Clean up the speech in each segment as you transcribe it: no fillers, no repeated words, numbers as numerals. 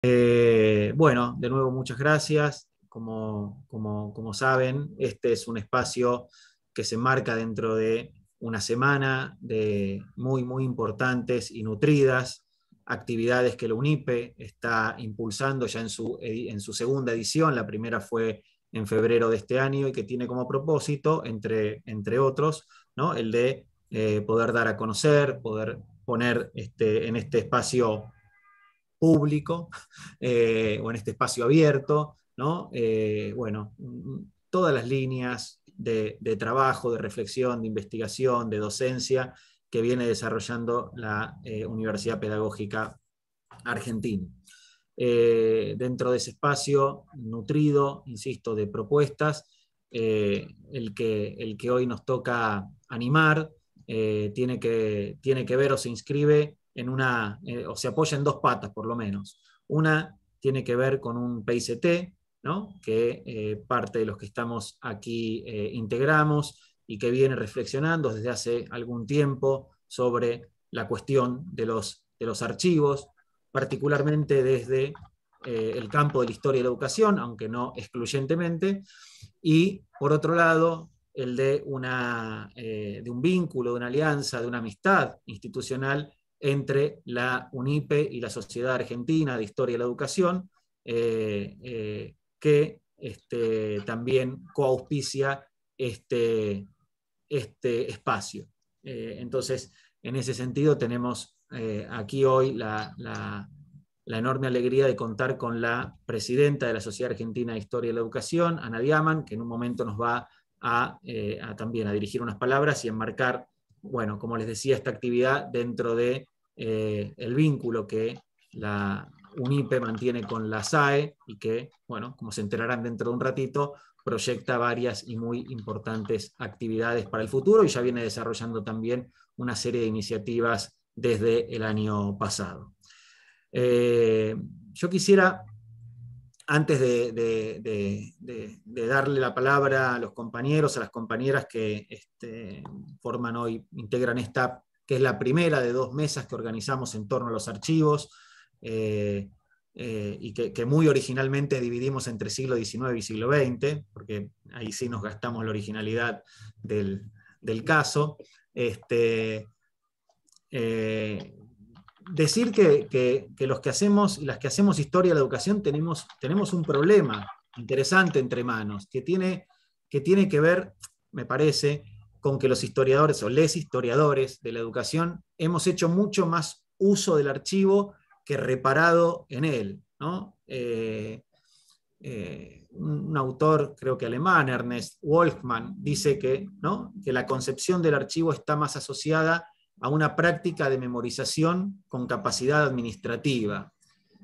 Bueno, de nuevo muchas gracias. Como saben, este es un espacio que se enmarca dentro de una semana de muy importantes y nutridas actividades que la UNIPE está impulsando ya en su segunda edición. La primera fue en febrero de este año y que tiene como propósito, entre otros, ¿no? El de poder dar a conocer, poder poner en este espacio público o en este espacio abierto, ¿no? Bueno, todas las líneas de trabajo, de reflexión, de investigación, de docencia que viene desarrollando la Universidad Pedagógica Argentina. Dentro de ese espacio nutrido, insisto, de propuestas, el que hoy nos toca animar tiene que ver o se inscribe en o se apoya en dos patas por lo menos. Una tiene que ver con un PICT, ¿no? Que parte de los que estamos aquí integramos y que viene reflexionando desde hace algún tiempo sobre la cuestión de los archivos, particularmente desde el campo de la historia y la educación, aunque no excluyentemente, y por otro lado, el de un vínculo, de una alianza, de una amistad institucional entre la UNIPE y la Sociedad Argentina de Historia y la Educación, que también coauspicia este espacio. Entonces, en ese sentido, tenemos aquí hoy la enorme alegría de contar con la presidenta de la Sociedad Argentina de Historia y la Educación, Ana Diaman, que en un momento nos va también a dirigir unas palabras y enmarcar, bueno, como les decía, esta actividad dentro de el vínculo que la UNIPE mantiene con la SAE y que, bueno, como se enterarán dentro de un ratito, proyecta varias y muy importantes actividades para el futuro y ya viene desarrollando también una serie de iniciativas desde el año pasado. Yo quisiera, antes de darle la palabra a los compañeros, a las compañeras que forman hoy, integran esta, que es la primera de dos mesas que organizamos en torno a los archivos, y que muy originalmente dividimos entre siglo XIX y siglo XX, porque ahí sí nos gastamos la originalidad del caso. Decir que los que hacemos y las que hacemos historia de la educación tenemos un problema interesante entre manos, que tiene que ver, me parece, con que los historiadores o les historiadores de la educación hemos hecho mucho más uso del archivo que reparado en él, ¿no? Un autor, creo que alemán, Ernest Wolfmann, dice ¿no? que la concepción del archivo está más asociada a una práctica de memorización con capacidad administrativa.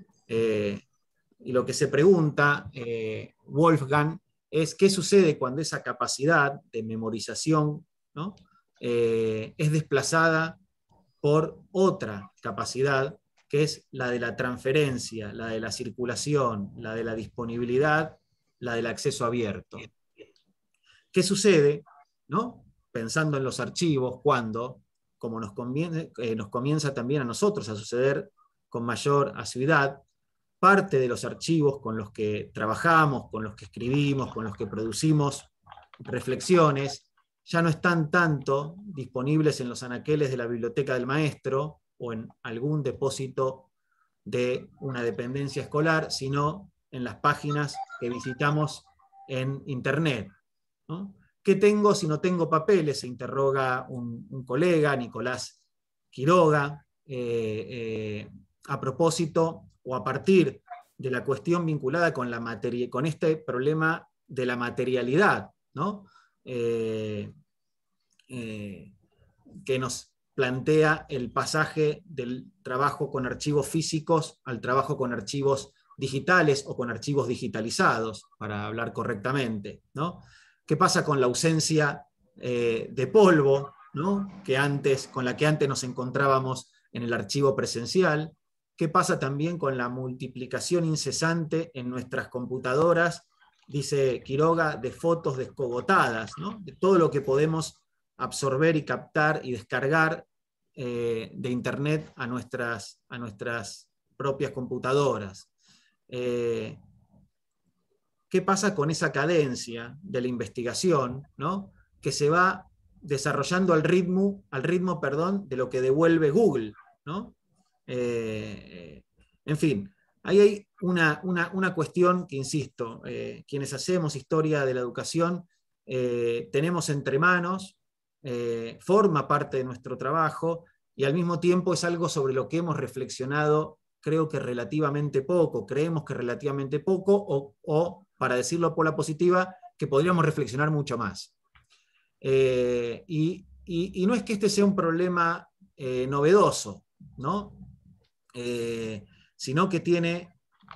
Y lo que se pregunta Wolfgang es qué sucede cuando esa capacidad de memorización, ¿no? Es desplazada por otra capacidad, que es la de la transferencia, la de la circulación, la de la disponibilidad, la del acceso abierto. ¿Qué sucede, ¿no? Pensando en los archivos, cuando, como nos comienza también a nosotros a suceder con mayor asiduidad, parte de los archivos con los que trabajamos, con los que escribimos, con los que producimos reflexiones, ya no están tanto disponibles en los anaqueles de la biblioteca del maestro o en algún depósito de una dependencia escolar, sino en las páginas que visitamos en Internet, ¿no? ¿Qué tengo si no tengo papeles? Se interroga un colega, Nicolás Quiroga, a propósito o a partir de la cuestión vinculada con este problema de la materialidad, ¿no? Que nos plantea el pasaje del trabajo con archivos físicos al trabajo con archivos digitales o con archivos digitalizados, para hablar correctamente, ¿no? ¿Qué pasa con la ausencia de polvo, ¿no? Con la que antes nos encontrábamos en el archivo presencial? ¿Qué pasa también con la multiplicación incesante en nuestras computadoras, dice Quiroga, de fotos descogotadas, ¿no? De todo lo que podemos absorber y captar y descargar de Internet a nuestras propias computadoras? ¿qué pasa con esa cadencia de la investigación, ¿no? Que se va desarrollando al ritmo, de lo que devuelve Google, ¿no? En fin, ahí hay una cuestión que, insisto, quienes hacemos historia de la educación tenemos entre manos, forma parte de nuestro trabajo, y al mismo tiempo es algo sobre lo que hemos reflexionado, creo que relativamente poco, creemos que relativamente poco, o para decirlo por la positiva, que podríamos reflexionar mucho más. Y no es que este sea un problema novedoso, ¿no? Sino que tiene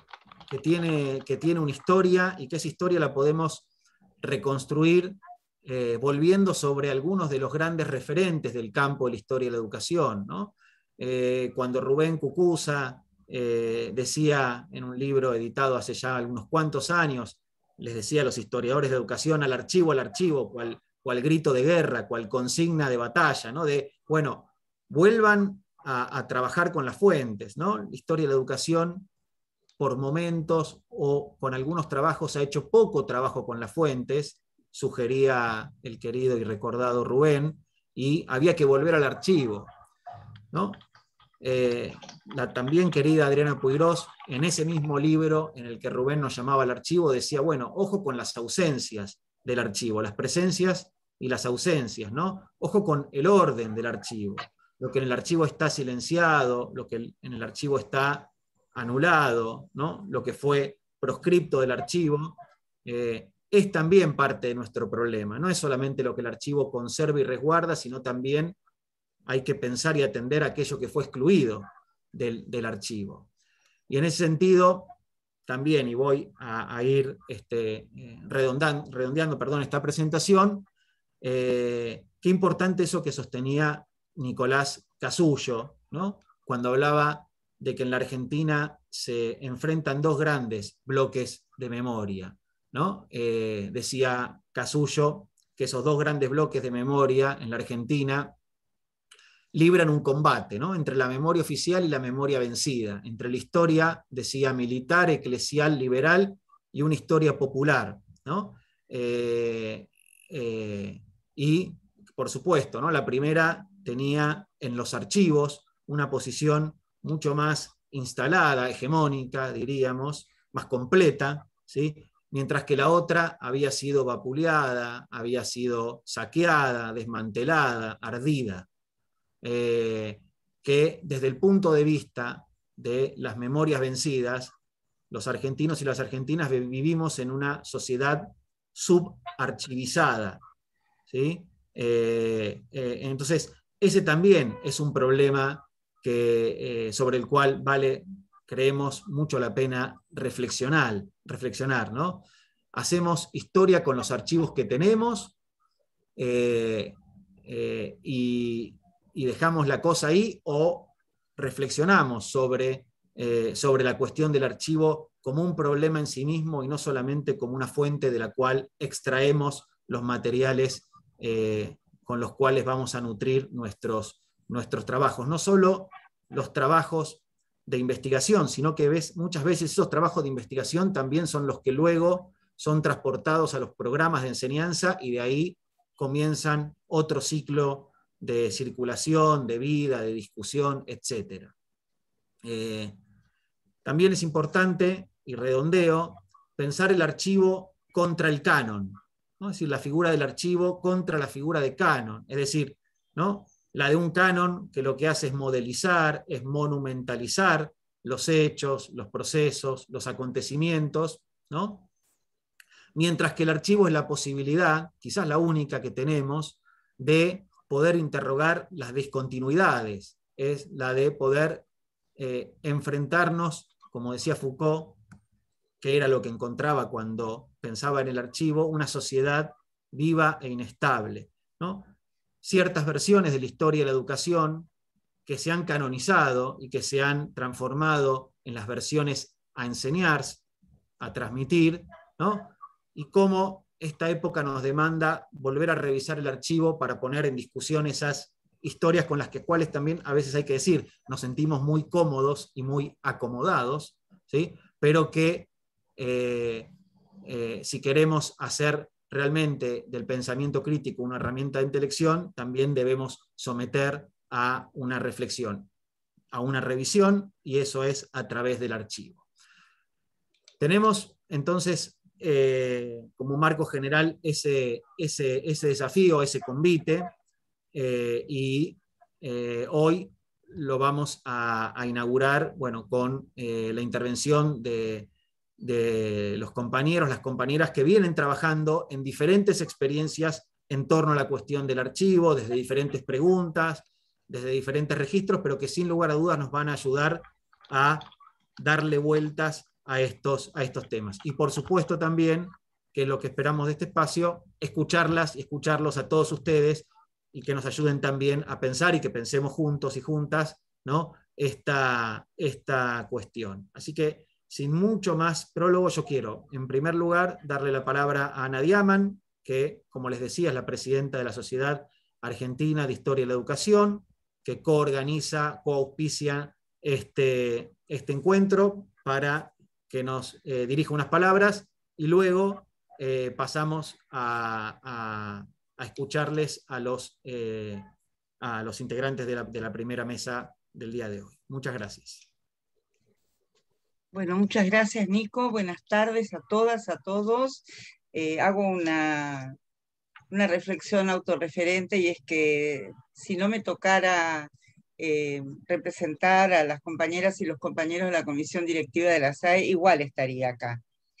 una historia, y que esa historia la podemos reconstruir volviendo sobre algunos de los grandes referentes del campo de la historia de la educación, ¿no? Cuando Rubén Cucuza decía en un libro editado hace ya algunos cuantos años, les decía a los historiadores de educación, al archivo, cual grito de guerra, cual consigna de batalla, ¿no? De, bueno, vuelvan a trabajar con las fuentes, ¿no? La historia de la educación, por momentos o con algunos trabajos, ha hecho poco trabajo con las fuentes, sugería el querido y recordado Rubén, y había que volver al archivo, ¿no? La también querida Adriana Puigros, en ese mismo libro en el que Rubén nos llamaba al archivo, decía, bueno, ojo con las ausencias del archivo, las presencias y las ausencias, ¿no? Ojo con el orden del archivo, lo que en el archivo está silenciado, lo que en el archivo está anulado, ¿no? Lo que fue proscripto del archivo, es también parte de nuestro problema. No es solamente lo que el archivo conserva y resguarda, sino también hay que pensar y atender aquello que fue excluido del archivo. Y en ese sentido, también, y voy a ir redondeando esta presentación, qué importante eso que sostenía Nicolás Casullo, ¿no? Cuando hablaba de que en la Argentina se enfrentan dos grandes bloques de memoria, ¿no? Decía Casullo que esos dos grandes bloques de memoria en la Argentina libran un combate, ¿no? Entre la memoria oficial y la memoria vencida, entre la historia, decía, militar, eclesial, liberal, y una historia popular, ¿no? Y, por supuesto, ¿no? La primera tenía en los archivos una posición mucho más instalada, hegemónica, diríamos, más completa, ¿sí? Mientras que la otra había sido vapuleada, había sido saqueada, desmantelada, ardida. Que desde el punto de vista de las memorias vencidas, los argentinos y las argentinas vivimos en una sociedad subarchivizada, ¿sí? Entonces, ese también es un problema sobre el cual creemos mucho la pena reflexionar, ¿no? Hacemos historia con los archivos que tenemos y dejamos la cosa ahí, o reflexionamos sobre la cuestión del archivo como un problema en sí mismo y no solamente como una fuente de la cual extraemos los materiales con los cuales vamos a nutrir nuestros trabajos. No solo los trabajos de investigación, sino que muchas veces esos trabajos de investigación también son los que luego son transportados a los programas de enseñanza, y de ahí comienzan otro ciclo de circulación, de vida, de discusión, etc. También es importante, y redondeo, pensar el archivo contra el canon, ¿no? Es decir, la figura del archivo contra la figura de canon, es decir, ¿no? La de un canon que lo que hace es modelizar, es monumentalizar los hechos, los procesos, los acontecimientos, ¿no? Mientras que el archivo es la posibilidad, quizás la única que tenemos, de poder interrogar las discontinuidades, es la de poder enfrentarnos, como decía Foucault, que era lo que encontraba cuando pensaba en el archivo, una sociedad viva e inestable, ¿no? Ciertas versiones de la historia de la educación que se han canonizado y que se han transformado en las versiones a enseñar, a transmitir, ¿no? Y cómo esta época nos demanda volver a revisar el archivo para poner en discusión esas historias con las cuales también a veces hay que decir, nos sentimos muy cómodos y muy acomodados, ¿sí? pero que si queremos hacer realmente del pensamiento crítico una herramienta de intelección, también debemos someter a una reflexión, a una revisión, y eso es a través del archivo. Tenemos entonces como marco general ese desafío, ese convite, y hoy lo vamos a inaugurar, bueno, con la intervención de los compañeros, las compañeras que vienen trabajando en diferentes experiencias en torno a la cuestión del archivo, desde diferentes preguntas, desde diferentes registros, pero que sin lugar a dudas nos van a ayudar a darle vueltas a estos temas. Y por supuesto también, que lo que esperamos de este espacio, escucharlas y escucharlos a todos ustedes, y que nos ayuden también a pensar y que pensemos juntos y juntas, ¿no?, esta cuestión. Así que, sin mucho más prólogo, yo quiero, en primer lugar, darle la palabra a Ana Diamant, que, como les decía, es la presidenta de la Sociedad Argentina de Historia de la Educación, que coorganiza, coauspicia este encuentro, para que nos dirija unas palabras, y luego pasamos a escucharles a los integrantes de la primera mesa del día de hoy. Muchas gracias. Bueno, muchas gracias, Nico. Buenas tardes a todas, a todos. Hago una reflexión autorreferente, y es que si no me tocara representar a las compañeras y los compañeros de la comisión directiva de la SAE, igual estaría acá.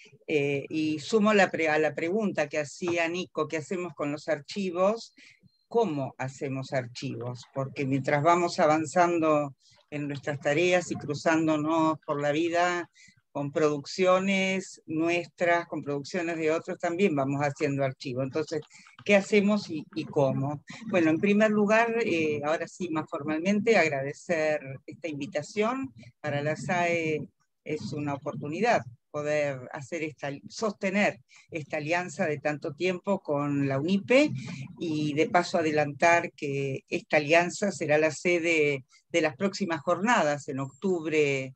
Y sumo a la pregunta que hacía Nico, ¿qué hacemos con los archivos? ¿Cómo hacemos archivos? Porque mientras vamos avanzando en nuestras tareas y cruzándonos por la vida con producciones nuestras, con producciones de otros, también vamos haciendo archivos. Entonces, ¿qué hacemos y cómo? Bueno, en primer lugar, ahora sí, más formalmente, agradecer esta invitación. Para la SAE es una oportunidad poder sostener esta alianza de tanto tiempo con la UNIPE, y de paso adelantar que esta alianza será la sede de las próximas jornadas en octubre.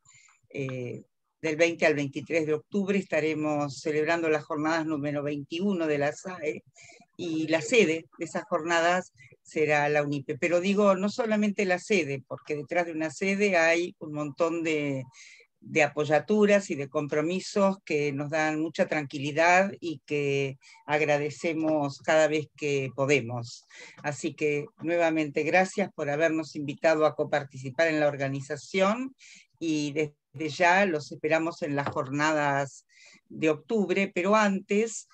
Del 20 al 23 de octubre estaremos celebrando las jornadas número 21 de la SAE, y la sede de esas jornadas será la UNIPE. Pero digo, no solamente la sede, porque detrás de una sede hay un montón de apoyaturas y de compromisos que nos dan mucha tranquilidad y que agradecemos cada vez que podemos. Así que nuevamente gracias por habernos invitado a coparticipar en la organización, y desde ya los esperamos en las jornadas de octubre, pero antes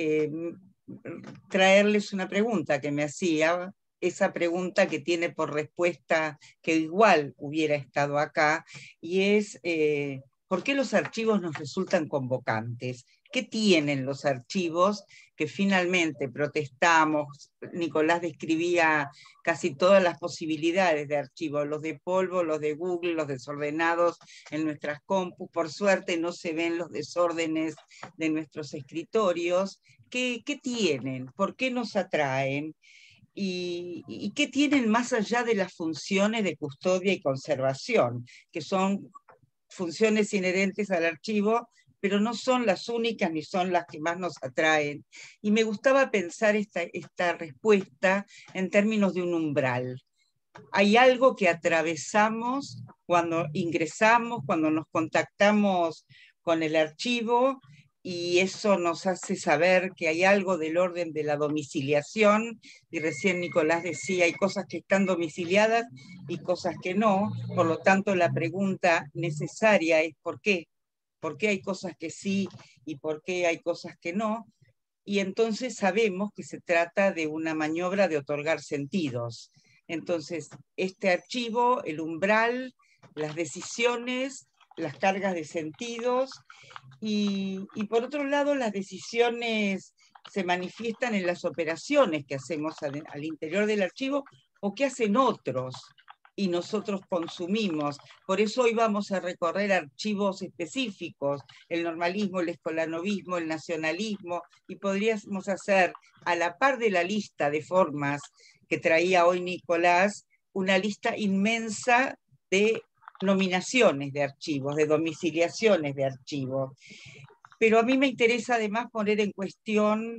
traerles una pregunta que me hacía, esa pregunta que tiene por respuesta que igual hubiera estado acá, y es ¿por qué los archivos nos resultan convocantes? ¿Qué tienen los archivos que finalmente protestamos? Nicolás describía casi todas las posibilidades de archivos, los de polvo, los de Google, los desordenados en nuestras compus. Por suerte no se ven los desórdenes de nuestros escritorios. ¿Qué tienen? ¿Por qué nos atraen? ¿Y qué tienen más allá de las funciones de custodia y conservación, que son funciones inherentes al archivo, pero no son las únicas ni son las que más nos atraen? Y me gustaba pensar esta respuesta en términos de un umbral. Hay algo que atravesamos cuando ingresamos, cuando nos contactamos con el archivo, y eso nos hace saber que hay algo del orden de la domiciliación, y recién Nicolás decía, hay cosas que están domiciliadas y cosas que no. Por lo tanto, la pregunta necesaria es ¿por qué? ¿Por qué hay cosas que sí y por qué hay cosas que no? Y entonces sabemos que se trata de una maniobra de otorgar sentidos. Entonces, este archivo, el umbral, las decisiones, las cargas de sentidos, y por otro lado, las decisiones se manifiestan en las operaciones que hacemos al interior del archivo o que hacen otros y nosotros consumimos. Por eso hoy vamos a recorrer archivos específicos, el normalismo, el escolanovismo, el nacionalismo, y podríamos hacer, a la par de la lista de formas que traía hoy Nicolás, una lista inmensa de nominaciones de archivos, de domiciliaciones de archivos. Pero a mí me interesa además poner en cuestión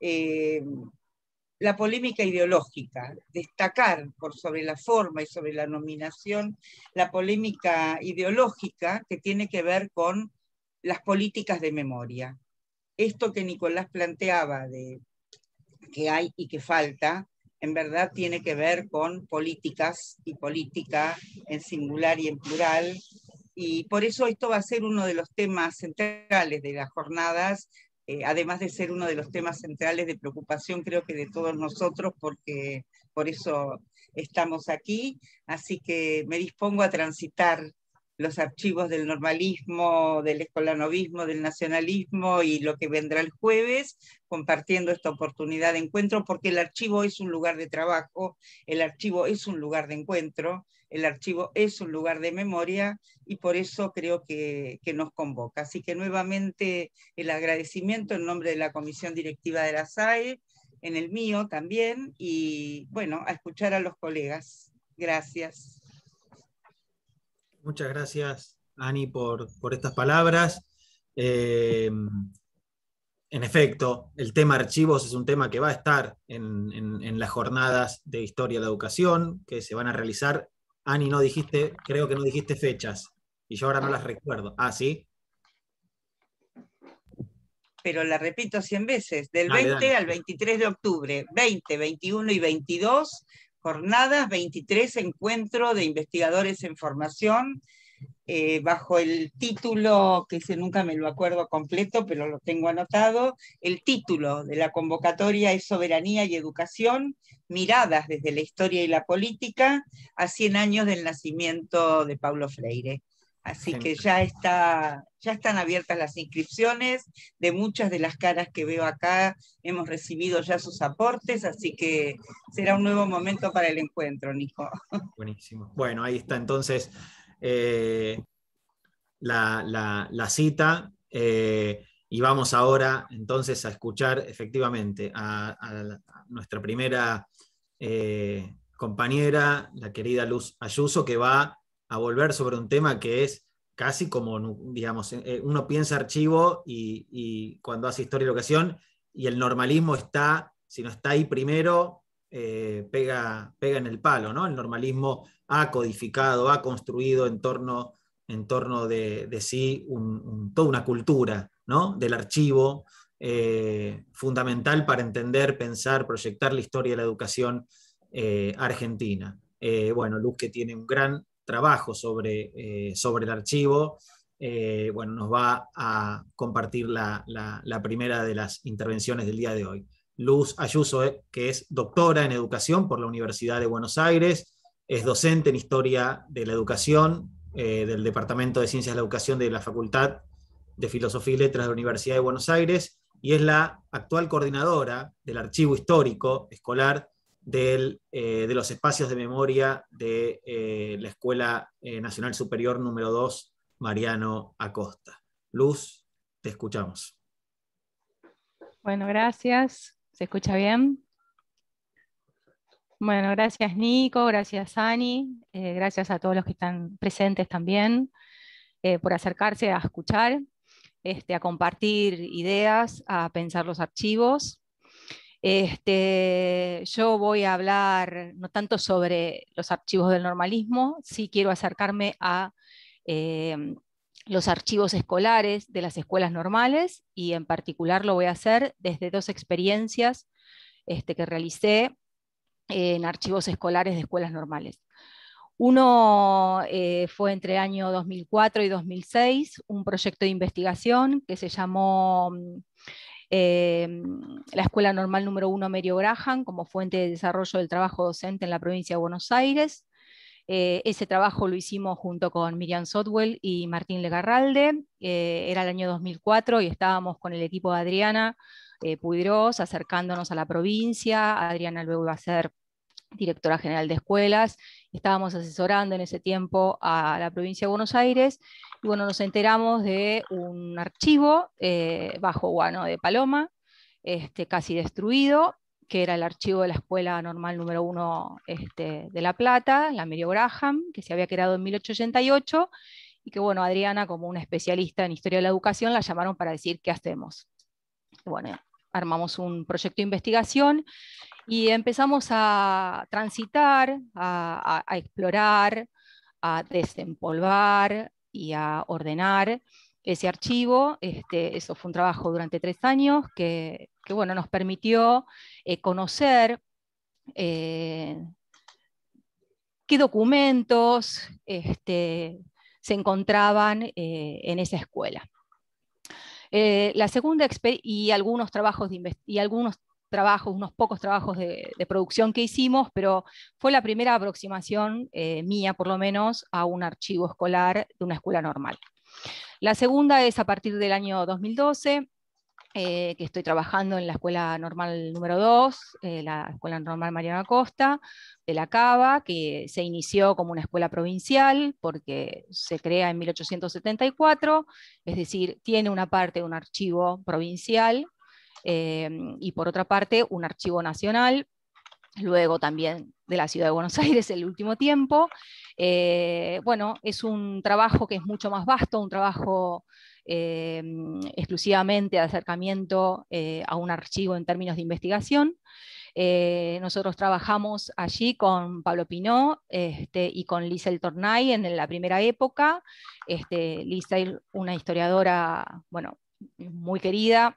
la polémica ideológica, destacar por sobre la forma y sobre la nominación la polémica ideológica que tiene que ver con las políticas de memoria. Esto que Nicolás planteaba de que hay y que falta, en verdad tiene que ver con políticas y política en singular y en plural, y por eso esto va a ser uno de los temas centrales de las jornadas, además de ser uno de los temas centrales de preocupación, creo que de todos nosotros, porque por eso estamos aquí, así que me dispongo a transitar los archivos del normalismo, del escolanovismo, del nacionalismo y lo que vendrá el jueves, compartiendo esta oportunidad de encuentro, porque el archivo es un lugar de trabajo, el archivo es un lugar de encuentro, el archivo es un lugar de memoria, y por eso creo que nos convoca. Así que nuevamente el agradecimiento en nombre de la Comisión Directiva de la SAE, en el mío también, y bueno, a escuchar a los colegas. Gracias. Muchas gracias, Ani, por estas palabras. En efecto, el tema archivos es un tema que va a estar en las jornadas de Historia de la Educación que se van a realizar. Ani, no dijiste, creo que no dijiste fechas, y yo ahora no las recuerdo. Ah, ¿sí? Pero la repito 100 veces, del Dale, 20 dale. al 23 de octubre, 20, 21 y 22, jornadas, 23, encuentro de investigadores en formación, bajo el título, que ese nunca me lo acuerdo completo, pero lo tengo anotado, el título de la convocatoria es Soberanía y Educación, miradas desde la historia y la política a 100 años del nacimiento de Paulo Freire. Así Genial. que ya están abiertas las inscripciones, de muchas de las caras que veo acá hemos recibido ya sus aportes, así que será un nuevo momento para el encuentro, Nico. Buenísimo. Bueno, ahí está entonces la cita, y vamos ahora entonces a escuchar efectivamente a nuestra primera compañera, la querida Luz Ayuso, que va a volver sobre un tema que es casi como, digamos, uno piensa archivo y cuando hace historia y educación, y el normalismo está, si no está ahí primero, pega en el palo, ¿no? El normalismo ha codificado, ha construido en torno de sí toda una cultura, ¿no? Del archivo, fundamental para entender, pensar, proyectar la historia de la educación argentina. Bueno, Luz, que tiene un gran trabajo sobre el archivo, bueno, nos va a compartir la primera de las intervenciones del día de hoy. Luz Ayuso, que es doctora en educación por la Universidad de Buenos Aires, es docente en Historia de la Educación del Departamento de Ciencias de la Educación de la Facultad de Filosofía y Letras de la Universidad de Buenos Aires, y es la actual coordinadora del Archivo Histórico Escolar de los espacios de memoria de la Escuela Nacional Superior número 2, Mariano Acosta. Luz, te escuchamos. Bueno, gracias. ¿Se escucha bien? Bueno, gracias Nico, gracias Ani, gracias a todos los que están presentes también por acercarse a escuchar, a compartir ideas, a pensar los archivos. Yo voy a hablar no tanto sobre los archivos del normalismo, sí quiero acercarme a los archivos escolares de las escuelas normales, y en particular lo voy a hacer desde dos experiencias que realicé en archivos escolares de escuelas normales. Uno fue entre el año 2004 y 2006, un proyecto de investigación que se llamó la Escuela Normal número 1 Merio Graham como fuente de desarrollo del trabajo docente en la provincia de Buenos Aires. Ese trabajo lo hicimos junto con Miriam Sotwell y Martín Legarralde. Era el año 2004 y estábamos con el equipo de Adriana Puigros acercándonos a la provincia. Adriana luego iba a ser directora general de escuelas. Estábamos asesorando en ese tiempo a la provincia de Buenos Aires, y bueno, nos enteramos de un archivo bajo Guano de Paloma, casi destruido, que era el archivo de la Escuela Normal número 1 de La Plata, la Merió Graham, que se había creado en 1888, y que bueno, Adriana, como una especialista en historia de la educación, la llamaron para decir qué hacemos. Bueno, armamos un proyecto de investigación y empezamos a transitar, a explorar, a desempolvar y a ordenar ese archivo. Eso fue un trabajo durante 3 años que bueno, nos permitió conocer qué documentos se encontraban en esa escuela. La segunda y algunos trabajos unos pocos trabajos de producción que hicimos, pero fue la primera aproximación mía, por lo menos, a un archivo escolar de una escuela normal. La segunda es a partir del año 2012, que estoy trabajando en la Escuela Normal número 2, la Escuela Normal Mariano Acosta, de la Cava, que se inició como una escuela provincial porque se crea en 1874, es decir, tiene una parte de un archivo provincial y por otra parte un archivo nacional, luego también de la Ciudad de Buenos Aires el último tiempo. Bueno, es un trabajo que es mucho más vasto, un trabajo exclusivamente de acercamiento a un archivo en términos de investigación. Nosotros trabajamos allí con Pablo Pinó y con Lisel Tornay en la primera época. Lisel, una historiadora, bueno, muy querida,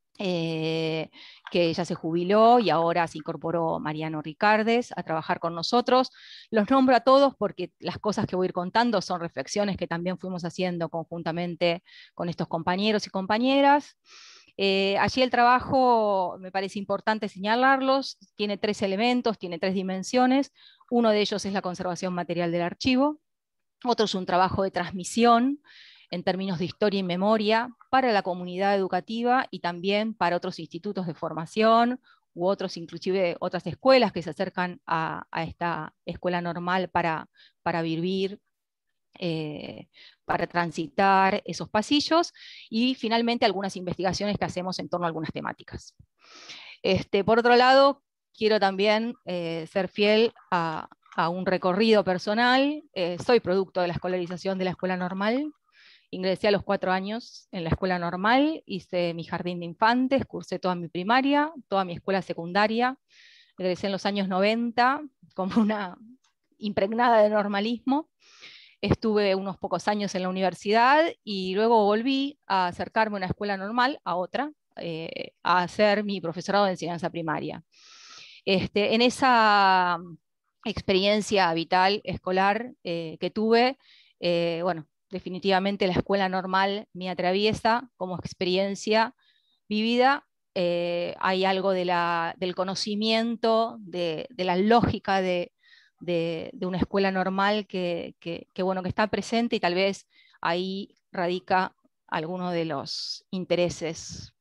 que ya se jubiló y ahora se incorporó Mariano Ricardes a trabajar con nosotros. Los nombro a todos porque las cosas que voy a ir contando son reflexiones que también fuimos haciendo conjuntamente con estos compañeros y compañeras. Allí el trabajo, me parece importante señalarlos, tiene 3 elementos, tiene 3 dimensiones. Uno de ellos es la conservación material del archivo, otro es un trabajo de transmisión en términos de historia y memoria para la comunidad educativa y también para otros institutos de formación u otros, inclusive otras escuelas que se acercan a esta escuela normal para vivir, para transitar esos pasillos, y finalmente algunas investigaciones que hacemos en torno a algunas temáticas. Por otro lado, quiero también ser fiel a un recorrido personal. Soy producto de la escolarización de la escuela normal. Ingresé a los 4 años en la escuela normal, hice mi jardín de infantes, cursé toda mi primaria, toda mi escuela secundaria. Egresé en los años 90 como una impregnada de normalismo. Estuve unos pocos años en la universidad y luego volví a acercarme a una escuela normal, a otra, a hacer mi profesorado de enseñanza primaria. En esa experiencia vital escolar que tuve, bueno, definitivamente la escuela normal me atraviesa como experiencia vivida. Hay algo del conocimiento, de la lógica de una escuela normal que bueno, que está presente, y tal vez ahí radica alguno de los intereses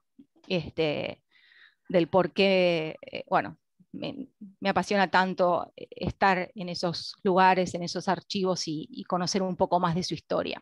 del por qué, bueno, me apasiona tanto estar en esos lugares, en esos archivos y conocer un poco más de su historia.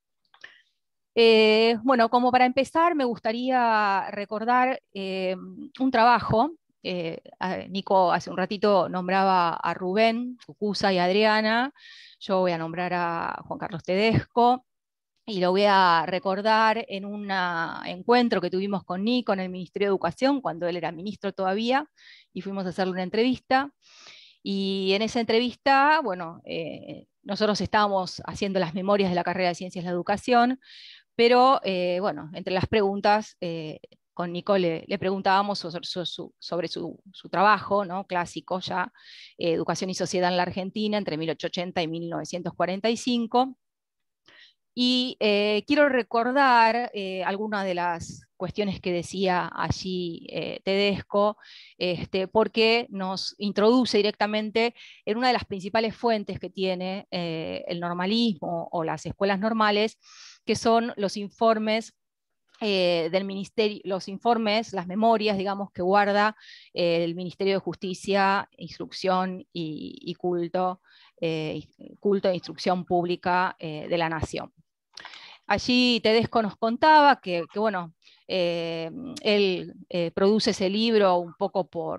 Bueno, como para empezar, me gustaría recordar un trabajo. Nico hace un ratito nombraba a Rubén Cucuza y a Adriana. Yo voy a nombrar a Juan Carlos Tedesco y lo voy a recordar en un encuentro que tuvimos con Nico en el Ministerio de Educación, cuando él era ministro todavía, y fuimos a hacerle una entrevista. Y en esa entrevista, bueno, nosotros estábamos haciendo las memorias de la carrera de Ciencias de la Educación, pero bueno, entre las preguntas, con Nico le preguntábamos sobre su trabajo, ¿no? Clásico ya, Educación y Sociedad en la Argentina entre 1880 y 1945. Y quiero recordar algunas de las cuestiones que decía allí Tedesco, porque nos introduce directamente en una de las principales fuentes que tiene el normalismo o las escuelas normales, que son los informes del Ministerio, los informes, las memorias, digamos, que guarda el Ministerio de Justicia, Instrucción y Culto, Culto e Instrucción Pública de la Nación. Allí Tedesco nos contaba que bueno, él produce ese libro un poco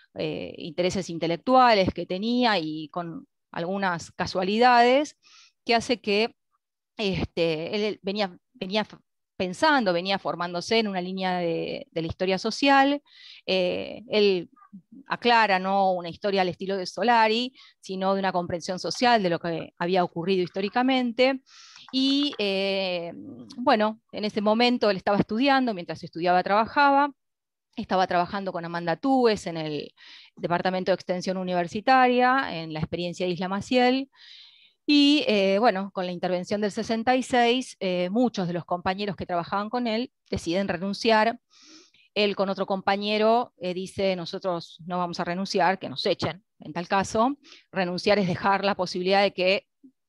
intereses intelectuales que tenía y con algunas casualidades, que hace que él venía pensando, venía formándose en una línea de la historia social. Él aclara no una historia al estilo de Solari, sino de una comprensión social de lo que había ocurrido históricamente. Y bueno, en ese momento él estaba estudiando, mientras estudiaba trabajaba. Estaba trabajando con Amanda Túez en el Departamento de Extensión Universitaria, en la experiencia de Isla Maciel. Y bueno, con la intervención del 66, muchos de los compañeros que trabajaban con él deciden renunciar. Él con otro compañero dice, nosotros no vamos a renunciar, que nos echen. En tal caso, renunciar es dejar la posibilidad de que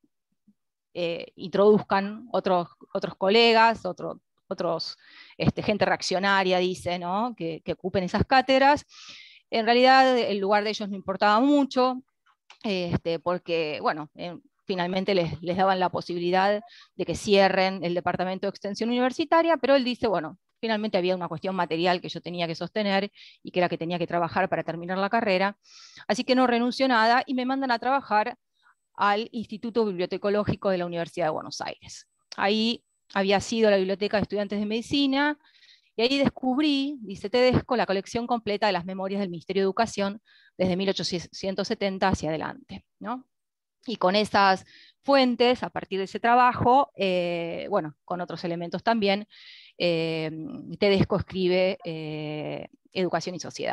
introduzcan otros colegas, otros gente reaccionaria, dice, ¿no? que ocupen esas cátedras. En realidad el lugar de ellos no importaba mucho, porque, bueno, finalmente les daban la posibilidad de que cierren el Departamento de Extensión Universitaria, pero él dice, bueno, finalmente había una cuestión material que yo tenía que sostener y que era que tenía que trabajar para terminar la carrera, así que no renunció nada y me mandan a trabajar al Instituto Bibliotecológico de la Universidad de Buenos Aires. Ahí había sido la Biblioteca de Estudiantes de Medicina, y ahí descubrí, dice Tedesco, la colección completa de las memorias del Ministerio de Educación desde 1870 hacia adelante, ¿no? Y con esas fuentes, a partir de ese trabajo, bueno, con otros elementos también, Tedesco escribe Educación y Sociedad.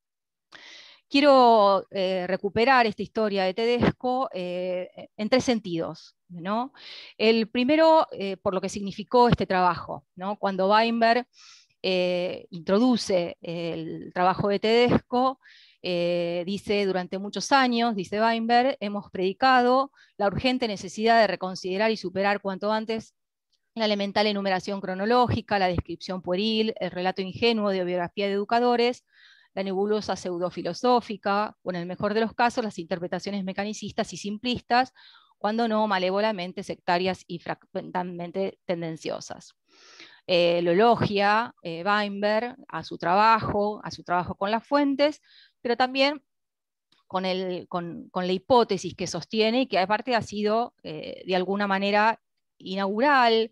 Quiero recuperar esta historia de Tedesco en tres sentidos, ¿no? El primero, por lo que significó este trabajo, ¿no? Cuando Weinberg introduce el trabajo de Tedesco, dice, durante muchos años, dice Weinberg, hemos predicado la urgente necesidad de reconsiderar y superar cuanto antes la elemental enumeración cronológica, la descripción pueril, el relato ingenuo de biografía de educadores, la nebulosa pseudofilosófica, o en el mejor de los casos, las interpretaciones mecanicistas y simplistas, cuando no malévolamente sectarias y fragmentalmente tendenciosas. Lo elogia Weinberg a su trabajo con las fuentes, pero también con la hipótesis que sostiene y que aparte ha sido de alguna manera inaugural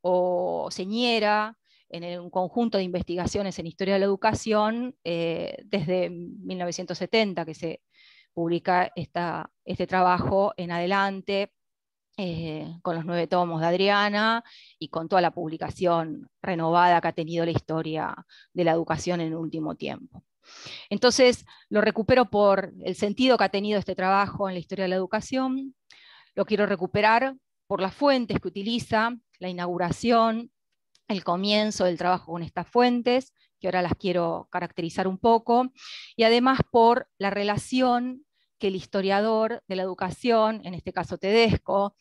o señera en un conjunto de investigaciones en historia de la educación desde 1970 que se publica este trabajo en adelante, con los 9 tomos de Adriana y con toda la publicación renovada que ha tenido la historia de la educación en el último tiempo. Entonces, lo recupero por el sentido que ha tenido este trabajo en la historia de la educación, lo quiero recuperar por las fuentes que utiliza, la inauguración, el comienzo del trabajo con estas fuentes, que ahora las quiero caracterizar un poco, y además por la relación que el historiador de la educación, en este caso Tedesco,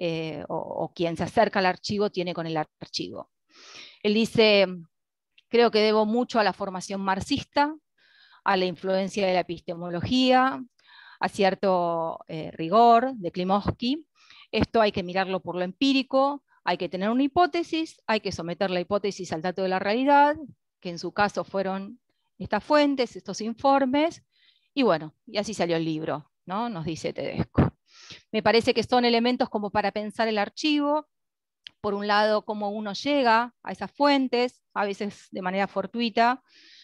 o quien se acerca al archivo, tiene con el archivo. Él dice, creo que debo mucho a la formación marxista, a la influencia de la epistemología, a cierto rigor de Klimovsky. Esto hay que mirarlo por lo empírico, hay que tener una hipótesis, hay que someter la hipótesis al dato de la realidad, que en su caso fueron estas fuentes, estos informes, y bueno, y así salió el libro, ¿no? Nos dice Tedesco. Me parece que son elementos como para pensar el archivo, por un lado, cómo uno llega a esas fuentes, a veces de manera fortuita,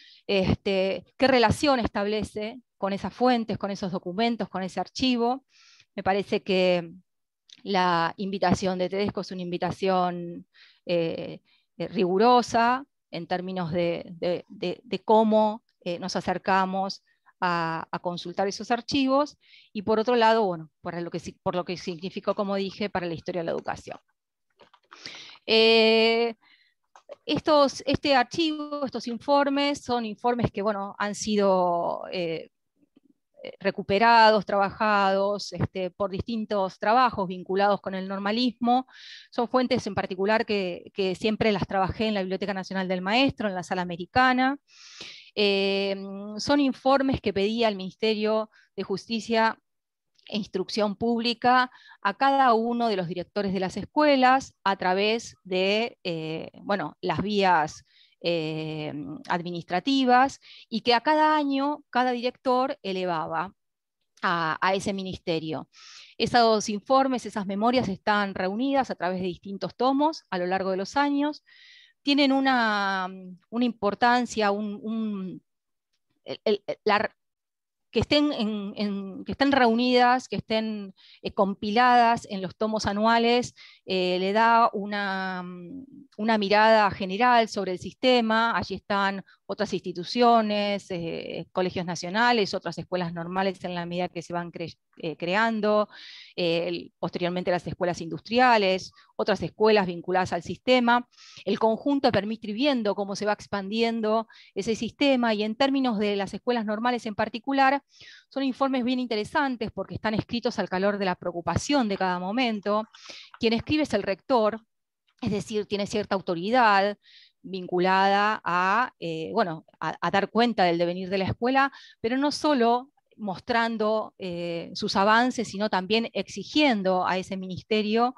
qué relación establece con esas fuentes, con esos documentos, con ese archivo. Me parece que la invitación de Tedesco es una invitación rigurosa en términos de cómo nos acercamos a consultar esos archivos, y por otro lado, bueno, por lo que significó, como dije, para la historia de la educación. Este archivo, estos informes, son informes que bueno, han sido recuperados, trabajados por distintos trabajos vinculados con el normalismo. Son fuentes en particular que siempre las trabajé en la Biblioteca Nacional del Maestro, en la Sala Americana. Son informes que pedía al Ministerio de Justicia e Instrucción Pública a cada uno de los directores de las escuelas a través de bueno, las vías administrativas, y que a cada año cada director elevaba a ese ministerio. Esos informes, esas memorias están reunidas a través de distintos tomos a lo largo de los años, tienen una importancia, que estén reunidas, que estén compiladas en los tomos anuales, le da una mirada general sobre el sistema. Allí están otras instituciones, colegios nacionales, otras escuelas normales en la medida que se van creando, posteriormente las escuelas industriales, otras escuelas vinculadas al sistema. El conjunto permite ir viendo cómo se va expandiendo ese sistema, y en términos de las escuelas normales en particular, son informes bien interesantes porque están escritos al calor de la preocupación de cada momento. Quien escribe es el rector, es decir, tiene cierta autoridad vinculada a dar cuenta del devenir de la escuela, pero no solo mostrando sus avances, sino también exigiendo a ese ministerio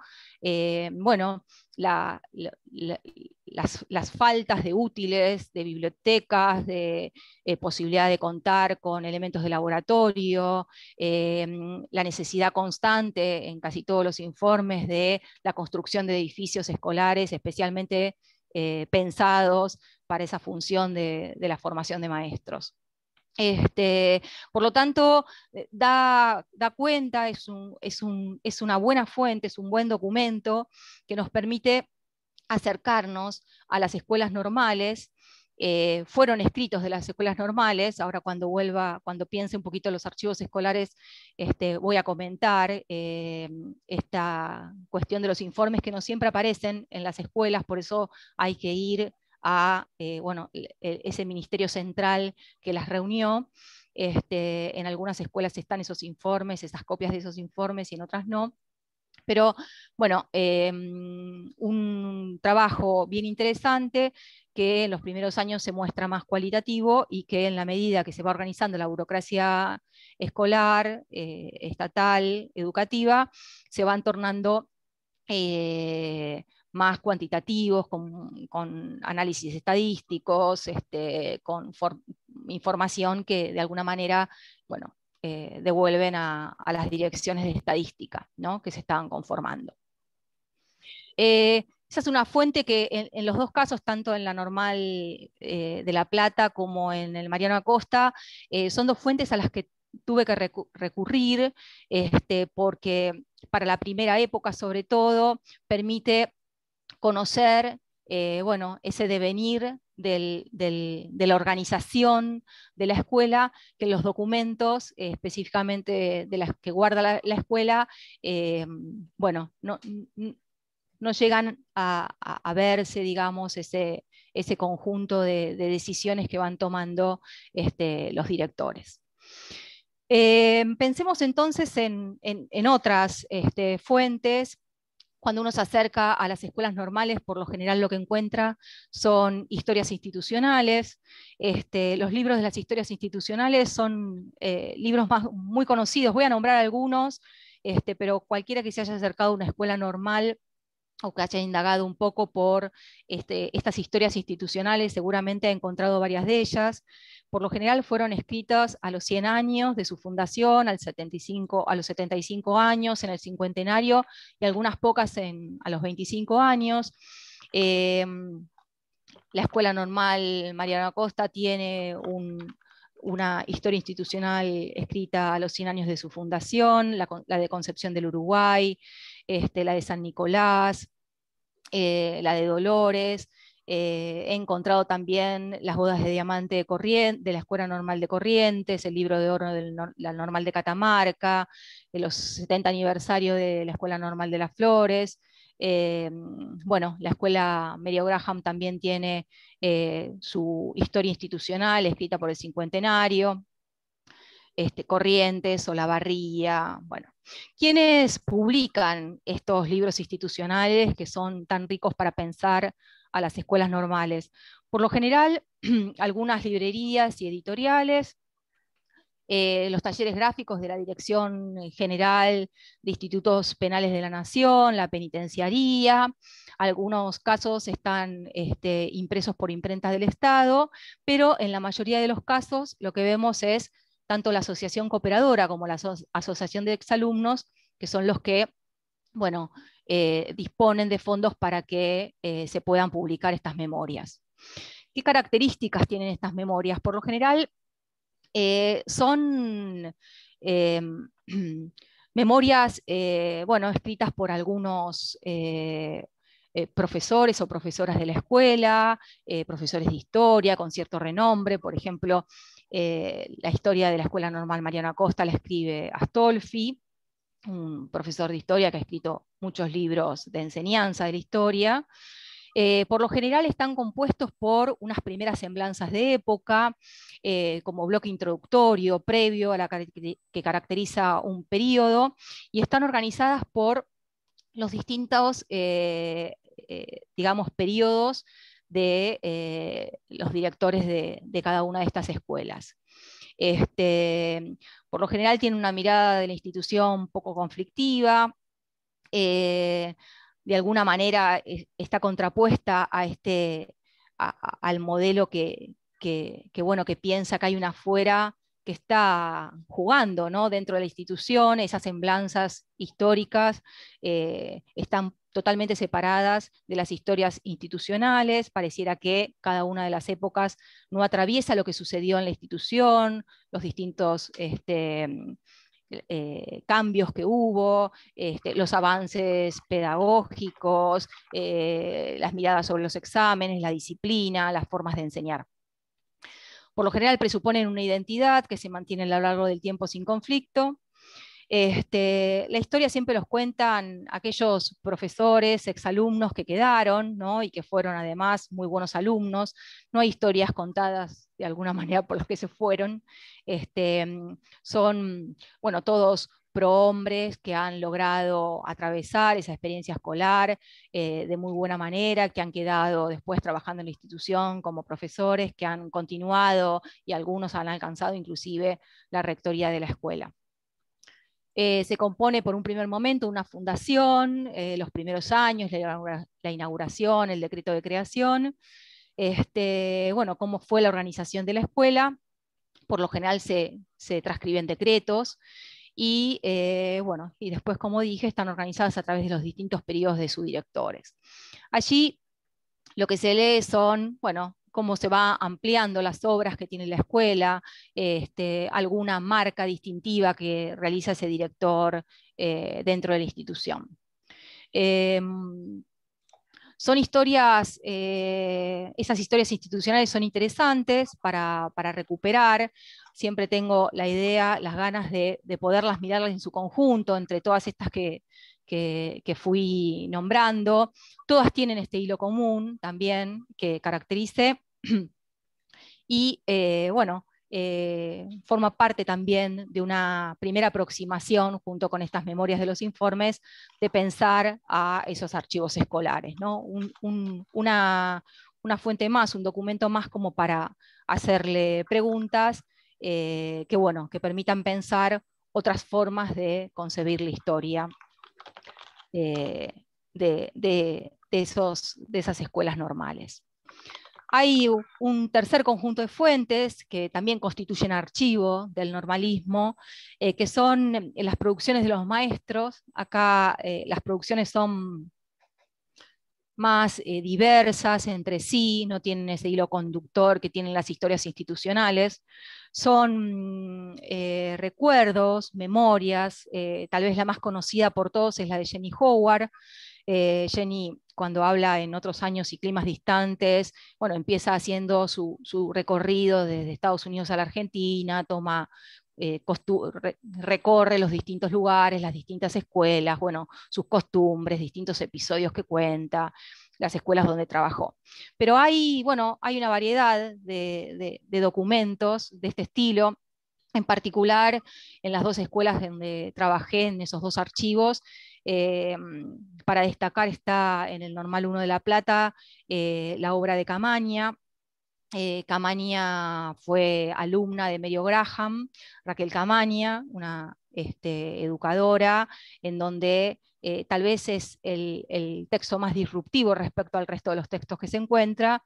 las faltas de útiles, de bibliotecas, de posibilidad de contar con elementos de laboratorio, la necesidad constante en casi todos los informes de la construcción de edificios escolares, especialmente pensados para esa función de la formación de maestros. Por lo tanto, da cuenta, es una buena fuente, es un buen documento que nos permite acercarnos a las escuelas normales. Fueron escritos de las escuelas normales. Ahora cuando piense un poquito en los archivos escolares, voy a comentar esta cuestión de los informes que no siempre aparecen en las escuelas, por eso hay que ir a ese ministerio central que las reunió. En algunas escuelas están esos informes, esas copias de esos informes, y en otras no. Pero bueno, un trabajo bien interesante que en los primeros años se muestra más cualitativo, y que en la medida que se va organizando la burocracia escolar, estatal, educativa, se van tornando más cuantitativos, con análisis estadísticos, con información que de alguna manera, devuelven a las direcciones de estadística, ¿no?, que se estaban conformando. Esa es una fuente que en los dos casos, tanto en la normal de La Plata como en el Mariano Acosta, son dos fuentes a las que tuve que recurrir, porque para la primera época sobre todo permite conocer ese devenir de la organización de la escuela, que los documentos, específicamente de las que guarda la escuela, no llegan a verse, digamos, ese conjunto de decisiones que van tomando los directores. Pensemos entonces en otras fuentes. Cuando uno se acerca a las escuelas normales, por lo general lo que encuentra son historias institucionales. Los libros de las historias institucionales son libros muy conocidos. Voy a nombrar algunos, pero cualquiera que se haya acercado a una escuela normal o que haya indagado un poco por estas historias institucionales, seguramente ha encontrado varias de ellas. Por lo general fueron escritas a los 100 años de su fundación, a los 75 años, en el cincuentenario, y algunas pocas a los 25 años. La Escuela Normal Mariano Acosta tiene una historia institucional escrita a los 100 años de su fundación, la de Concepción del Uruguay, la de San Nicolás, la de Dolores. He encontrado también las bodas de diamante de la Escuela Normal de Corrientes, el libro de oro de la Normal de Catamarca, de los 70 aniversario de la Escuela Normal de Las Flores. La Escuela Merian Graham también tiene su historia institucional escrita por el cincuentenario. Corrientes, Olavarría, ¿quiénes publican estos libros institucionales que son tan ricos para pensar a las escuelas normales? Por lo general, algunas librerías y editoriales, los talleres gráficos de la Dirección General de Institutos Penales de la Nación, la Penitenciaría. Algunos casos están impresos por imprentas del Estado, pero en la mayoría de los casos lo que vemos es tanto la asociación cooperadora como la asociación de exalumnos, que son los que, bueno, disponen de fondos para que se puedan publicar estas memorias. ¿Qué características tienen estas memorias? Por lo general, son memorias bueno, escritas por algunos profesores o profesoras de la escuela, profesores de historia con cierto renombre. Por ejemplo, la historia de la Escuela Normal Mariano Acosta la escribe Astolfi, un profesor de historia que ha escrito muchos libros de enseñanza de la historia. Por lo general están compuestos por unas primeras semblanzas de época, como bloque introductorio, previo a la que caracteriza un periodo, y están organizadas por los distintos, digamos, periodos de los directores de cada una de estas escuelas. Por lo general tiene una mirada de la institución poco conflictiva, de alguna manera está contrapuesta a al modelo bueno, que piensa que hay una afuera que está jugando, ¿no?, dentro de la institución. Esas semblanzas históricas están totalmente separadas de las historias institucionales. Pareciera que cada una de las épocas no atraviesa lo que sucedió en la institución, los distintos cambios que hubo, los avances pedagógicos, las miradas sobre los exámenes, la disciplina, las formas de enseñar. Por lo general presuponen una identidad que se mantiene a lo largo del tiempo sin conflicto. La historia siempre los cuentan aquellos profesores, exalumnos que quedaron, ¿no?, y que fueron además muy buenos alumnos. No hay historias contadas de alguna manera por los que se fueron. Son, bueno, todos prohombres que han logrado atravesar esa experiencia escolar de muy buena manera, que han quedado después trabajando en la institución como profesores, que han continuado y algunos han alcanzado inclusive la rectoría de la escuela. Se compone por un primer momento una fundación, los primeros años, la inauguración, el decreto de creación. Bueno, cómo fue la organización de la escuela. Por lo general se transcriben decretos y, bueno, y después, como dije, están organizadas a través de los distintos periodos de sus directores. Allí lo que se lee son, bueno, cómo se va ampliando las obras que tiene la escuela, alguna marca distintiva que realiza ese director dentro de la institución. Son historias, esas historias institucionales son interesantes para recuperar. Siempre tengo la idea, las ganas de poderlas mirarlas en su conjunto, entre todas estas que fui nombrando. Todas tienen este hilo común también que caracterice. Y bueno, forma parte también de una primera aproximación, junto con estas memorias de los informes, de pensar a esos archivos escolares, ¿no? Una fuente más, un documento más como para hacerle preguntas que, bueno, que permitan pensar otras formas de concebir la historia de esas escuelas normales. Hay un tercer conjunto de fuentes que también constituyen archivo del normalismo, que son las producciones de los maestros. Acá las producciones son más diversas entre sí, no tienen ese hilo conductor que tienen las historias institucionales. Son recuerdos, memorias, tal vez la más conocida por todos es la de Jenny Howard. Jenny, cuando habla en otros años y climas distantes, bueno, empieza haciendo su recorrido desde Estados Unidos a la Argentina, toma, recorre los distintos lugares, las distintas escuelas, bueno, sus costumbres, distintos episodios que cuenta, las escuelas donde trabajó. Pero hay, bueno, hay una variedad de documentos de este estilo. En particular, en las dos escuelas donde trabajé, en esos dos archivos, para destacar está en el Normal 1 de La Plata la obra de Camaña, Camaña fue alumna de Mary Graham, Raquel Camaña, una educadora, en donde tal vez es el texto más disruptivo respecto al resto de los textos que se encuentra.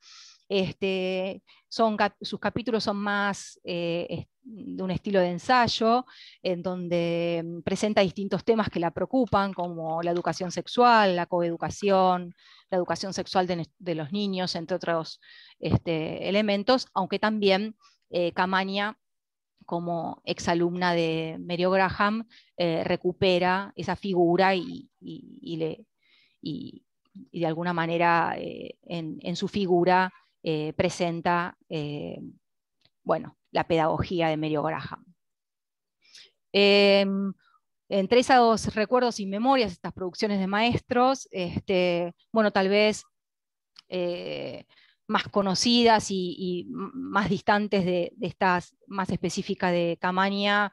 Sus capítulos son más de un estilo de ensayo, en donde presenta distintos temas que la preocupan, como la educación sexual, la coeducación, la educación sexual de los niños, entre otros elementos, aunque también Camaña, como exalumna de Mary Graham, recupera esa figura y de alguna manera en su figura presenta bueno, la pedagogía de Mary Graham. Entre esos recuerdos y memorias, estas producciones de maestros, bueno, tal vez más conocidas y más distantes de estas, más específicas de Camaña,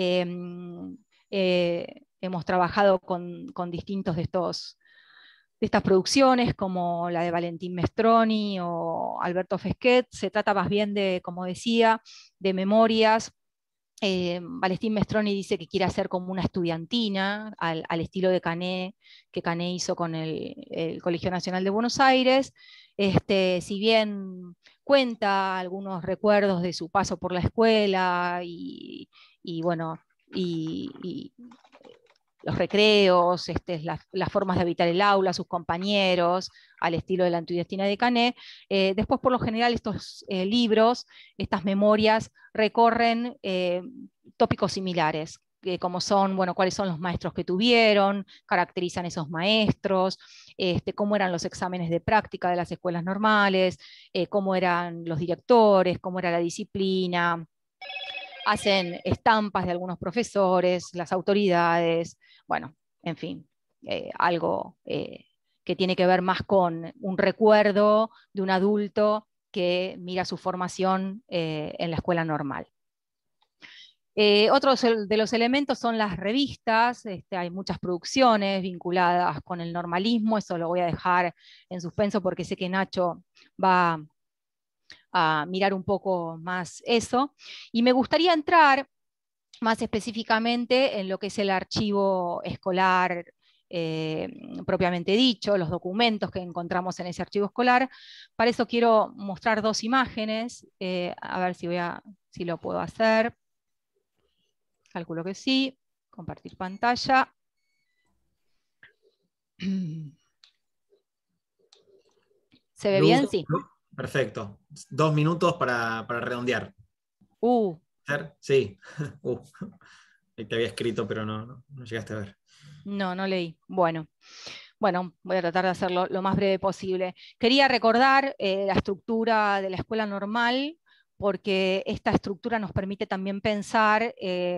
hemos trabajado con distintos de estas producciones, como la de Valentín Mestroni o Alberto Fesquet. Se trata más bien de, como decía, de memorias. Valentín Mestroni dice que quiere hacer como una estudiantina, al estilo de Cané, que Cané hizo con el Colegio Nacional de Buenos Aires. Si bien cuenta algunos recuerdos de su paso por la escuela y bueno, y los recreos, las formas de habitar el aula, sus compañeros, al estilo de la estudiantina de Cané. Después, por lo general, estos libros, estas memorias, recorren tópicos similares, como son, bueno, cuáles son los maestros que tuvieron, caracterizan esos maestros, cómo eran los exámenes de práctica de las escuelas normales, cómo eran los directores, cómo era la disciplina. Hacen estampas de algunos profesores, las autoridades, bueno, en fin, algo que tiene que ver más con un recuerdo de un adulto que mira su formación en la escuela normal. Otros de los elementos son las revistas. Hay muchas producciones vinculadas con el normalismo, eso lo voy a dejar en suspenso porque sé que Nacho va a mirar un poco más eso. Y me gustaría entrar más específicamente en lo que es el archivo escolar propiamente dicho, los documentos que encontramos en ese archivo escolar. Para eso quiero mostrar dos imágenes, a ver si lo puedo hacer. Calculo que sí. Compartir pantalla. ¿Se ve bien? Sí. Perfecto. 2 minutos para redondear. Sí. Te había escrito, pero no llegaste a ver. No leí. Bueno, voy a tratar de hacerlo lo más breve posible. Quería recordar la estructura de la escuela normal, porque esta estructura nos permite también pensar,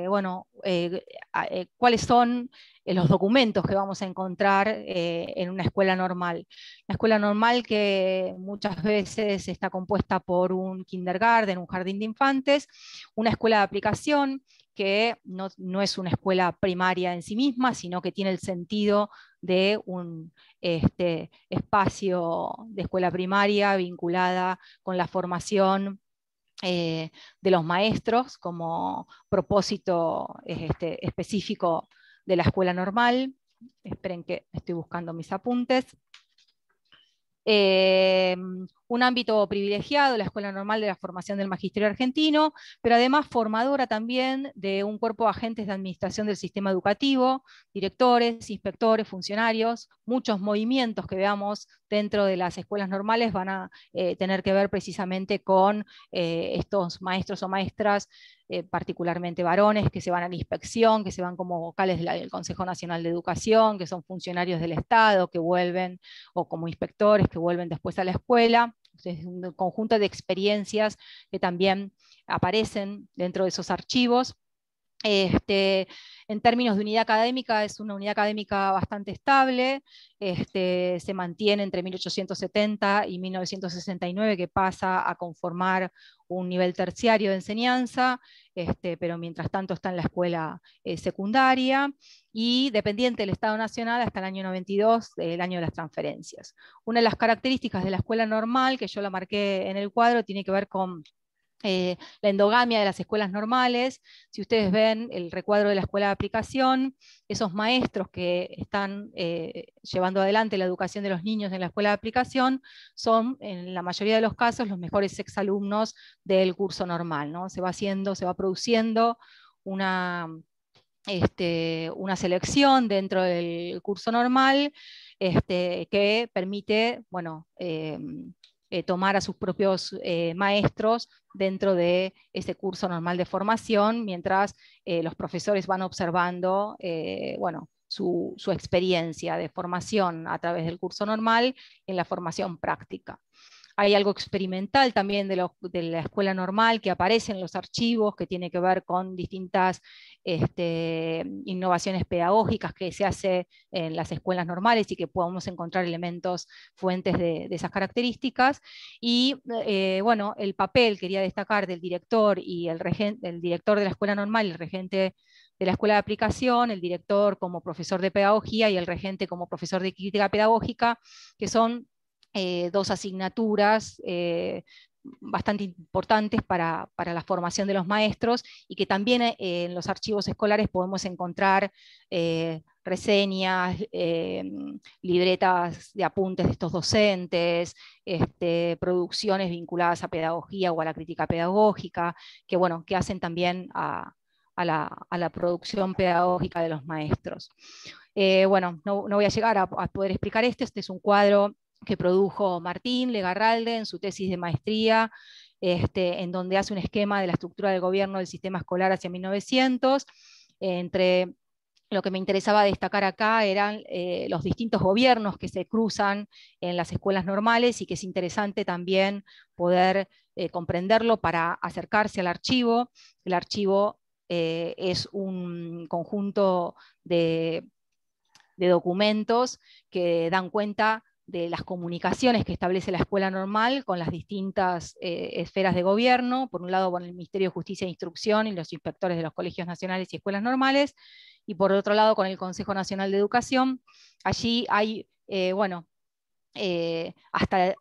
cuáles son los documentos que vamos a encontrar en una escuela normal. La escuela normal, que muchas veces está compuesta por un kindergarten, un jardín de infantes, una escuela de aplicación, que no es una escuela primaria en sí misma, sino que tiene el sentido de un espacio de escuela primaria vinculada con la formación de los maestros como propósito específico de la escuela normal. Esperen que estoy buscando mis apuntes. Un ámbito privilegiado, la Escuela Normal de la Formación del Magisterio Argentino, pero además formadora también de un cuerpo de agentes de administración del sistema educativo, directores, inspectores, funcionarios. Muchos movimientos que veamos dentro de las escuelas normales van a tener que ver precisamente con estos maestros o maestras, particularmente varones, que se van a la inspección, que se van como vocales del Consejo Nacional de Educación, que son funcionarios del Estado, que vuelven, o como inspectores, que vuelven después a la escuela. Es un conjunto de experiencias que también aparecen dentro de esos archivos. En términos de unidad académica, es una unidad académica bastante estable, se mantiene entre 1870 y 1969, que pasa a conformar un nivel terciario de enseñanza, pero mientras tanto está en la escuela secundaria, y dependiente del Estado Nacional hasta el año 92, el año de las transferencias. Una de las características de la escuela normal, que yo la marqué en el cuadro, tiene que ver con la endogamia de las escuelas normales. Si ustedes ven el recuadro de la escuela de aplicación, esos maestros que están llevando adelante la educación de los niños en la escuela de aplicación son, en la mayoría de los casos, los mejores exalumnos del curso normal, ¿no? Se va produciendo una selección dentro del curso normal que permite, bueno, tomar a sus propios maestros dentro de ese curso normal de formación, mientras los profesores van observando bueno, su experiencia de formación a través del curso normal en la formación práctica. Hay algo experimental también de la escuela normal que aparece en los archivos, que tiene que ver con distintas innovaciones pedagógicas que se hace en las escuelas normales y que podemos encontrar elementos fuentes de esas características. Y bueno, el papel, quería destacar, del director y el director de la escuela normal, el regente de la escuela de aplicación, el director como profesor de pedagogía y el regente como profesor de crítica pedagógica, que son dos asignaturas bastante importantes para la formación de los maestros, y que también en los archivos escolares podemos encontrar reseñas, libretas de apuntes de estos docentes, producciones vinculadas a pedagogía o a la crítica pedagógica, que, bueno, que hacen también a la producción pedagógica de los maestros. Bueno, no voy a llegar a poder explicar esto. Este es un cuadro que produjo Martín Legarralde en su tesis de maestría, en donde hace un esquema de la estructura del gobierno del sistema escolar hacia 1900. Entre lo que me interesaba destacar acá eran los distintos gobiernos que se cruzan en las escuelas normales, y que es interesante también poder comprenderlo para acercarse al archivo. El archivo es un conjunto de documentos que dan cuenta de las comunicaciones que establece la escuela normal con las distintas esferas de gobierno, por un lado con el Ministerio de Justicia e Instrucción y los inspectores de los colegios nacionales y escuelas normales, y por otro lado con el Consejo Nacional de Educación. Allí hay, bueno, hasta...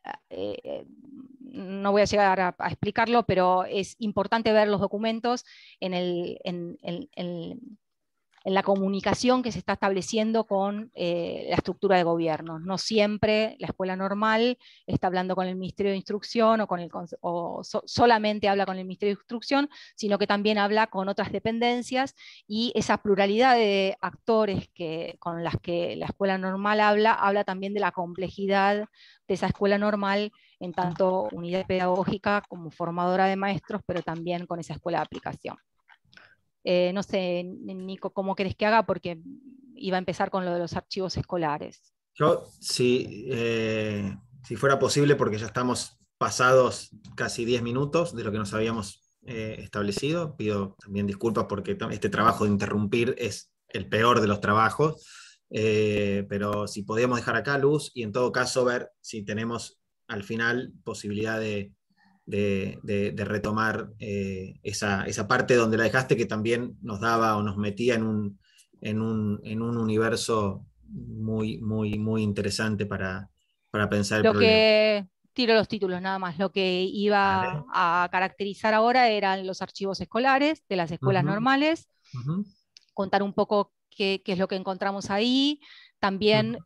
no voy a llegar a explicarlo, pero es importante ver los documentos en la comunicación que se está estableciendo con la estructura de gobierno. No siempre la escuela normal está hablando con el Ministerio de Instrucción solamente habla con el Ministerio de Instrucción, sino que también habla con otras dependencias, y esa pluralidad de actores con las que la escuela normal habla también de la complejidad de esa escuela normal, en tanto unidad pedagógica como formadora de maestros, pero también con esa escuela de aplicación. No sé, Nico, ¿cómo querés que haga? Porque iba a empezar con lo de los archivos escolares. Yo, si fuera posible, porque ya estamos pasados casi 10 minutos de lo que nos habíamos establecido, pido también disculpas porque este trabajo de interrumpir es el peor de los trabajos, pero si podíamos dejar acá, Luz, y en todo caso ver si tenemos al final posibilidad de retomar esa parte donde la dejaste, que también nos daba o nos metía en un universo muy, muy, muy interesante para pensar el problema. Tiro los títulos nada más. Lo que iba Vale. a caracterizar ahora eran los archivos escolares de las escuelas normales, contar un poco qué es lo que encontramos ahí, también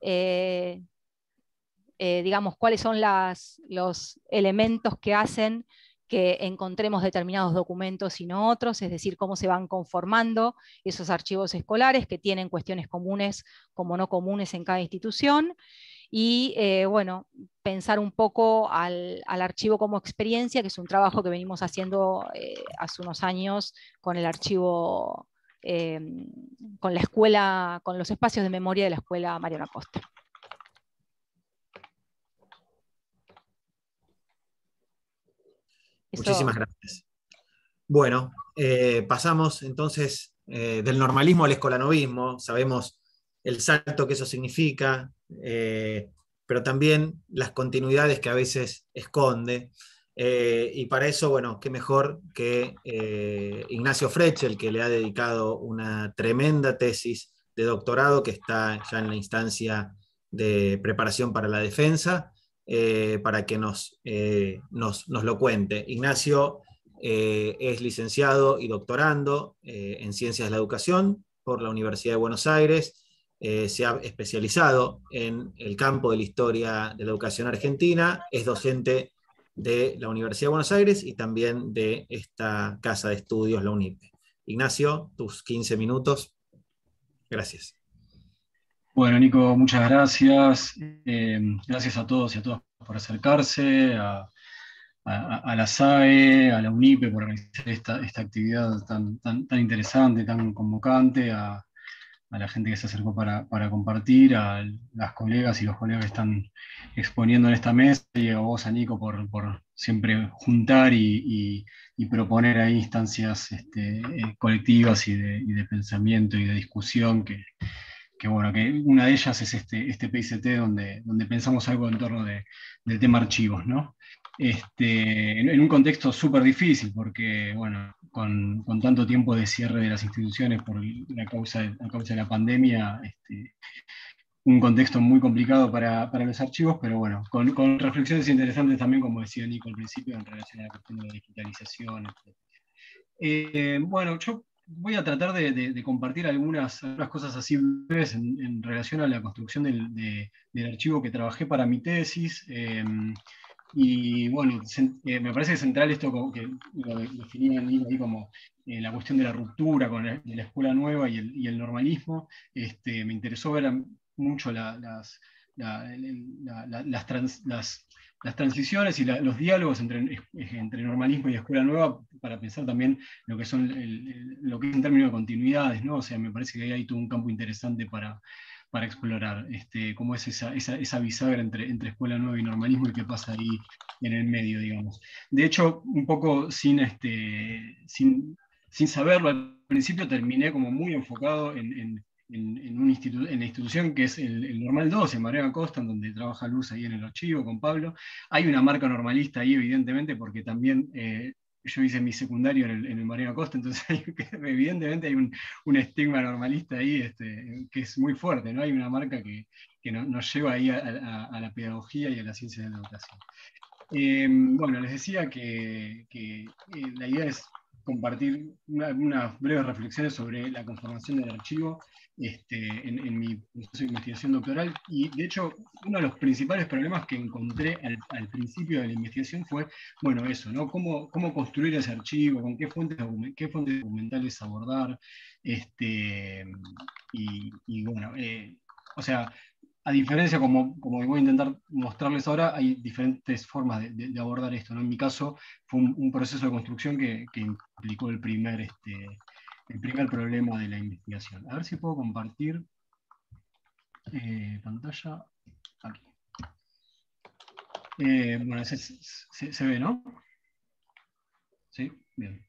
digamos, cuáles son los elementos que hacen que encontremos determinados documentos y no otros, es decir, cómo se van conformando esos archivos escolares que tienen cuestiones comunes como no comunes en cada institución. Y bueno, pensar un poco al archivo como experiencia, que es un trabajo que venimos haciendo hace unos años con el archivo, con la escuela, con los espacios de memoria de la escuela Mariano Acosta. Muchísimas gracias. Bueno, pasamos entonces del normalismo al escolanovismo, sabemos el salto que eso significa, pero también las continuidades que a veces esconde. Y para eso, bueno, qué mejor que Ignacio Frechel, que le ha dedicado una tremenda tesis de doctorado que está ya en la instancia de preparación para la defensa, para que nos lo cuente. Ignacio es licenciado y doctorando en Ciencias de la Educación por la Universidad de Buenos Aires. Se ha especializado en el campo de la historia de la educación argentina. Es docente de la Universidad de Buenos Aires y también de esta casa de estudios, la UNIPE. Ignacio, tus 15 minutos. Gracias. Bueno, Nico, muchas gracias. Gracias a todos y a todas por acercarse, a la SAE, a la UNIPE por organizar esta actividad tan interesante, tan convocante, a la gente que se acercó para compartir, a las colegas y los colegas que están exponiendo en esta mesa, y a vos, a Nico, por siempre juntar y proponer ahí instancias colectivas y de pensamiento y de discusión que bueno, que una de ellas es este PICT donde pensamos algo en torno del tema archivos, ¿no? En un contexto súper difícil, porque bueno, con tanto tiempo de cierre de las instituciones por la causa de la pandemia, un contexto muy complicado para los archivos, pero bueno, con reflexiones interesantes también, como decía Nico al principio, en relación a la cuestión de la digitalización, etc. Bueno, yo voy a tratar de compartir algunas cosas así breves en relación a la construcción del archivo que trabajé para mi tesis. Y bueno, me parece central esto que lo definían ahí como la cuestión de la ruptura con de la escuela nueva y el normalismo. Me interesó ver mucho las transiciones y los diálogos entre normalismo y escuela nueva, para pensar también lo que son lo que es en términos de continuidades, ¿no? O sea, me parece que ahí hay todo un campo interesante para explorar, cómo es esa bisagra entre escuela nueva y normalismo y qué pasa ahí en el medio, digamos. De hecho, un poco sin saberlo al principio, terminé como muy enfocado en la institución que es el Normal 2, en Mariano Acosta, en donde trabaja Luz ahí en el archivo con Pablo. Hay una marca normalista ahí, evidentemente, porque también yo hice mi secundario en el Mariano Acosta, entonces evidentemente hay un estigma normalista ahí que es muy fuerte, ¿no? Hay una marca que nos lleva ahí a la pedagogía y a la ciencia de la educación. Bueno, les decía que la idea es compartir unas breves reflexiones sobre la conformación del archivo en mi proceso de investigación doctoral, y de hecho uno de los principales problemas que encontré al principio de la investigación fue, bueno, eso, ¿no? Cómo construir ese archivo, con qué fuentes documentales abordar, y bueno, o sea, a diferencia, como voy a intentar mostrarles ahora, hay diferentes formas de abordar esto, ¿no? En mi caso fue un proceso de construcción que implicó el primer problema de la investigación. A ver si puedo compartir pantalla aquí. Bueno, se ve, ¿no? Sí, bien.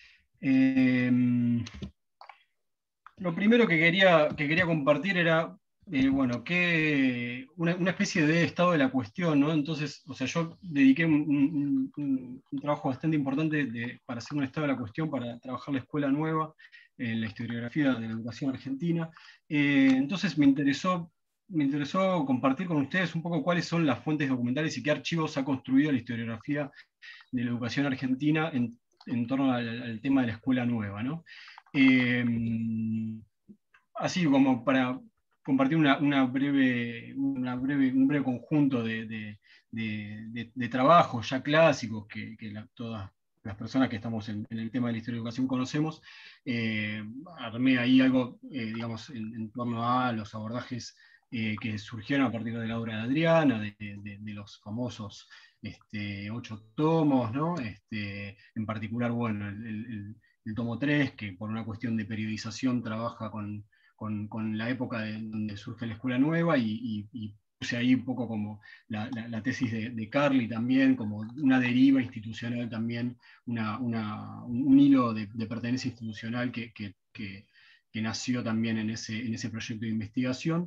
Lo primero que quería compartir era bueno, una especie de estado de la cuestión, ¿no? Entonces, o sea, yo dediqué un trabajo bastante importante para hacer un estado de la cuestión, para trabajar la escuela nueva, en la historiografía de la educación argentina. Entonces me interesó compartir con ustedes un poco cuáles son las fuentes documentales y qué archivos ha construido la historiografía de la educación argentina en torno al tema de la escuela nueva, ¿no? Así como para compartir un breve conjunto de trabajos ya clásicos que todas las personas que estamos en el tema de la historia de educación conocemos. Armé ahí algo, digamos, en torno a los abordajes que surgieron a partir de la obra de Adriana, de los famosos 8 tomos, ¿no? En particular, bueno, el tomo 3, que por una cuestión de periodización trabaja con la época donde surge la escuela nueva, y ahí un poco como la tesis de Carly también, como una deriva institucional también, un hilo de pertenencia institucional que nació también en ese proyecto de investigación.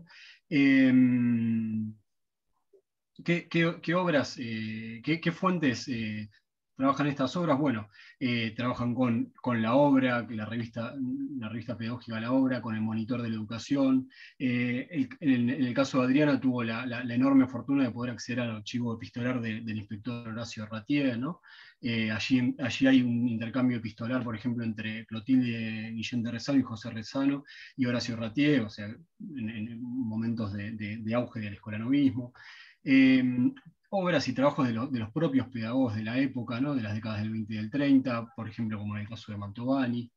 ¿Qué obras, qué fuentes trabajan estas obras? Bueno, trabajan con la obra, la revista pedagógica La Obra, con el Monitor de la Educación. En el caso de Adriana tuvo la enorme fortuna de poder acceder al archivo epistolar del inspector Horacio Ratier, ¿no? Allí hay un intercambio epistolar, por ejemplo, entre Clotilde Guillén de Rezano y José Rezano y Horacio Ratier, o sea, en momentos de auge del escolanovismo. Obras y trabajos de los propios pedagogos de la época, ¿no? De las décadas del 20 y del 30, por ejemplo, como en el caso de Mantovani.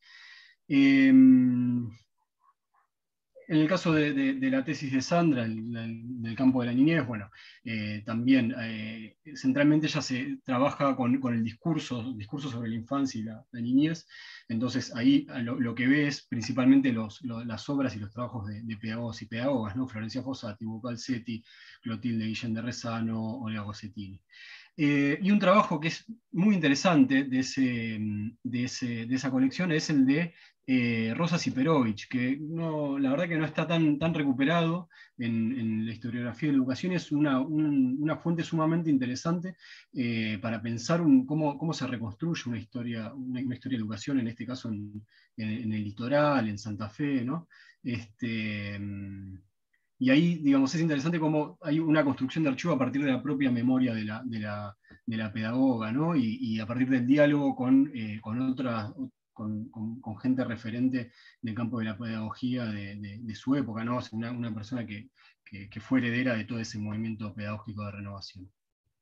En el caso de la tesis de Sandra, del campo de la niñez, bueno, también centralmente ella se trabaja con el discurso sobre la infancia y la niñez. Entonces ahí lo que ve es principalmente las obras y los trabajos de pedagogos y pedagogas, ¿no? Florencia Fossati, Hugo Calzetti, Clotilde Guillén de Rezano, Olga Gossettini. Y un trabajo que es muy interesante de esa colección es el de Rosa Siperovich, que la verdad que no está tan recuperado en la historiografía de la educación. Es una fuente sumamente interesante para pensar cómo se reconstruye una historia de educación, en este caso en el litoral, en Santa Fe, ¿no? Y ahí, digamos, es interesante cómo hay una construcción de archivo a partir de la propia memoria de la pedagoga, ¿no? Y a partir del diálogo con gente referente del campo de la pedagogía de su época, ¿no? O sea, una persona que fue heredera de todo ese movimiento pedagógico de renovación.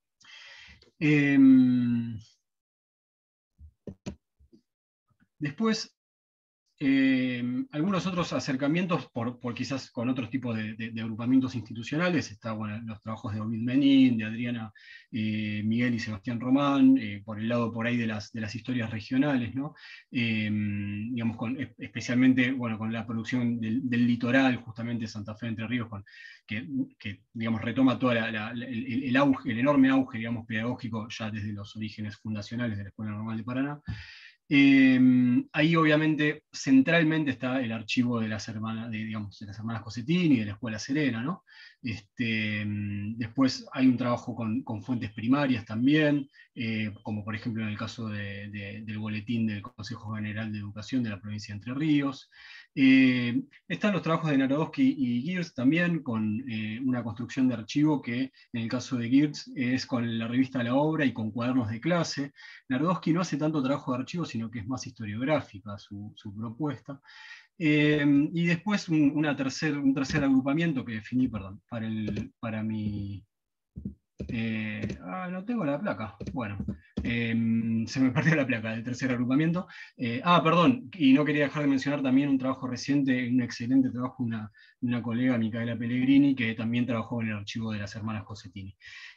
Después, algunos otros acercamientos por quizás con otros tipos de agrupamientos institucionales. Está, bueno, los trabajos de Ovid Menin, de Adriana Miguel y Sebastián Román, por el lado por ahí de las historias regionales, ¿no? Digamos, especialmente, bueno, con la producción del litoral, justamente Santa Fe, Entre Ríos, que digamos, retoma todo el enorme auge, digamos, pedagógico ya desde los orígenes fundacionales de la Escuela Normal de Paraná. Ahí obviamente centralmente está el archivo de las hermanas Cossettini y de la Escuela Serena, ¿no? Después hay un trabajo con fuentes primarias también, como por ejemplo en el caso del boletín del Consejo General de Educación de la provincia de Entre Ríos. Están los trabajos de Narodowski y Girtz también, con una construcción de archivo que en el caso de Girtz es con la revista La Obra y con cuadernos de clase. Narodowski no hace tanto trabajo de archivo, sino que es más historiográfica su propuesta. Y después un tercer agrupamiento que definí, perdón, para mi... no tengo la placa. Bueno, se me perdió la placa del tercer agrupamiento. Perdón, y no quería dejar de mencionar también un trabajo reciente, un excelente trabajo de una colega, Micaela Pellegrini, que también trabajó en el archivo de las hermanas Cossettini.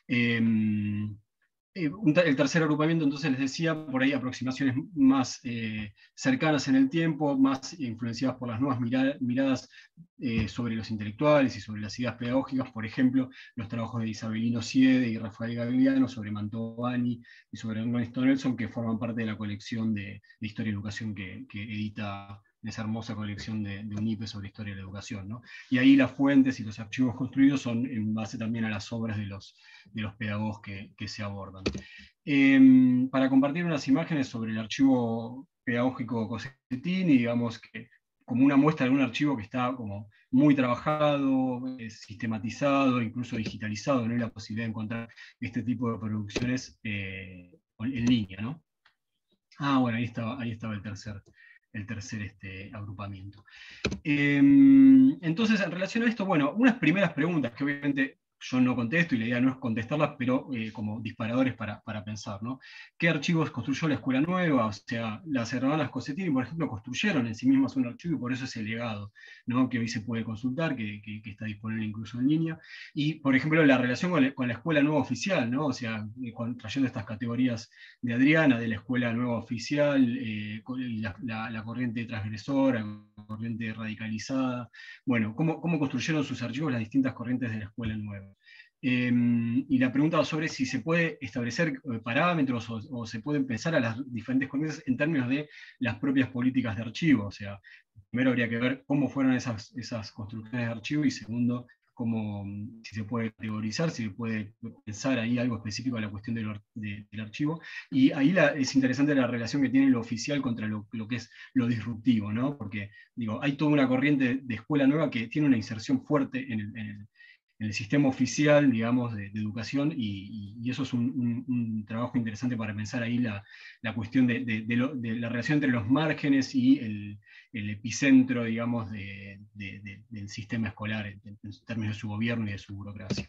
El tercer agrupamiento, entonces les decía, por ahí aproximaciones más cercanas en el tiempo, más influenciadas por las nuevas miradas sobre los intelectuales y sobre las ideas pedagógicas. Por ejemplo, los trabajos de Isabelino Siede y Rafael Gagliano sobre Mantovani y sobre Ernesto Nelson, que forman parte de la colección de Historia y Educación que edita esa hermosa colección de UNIPE sobre historia de la educación, ¿no? Y ahí las fuentes y los archivos construidos son en base también a las obras de los pedagogos que se abordan. Para compartir unas imágenes sobre el archivo pedagógico Cossettini, digamos que como una muestra de un archivo que está como muy trabajado, sistematizado, incluso digitalizado, no hay la posibilidad de encontrar este tipo de producciones en línea, ¿no? Bueno, ahí estaba el tercer agrupamiento. Entonces, en relación a esto, bueno, unas primeras preguntas que obviamente yo no contesto, y la idea no es contestarlas, pero como disparadores para pensar, ¿no? ¿Qué archivos construyó la Escuela Nueva? O sea, las hermanas Cossettini, por ejemplo, construyeron en sí mismas un archivo, y por eso ese legado, ¿no? Que hoy se puede consultar, que está disponible incluso en línea. Y, por ejemplo, la relación con la Escuela Nueva Oficial, ¿no? O sea, trayendo estas categorías de Adriana, de la Escuela Nueva Oficial, la corriente transgresora, la corriente radicalizada. Bueno, cómo construyeron sus archivos las distintas corrientes de la Escuela Nueva. Y la pregunta va sobre si se puede establecer parámetros o se pueden pensar a las diferentes corrientes en términos de las propias políticas de archivo. O sea, primero habría que ver cómo fueron esas construcciones de archivo, y segundo, si se puede categorizar, si se puede pensar ahí algo específico a la cuestión del archivo. Y ahí es interesante la relación que tiene lo oficial contra lo que es lo disruptivo, ¿no? Porque digo, hay toda una corriente de escuela nueva que tiene una inserción fuerte en el sistema oficial, digamos, de educación, y eso es un trabajo interesante para pensar ahí la cuestión de la relación entre los márgenes y el epicentro, digamos, del sistema escolar, en términos de su gobierno y de su burocracia.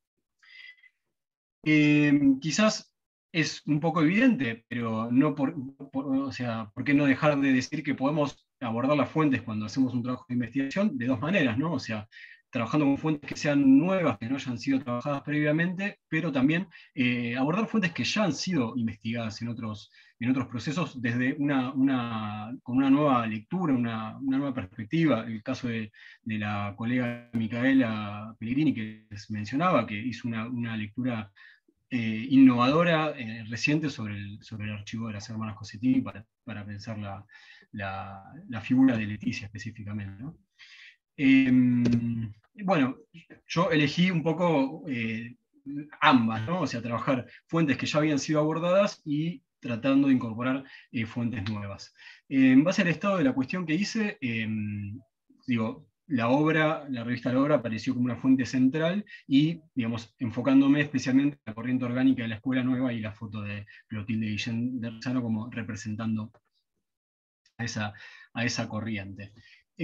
Quizás es un poco evidente, pero no o sea, ¿por qué no dejar de decir que podemos abordar las fuentes cuando hacemos un trabajo de investigación de dos maneras, ¿no? O sea, trabajando con fuentes que sean nuevas, que no hayan sido trabajadas previamente, pero también abordar fuentes que ya han sido investigadas en otros procesos desde con una nueva lectura, una nueva perspectiva. El caso de la colega Micaela Pellegrini, que les mencionaba, que hizo una lectura innovadora reciente sobre el archivo de las hermanas Cossettini para pensar la figura de Leticia específicamente, ¿no? Bueno, yo elegí un poco ambas, ¿no? O sea, trabajar fuentes que ya habían sido abordadas y tratando de incorporar fuentes nuevas. En base al estado de la cuestión que hice, digo, la revista La Obra apareció como una fuente central y, digamos, enfocándome especialmente en la corriente orgánica de la Escuela Nueva y la foto de Clotilde Guillén de Arzano como representando a esa corriente.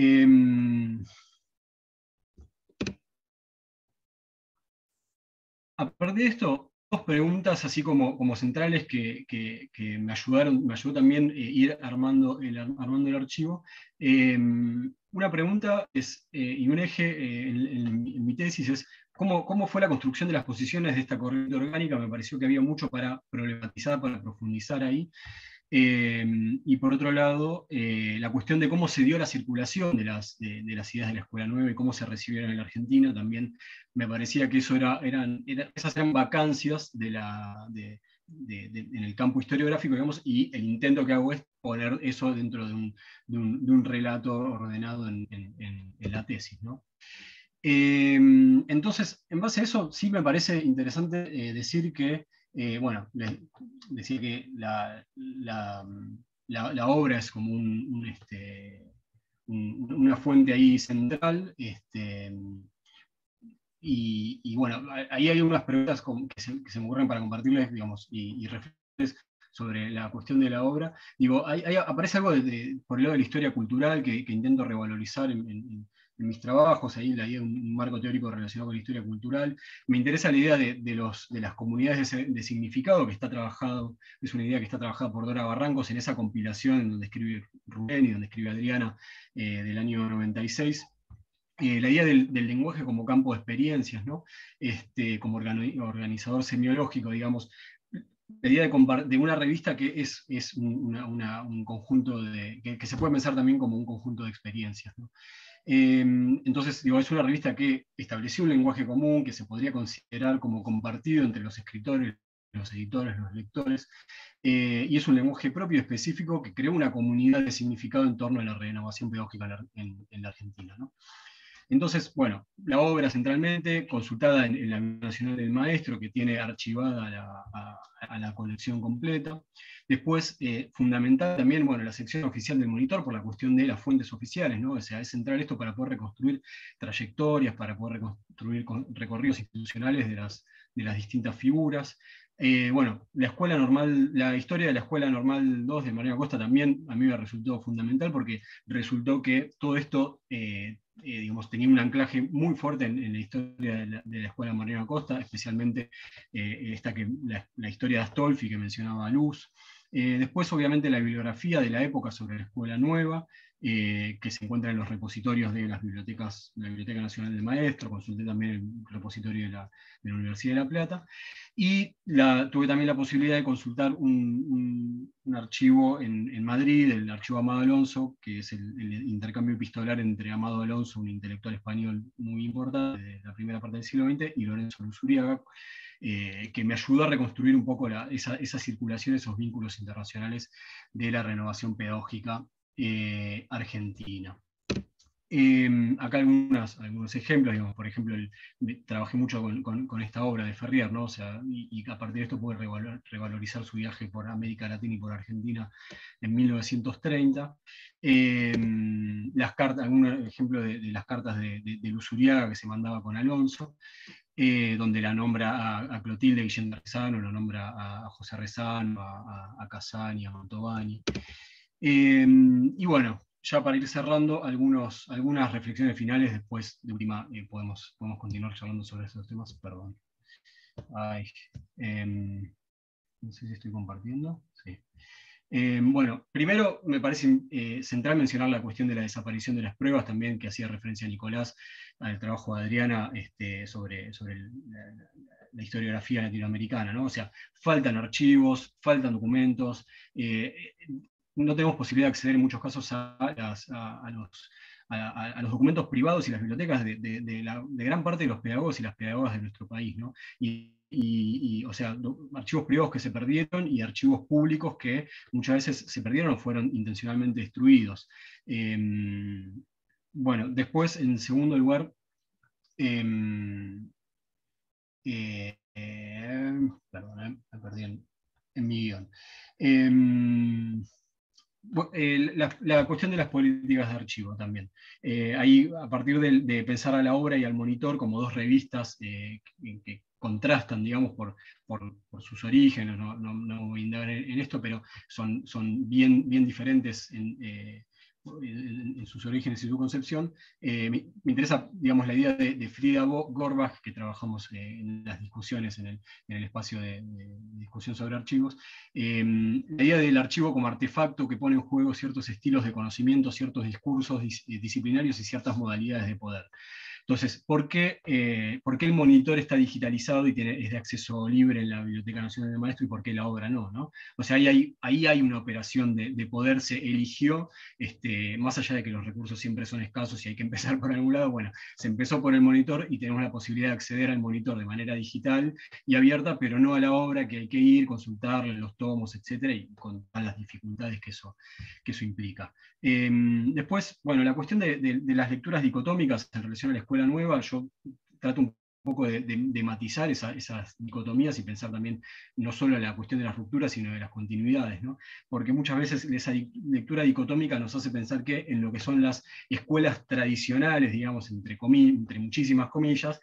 A partir de esto, dos preguntas así como centrales que me ayudó también ir armando el archivo. Una pregunta es, y un eje en mi tesis es, ¿cómo fue la construcción de las posiciones de esta corriente orgánica? Me pareció que había mucho para problematizar, para profundizar ahí. Y por otro lado, la cuestión de cómo se dio la circulación de las ideas de la Escuela Nueva y cómo se recibieron en la Argentina, también me parecía que eso esas eran vacancias en el campo historiográfico, digamos, y el intento que hago es poner eso dentro de un relato ordenado en la tesis, ¿no? Entonces, en base a eso, sí me parece interesante decir que bueno, les decía que la obra es como una fuente ahí central, y bueno, ahí hay unas preguntas que se me ocurren para compartirles, digamos, y reflexiones sobre la cuestión de la obra. Digo, ahí aparece algo por el lado de la historia cultural que intento revalorizar en mis trabajos, ahí la idea de un marco teórico relacionado con la historia cultural. Me interesa la idea de las comunidades de significado que está trabajado, es una idea que está trabajada por Dora Barrancos en esa compilación en donde escribe Rubén y donde escribe Adriana del año 96. La idea del lenguaje como campo de experiencias, ¿no? Como organizador semiológico, digamos, la idea de una revista que es un conjunto que se puede pensar también como un conjunto de experiencias, ¿no? Entonces, digo, es una revista que estableció un lenguaje común que se podría considerar como compartido entre los escritores, los editores, los lectores, y es un lenguaje propio específico que creó una comunidad de significado en torno a la renovación pedagógica en la Argentina, ¿no? Entonces, bueno, la obra centralmente consultada en la Biblioteca Nacional del Maestro, que tiene archivada a la colección completa. Después, fundamental también, bueno, la sección oficial del Monitor por la cuestión de las fuentes oficiales, ¿no? O sea, es central esto para poder reconstruir trayectorias, para poder reconstruir recorridos institucionales de las distintas figuras. Bueno, la historia de la Escuela Normal 2 de Mariano Acosta también a mí me resultó fundamental porque resultó que todo esto digamos, tenía un anclaje muy fuerte en la historia de la Escuela Mariano Acosta, especialmente la historia de Astolfi que mencionaba Luz. Después, obviamente, la bibliografía de la época sobre la Escuela Nueva, que se encuentra en los repositorios de las bibliotecas, la Biblioteca Nacional del Maestro, consulté también el repositorio de la Universidad de La Plata, y tuve también la posibilidad de consultar una archivo en Madrid, el archivo Amado Alonso, que es el intercambio epistolar entre Amado Alonso, un intelectual español muy importante de la primera parte del siglo XX, y Lorenzo Luzuriaga, que me ayudó a reconstruir un poco esa circulación, esos vínculos internacionales de la renovación pedagógica argentina. Acá algunos ejemplos, digamos, por ejemplo, trabajé mucho con esta obra de Ferrier, ¿no? O sea, y a partir de esto pude revalorizar su viaje por América Latina y por Argentina en 1930. Algún ejemplo de las cartas de Luzuriaga que se mandaba con Alonso, donde la nombra a Clotilde Guillén de Rezano, lo nombra a José Rezano, a Casani, a Mantovani. Y bueno, ya para ir cerrando, algunas reflexiones finales, después de última podemos continuar charlando sobre estos temas, perdón. No sé si estoy compartiendo. Sí. Bueno, primero me parece central mencionar la cuestión de la desaparición de las pruebas, también que hacía referencia a Nicolás, al trabajo de Adriana sobre la historiografía latinoamericana, ¿no? O sea, faltan archivos, faltan documentos, no tenemos posibilidad de acceder en muchos casos a los documentos privados y las bibliotecas de gran parte de los pedagogos y las pedagogas de nuestro país, ¿no? O sea, archivos privados que se perdieron y archivos públicos que muchas veces se perdieron o fueron intencionalmente destruidos. Bueno, después, en segundo lugar, perdón, me perdí en mi guión. La cuestión de las políticas de archivo también. Ahí, a partir de pensar a la obra y al monitor como dos revistas que contrastan, digamos, por sus orígenes, no voy a indagar en esto, pero son bien diferentes en sus orígenes y su concepción. Me interesa, digamos, la idea de Frida Gorbach, que trabajamos en las discusiones, en el espacio de discusión sobre archivos, la idea del archivo como artefacto que pone en juego ciertos estilos de conocimiento, ciertos discursos disciplinarios y ciertas modalidades de poder. Entonces, ¿por qué el monitor está digitalizado y es de acceso libre en la Biblioteca Nacional del Maestro y por qué la obra no? O sea, ahí hay una operación de poder, se eligió, más allá de que los recursos siempre son escasos y hay que empezar por algún lado, bueno, se empezó por el monitor y tenemos la posibilidad de acceder al monitor de manera digital y abierta, pero no a la obra, que hay que ir, consultarle los tomos, etcétera, y con todas las dificultades que eso implica. Después, bueno, la cuestión de las lecturas dicotómicas en relación a la escuela nueva, yo trato un poco de matizar esas dicotomías y pensar también no solo en la cuestión de las rupturas, sino de las continuidades, ¿no? Porque muchas veces esa lectura dicotómica nos hace pensar que en lo que son las escuelas tradicionales, digamos, entre muchísimas comillas,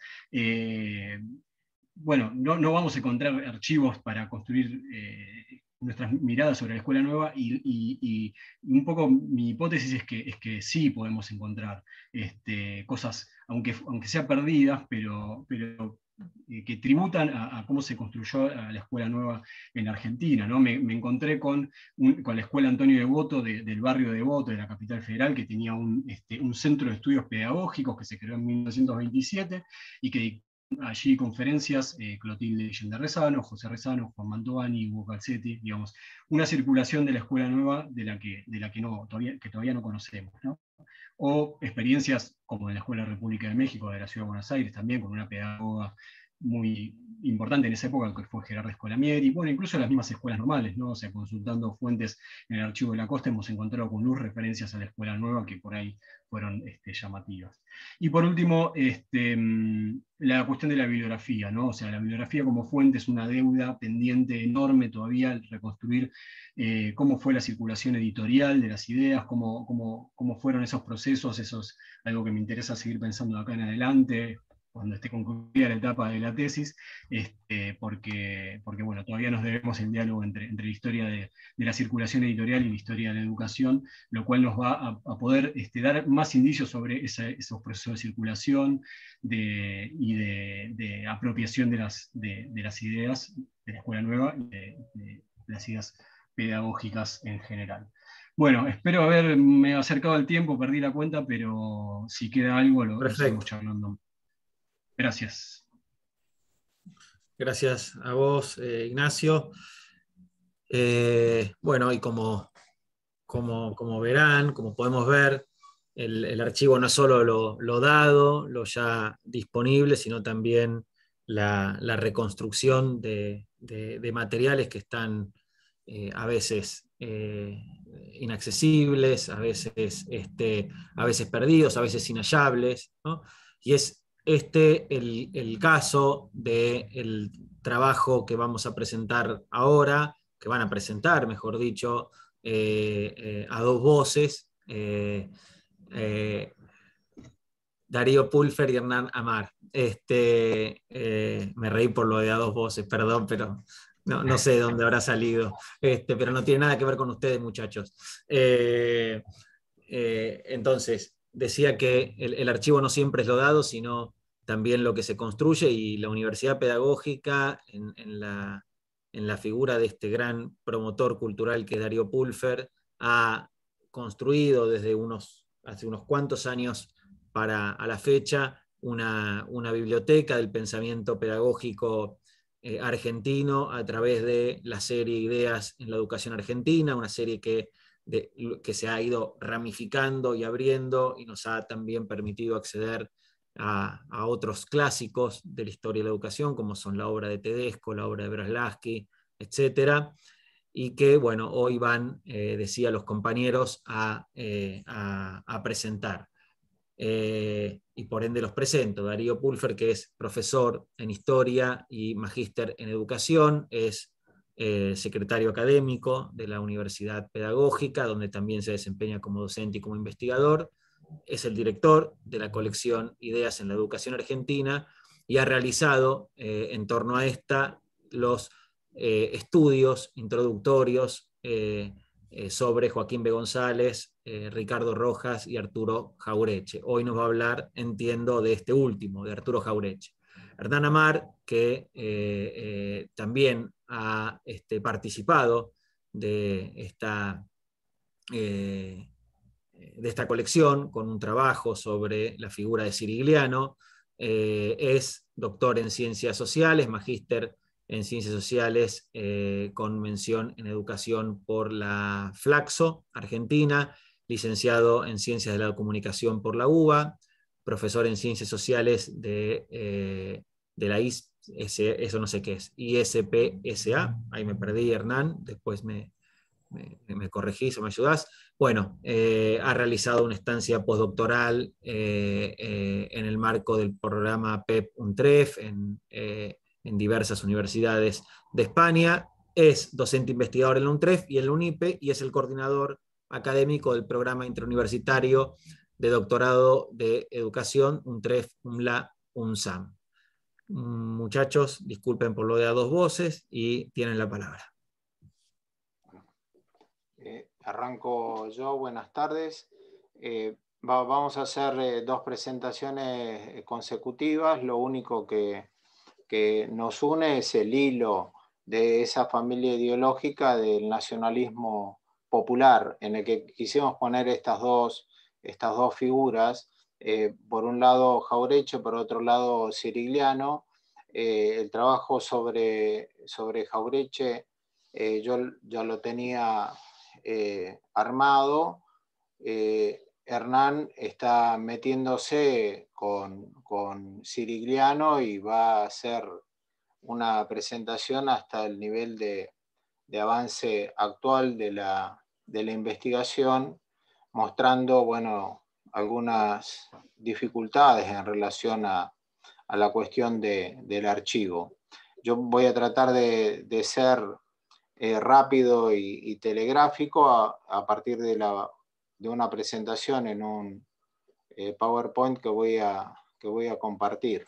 bueno, no vamos a encontrar archivos para construir nuestras miradas sobre la escuela nueva, y un poco mi hipótesis es que sí podemos encontrar cosas, aunque sean perdidas, pero que tributan a cómo se construyó la escuela nueva en Argentina, ¿no? Me encontré con la escuela Antonio Devoto del barrio de Devoto, de la capital federal, que tenía un centro de estudios pedagógicos que se creó en 1927 y que allí conferencias, Clotilde Guillén de Rezano, José Rezano, Juan Mantovani, Hugo Calcetti, digamos, una circulación de la escuela nueva de la que todavía no conocemos, ¿no? O experiencias como en la Escuela República de México de la Ciudad de Buenos Aires, también con una pedagoga muy importante en esa época, que fue Gerardo Scolamieri, bueno, incluso las mismas escuelas normales, ¿no? O sea, consultando fuentes en el Archivo de la Costa, hemos encontrado con luz referencias a la escuela nueva que por ahí fueron llamativas. Y por último, la cuestión de la bibliografía, ¿no? O sea, la bibliografía como fuente es una deuda pendiente enorme todavía, el reconstruir cómo fue la circulación editorial de las ideas, cómo fueron esos procesos, eso es algo que me interesa seguir pensando de acá en adelante, cuando esté concluida la etapa de la tesis, porque bueno, todavía nos debemos el diálogo entre la historia de la circulación editorial y la historia de la educación, lo cual nos va a poder dar más indicios sobre esos procesos de circulación y de apropiación de las ideas de la escuela nueva y de las ideas pedagógicas en general. Bueno, espero haberme acercado al tiempo, perdí la cuenta, pero si queda algo lo seguimos charlando. Gracias. Gracias a vos, Ignacio. Bueno, y como verán, como podemos ver, el archivo no es solo lo dado, lo ya disponible, sino también la reconstrucción de materiales que están a veces inaccesibles, a veces perdidos, a veces inhallables, ¿no? Y es el caso del trabajo que vamos a presentar ahora, que van a presentar, mejor dicho, a dos voces, Darío Pulfer y Hernán Amar. Me reí por lo de a dos voces, perdón, pero no sé de dónde habrá salido, pero no tiene nada que ver con ustedes, muchachos. Entonces, decía que el archivo no siempre es lo dado, sino también lo que se construye, y la Universidad Pedagógica, en la figura de este gran promotor cultural que es Darío Pulfer, ha construido desde hace unos cuantos años a la fecha una biblioteca del pensamiento pedagógico argentino a través de la serie Ideas en la Educación Argentina, una serie que se ha ido ramificando y abriendo y nos ha también permitido acceder a otros clásicos de la historia de la educación, como son la obra de Tedesco, la obra de Braslavsky, etc. Y que, bueno, hoy van, decía los compañeros, a presentar. Y por ende los presento. Darío Pulfer, que es profesor en Historia y magíster en Educación, es secretario académico de la Universidad Pedagógica, donde también se desempeña como docente y como investigador. Es el director de la colección Ideas en la Educación Argentina y ha realizado en torno a esta los estudios introductorios sobre Joaquín B. González, Ricardo Rojas y Arturo Jaureche. Hoy nos va a hablar, entiendo, de este último, de Arturo Jaureche. Hernán Amar, que también ha participado de esta colección con un trabajo sobre la figura de Cirigliano, es doctor en Ciencias Sociales, magíster en Ciencias Sociales con mención en Educación por la Flaxo, Argentina, licenciado en Ciencias de la Comunicación por la UBA, profesor en Ciencias Sociales de la eso no sé qué es, ISPSA, ahí me perdí, Hernán, después me corregís o me ayudás. Bueno, ha realizado una estancia postdoctoral en el marco del programa PEP-UNTREF en diversas universidades de España. Es docente investigador en la UNTREF y en la UNIPE, y es el coordinador académico del programa interuniversitario de doctorado de educación UNTREF, UNLA, UNSAM. Muchachos, disculpen por lo de a dos voces y tienen la palabra. Arranco yo, buenas tardes. Vamos a hacer dos presentaciones consecutivas. Lo único que nos une es el hilo de esa familia ideológica del nacionalismo popular, en el que quisimos poner estas dos figuras, por un lado Jaureche, por otro lado Cirigliano. El trabajo sobre Jaureche yo ya lo tenía armado. Hernán está metiéndose con Cirigliano y va a hacer una presentación hasta el nivel de avance actual de la investigación, mostrando, bueno, algunas dificultades en relación a la cuestión del archivo. Yo voy a tratar de ser rápido y telegráfico a partir de una presentación en un PowerPoint que voy a compartir.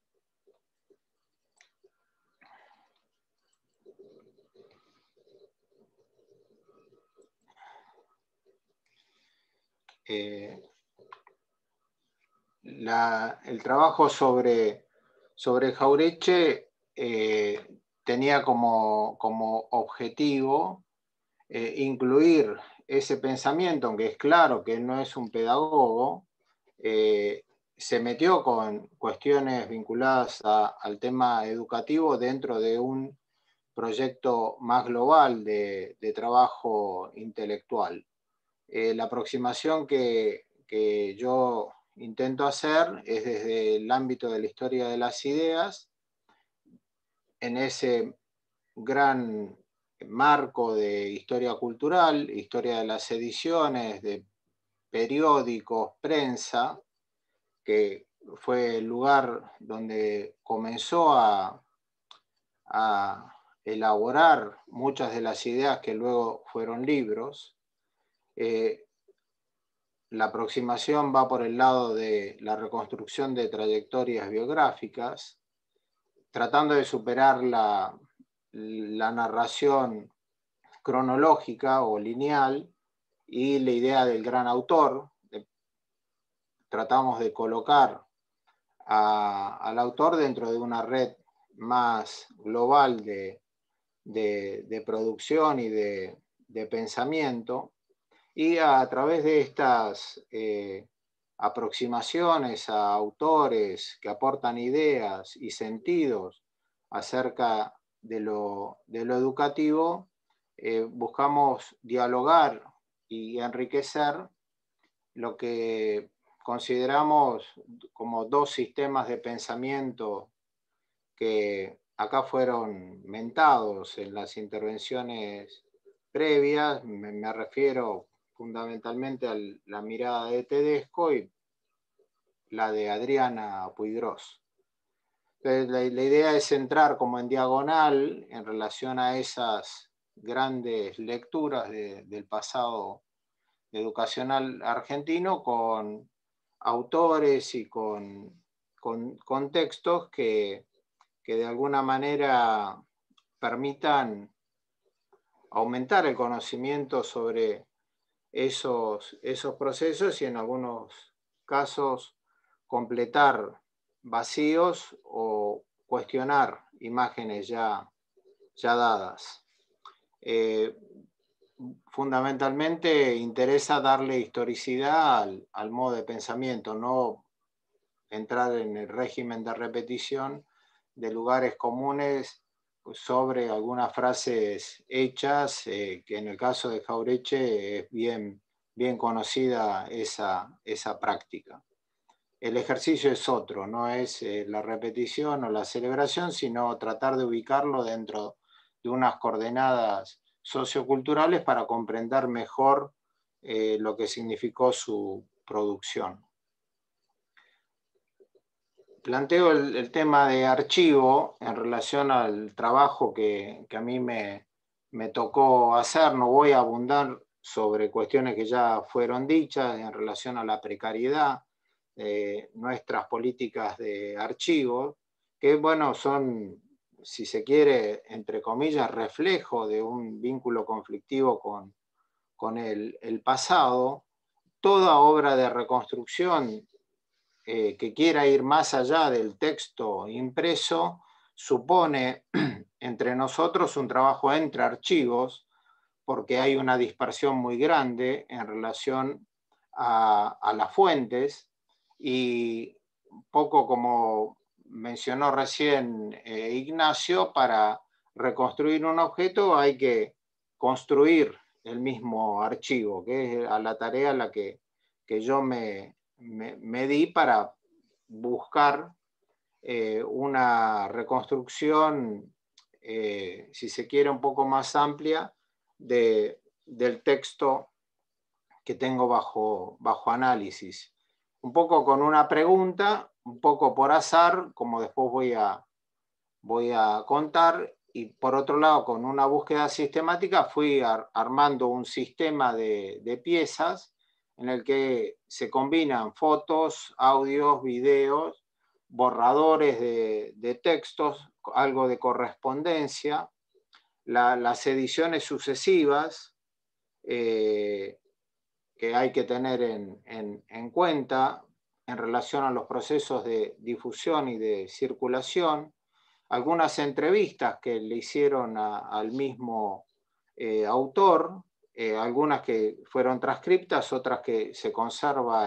El trabajo sobre Jaureche tenía como objetivo incluir ese pensamiento, aunque es claro que él no es un pedagogo, se metió con cuestiones vinculadas al tema educativo dentro de un proyecto más global de trabajo intelectual. La aproximación que yo intento hacer es desde el ámbito de la historia de las ideas, en ese gran marco de historia cultural, historia de las ediciones, de periódicos, prensa, que fue el lugar donde comenzó a elaborar muchas de las ideas que luego fueron libros. La aproximación va por el lado de la reconstrucción de trayectorias biográficas, tratando de superar la narración cronológica o lineal y la idea del gran autor. Tratamos de colocar al autor dentro de una red más global de producción y de pensamiento, y a través de estas aproximaciones a autores que aportan ideas y sentidos acerca de lo educativo, buscamos dialogar y enriquecer lo que consideramos como dos sistemas de pensamiento que acá fueron mentados en las intervenciones previas. Me refiero fundamentalmente a la mirada de Tedesco y la de Adriana Puigros. Entonces, la idea es entrar como en diagonal en relación a esas grandes lecturas del pasado educacional argentino, con autores y con textos que de alguna manera permitan aumentar el conocimiento sobre esos procesos y en algunos casos completar vacíos o cuestionar imágenes ya dadas. Fundamentalmente interesa darle historicidad al modo de pensamiento, no entrar en el régimen de repetición de lugares comunes sobre algunas frases hechas, que en el caso de Jauretche es bien conocida esa práctica. El ejercicio es otro, no es la repetición o la celebración, sino tratar de ubicarlo dentro de unas coordenadas socioculturales para comprender mejor lo que significó su producción. Planteo el tema de archivo en relación al trabajo que a mí me tocó hacer. No voy a abundar sobre cuestiones que ya fueron dichas en relación a la precariedad de nuestras políticas de archivo, que bueno, son, si se quiere, entre comillas, reflejo de un vínculo conflictivo con el pasado. Toda obra de reconstrucción que quiera ir más allá del texto impreso supone entre nosotros un trabajo entre archivos, porque hay una dispersión muy grande en relación a las fuentes, y poco como mencionó recién Ignacio, para reconstruir un objeto hay que construir el mismo archivo, que es a la tarea a la que yo me di para buscar una reconstrucción, si se quiere, un poco más amplia del texto que tengo bajo análisis. Un poco con una pregunta, un poco por azar, como después voy a contar, y por otro lado, con una búsqueda sistemática, fui armando un sistema de piezas en el que se combinan fotos, audios, videos, borradores de textos, algo de correspondencia, las ediciones sucesivas que hay que tener en cuenta en relación a los procesos de difusión y de circulación, algunas entrevistas que le hicieron al mismo autor, algunas que fueron transcriptas, otras que se conserva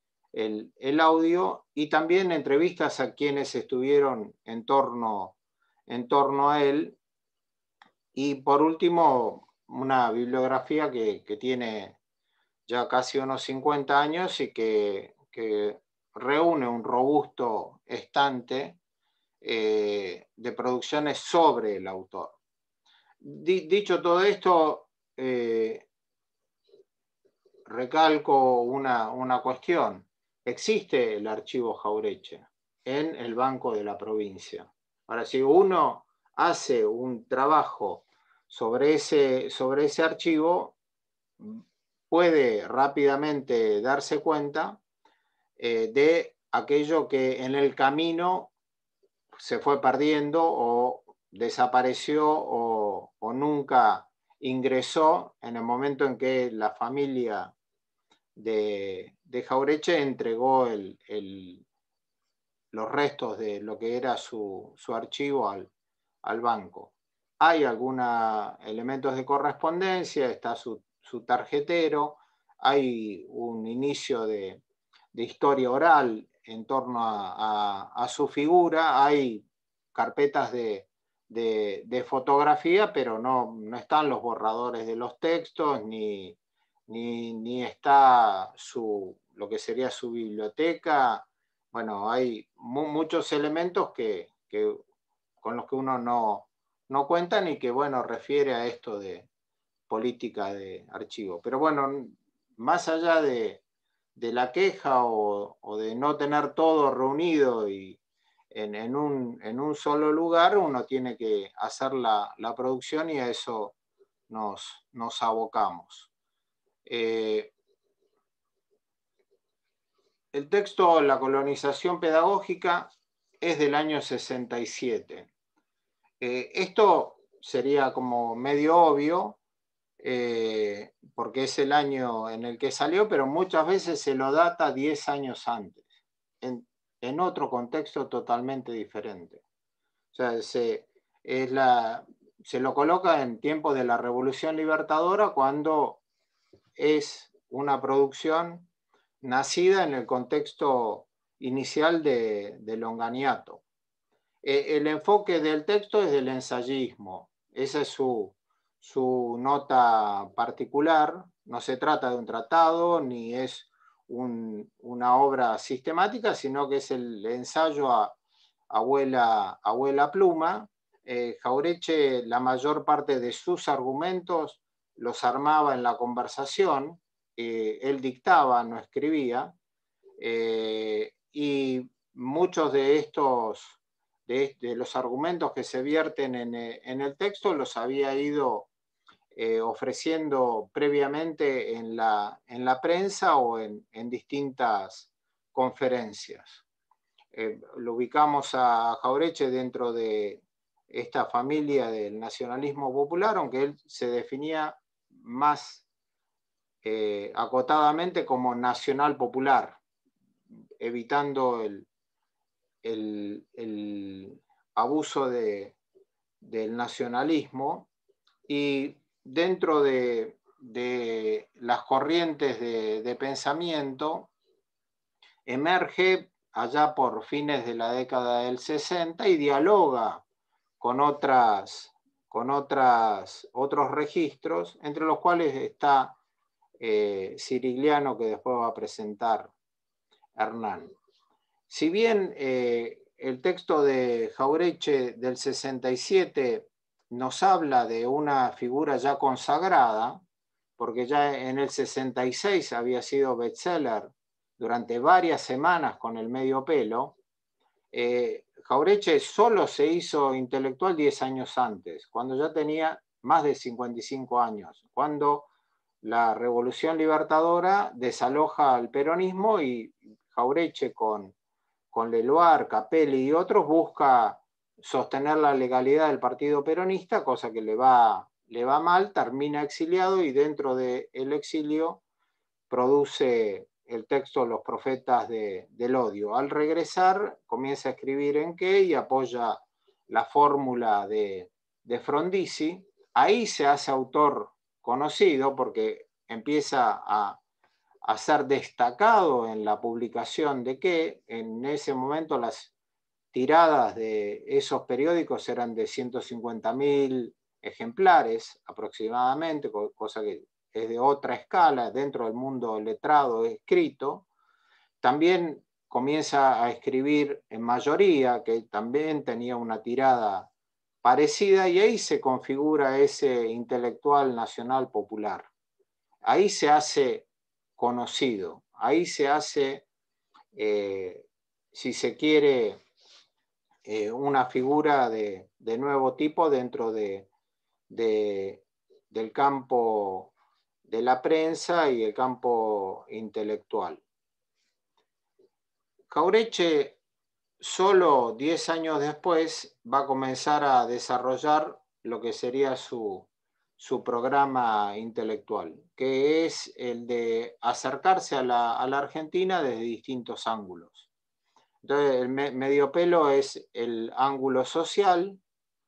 el audio, y también entrevistas a quienes estuvieron en torno a él, Y por último, una bibliografía que tiene ya casi unos 50 años y que reúne un robusto estante de producciones sobre el autor. Dicho todo esto, recalco una cuestión. Existe el archivo Jauretche en el Banco de la Provincia. Ahora, si uno hace un trabajo sobre ese archivo, puede rápidamente darse cuenta de aquello que en el camino se fue perdiendo o desapareció o nunca ingresó en el momento en que la familia de Jauretche entregó los restos de lo que era su archivo al banco. Hay algunos elementos de correspondencia, está su tarjetero, hay un inicio de historia oral en torno a su figura, hay carpetas de fotografía, pero no están los borradores de los textos, ni está lo que sería su biblioteca. Bueno, hay muchos elementos con los que uno no cuenta y que, bueno, refiere a esto de política de archivo. Pero bueno, más allá de la queja o de no tener todo reunido y en un solo lugar, uno tiene que hacer la producción y a eso nos abocamos. El texto La colonización pedagógica es del año 67. Esto sería como medio obvio, porque es el año en el que salió, pero muchas veces se lo data 10 años antes, en otro contexto totalmente diferente. O sea, se lo coloca en tiempos de la Revolución Libertadora, cuando es una producción nacida en el contexto inicial de Longaniato. El enfoque del texto es del ensayismo, esa es su nota particular. No se trata de un tratado ni es una obra sistemática, sino que es el ensayo a abuela pluma. Jauretche, la mayor parte de sus argumentos los armaba en la conversación, él dictaba, no escribía, y muchos de los argumentos que se vierten en el texto los había ido ofreciendo previamente en la prensa o en distintas conferencias. Lo ubicamos a Jauretche dentro de esta familia del nacionalismo popular, aunque él se definía más acotadamente como nacional popular, evitando el abuso del nacionalismo, y dentro de las corrientes de pensamiento emerge allá por fines de la década del 60 y dialoga con otros registros, entre los cuales está Cirigliano, que después va a presentar Hernán. Si bien el texto de Jauretche del 67 nos habla de una figura ya consagrada, porque ya en el 66 había sido bestseller durante varias semanas con El medio pelo, Jauretche solo se hizo intelectual 10 años antes, cuando ya tenía más de 55 años, cuando la Revolución Libertadora desaloja al peronismo y Jauretche con Leloir, Capelli y otros busca sostener la legalidad del partido peronista, cosa que le va mal, termina exiliado y dentro del exilio produce el texto Los profetas del odio. Al regresar comienza a escribir en qué y apoya la fórmula de Frondizi. Ahí se hace autor conocido porque empieza a ser destacado en la publicación de que en ese momento las tiradas de esos periódicos eran de 150.000 ejemplares aproximadamente, cosa que es de otra escala dentro del mundo letrado escrito. También comienza a escribir en mayoría, que también tenía una tirada parecida, y ahí se configura ese intelectual nacional popular. Ahí se hace conocido, ahí se hace, si se quiere, una figura de nuevo tipo dentro del campo de la prensa y el campo intelectual. Jauretche, solo 10 años después, va a comenzar a desarrollar lo que sería su programa intelectual, que es el de acercarse a la Argentina desde distintos ángulos. Entonces, el medio pelo es el ángulo social,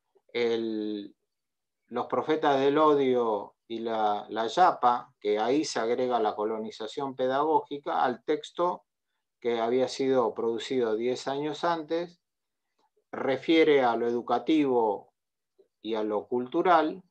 los profetas del odio y la yapa, que ahí se agrega la colonización pedagógica al texto que había sido producido 10 años antes, refiere a lo educativo y a lo cultural.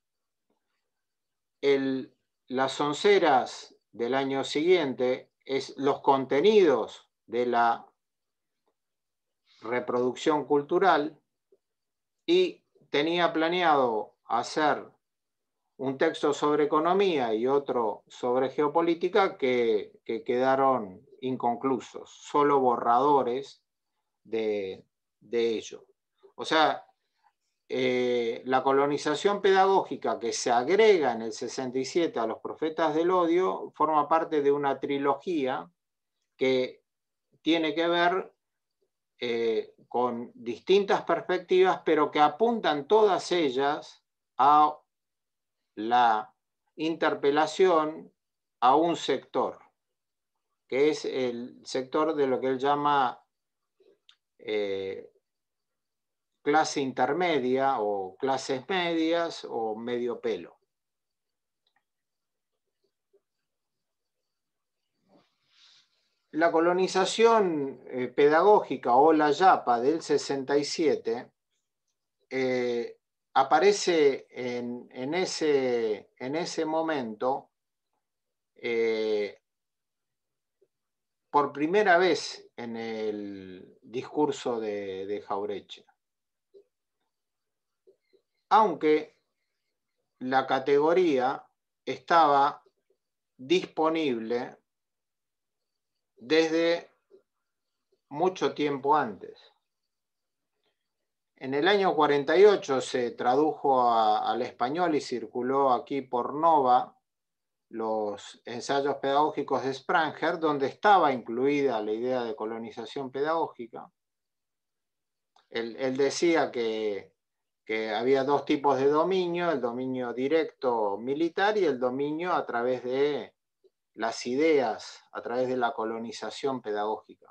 Las onceras del año siguiente es los contenidos de la reproducción cultural, y tenía planeado hacer un texto sobre economía y otro sobre geopolítica que quedaron inconclusos, solo borradores de ello. O sea, la colonización pedagógica que se agrega en el 67 a los profetas del odio forma parte de una trilogía que tiene que ver con distintas perspectivas, pero que apuntan todas ellas a la interpelación a un sector, que es el sector de lo que él llama clase intermedia o clases medias o medio pelo. La colonización pedagógica o la yapa del 67 aparece en ese momento por primera vez en el discurso de Jauretche. Aunque la categoría estaba disponible desde mucho tiempo antes. En el año 48 se tradujo al español y circuló aquí por Nova los ensayos pedagógicos de Spranger, donde estaba incluida la idea de colonización pedagógica. Él decía que había dos tipos de dominio, el dominio directo militar y el dominio a través de las ideas, a través de la colonización pedagógica.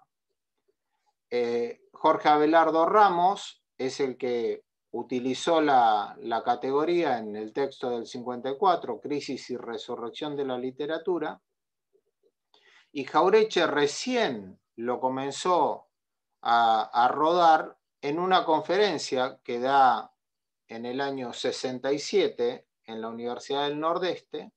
Jorge Abelardo Ramos es el que utilizó la categoría en el texto del 54, Crisis y Resurrección de la Literatura, y Jauretche recién lo comenzó a rodar en una conferencia que da en el año 67 en la Universidad del Nordeste,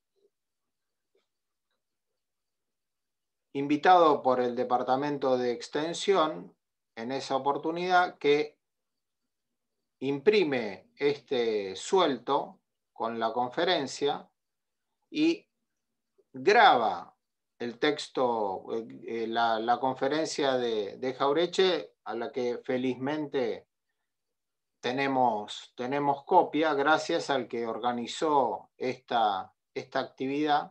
invitado por el Departamento de Extensión en esa oportunidad, que imprime este suelto con la conferencia y graba el texto, la conferencia de Jauretche, a la que felizmente tenemos copia gracias al que organizó esta actividad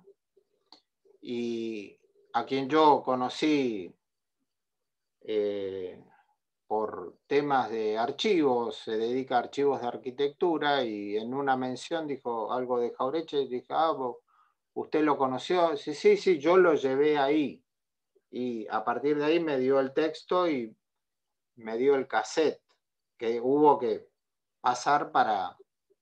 y a quien yo conocí por temas de archivos, se dedica a archivos de arquitectura, y en una mención dijo algo de Jauretche, y dije, ¿usted lo conoció? Sí, yo lo llevé ahí. Y a partir de ahí me dio el texto y me dio el cassette que hubo que pasar para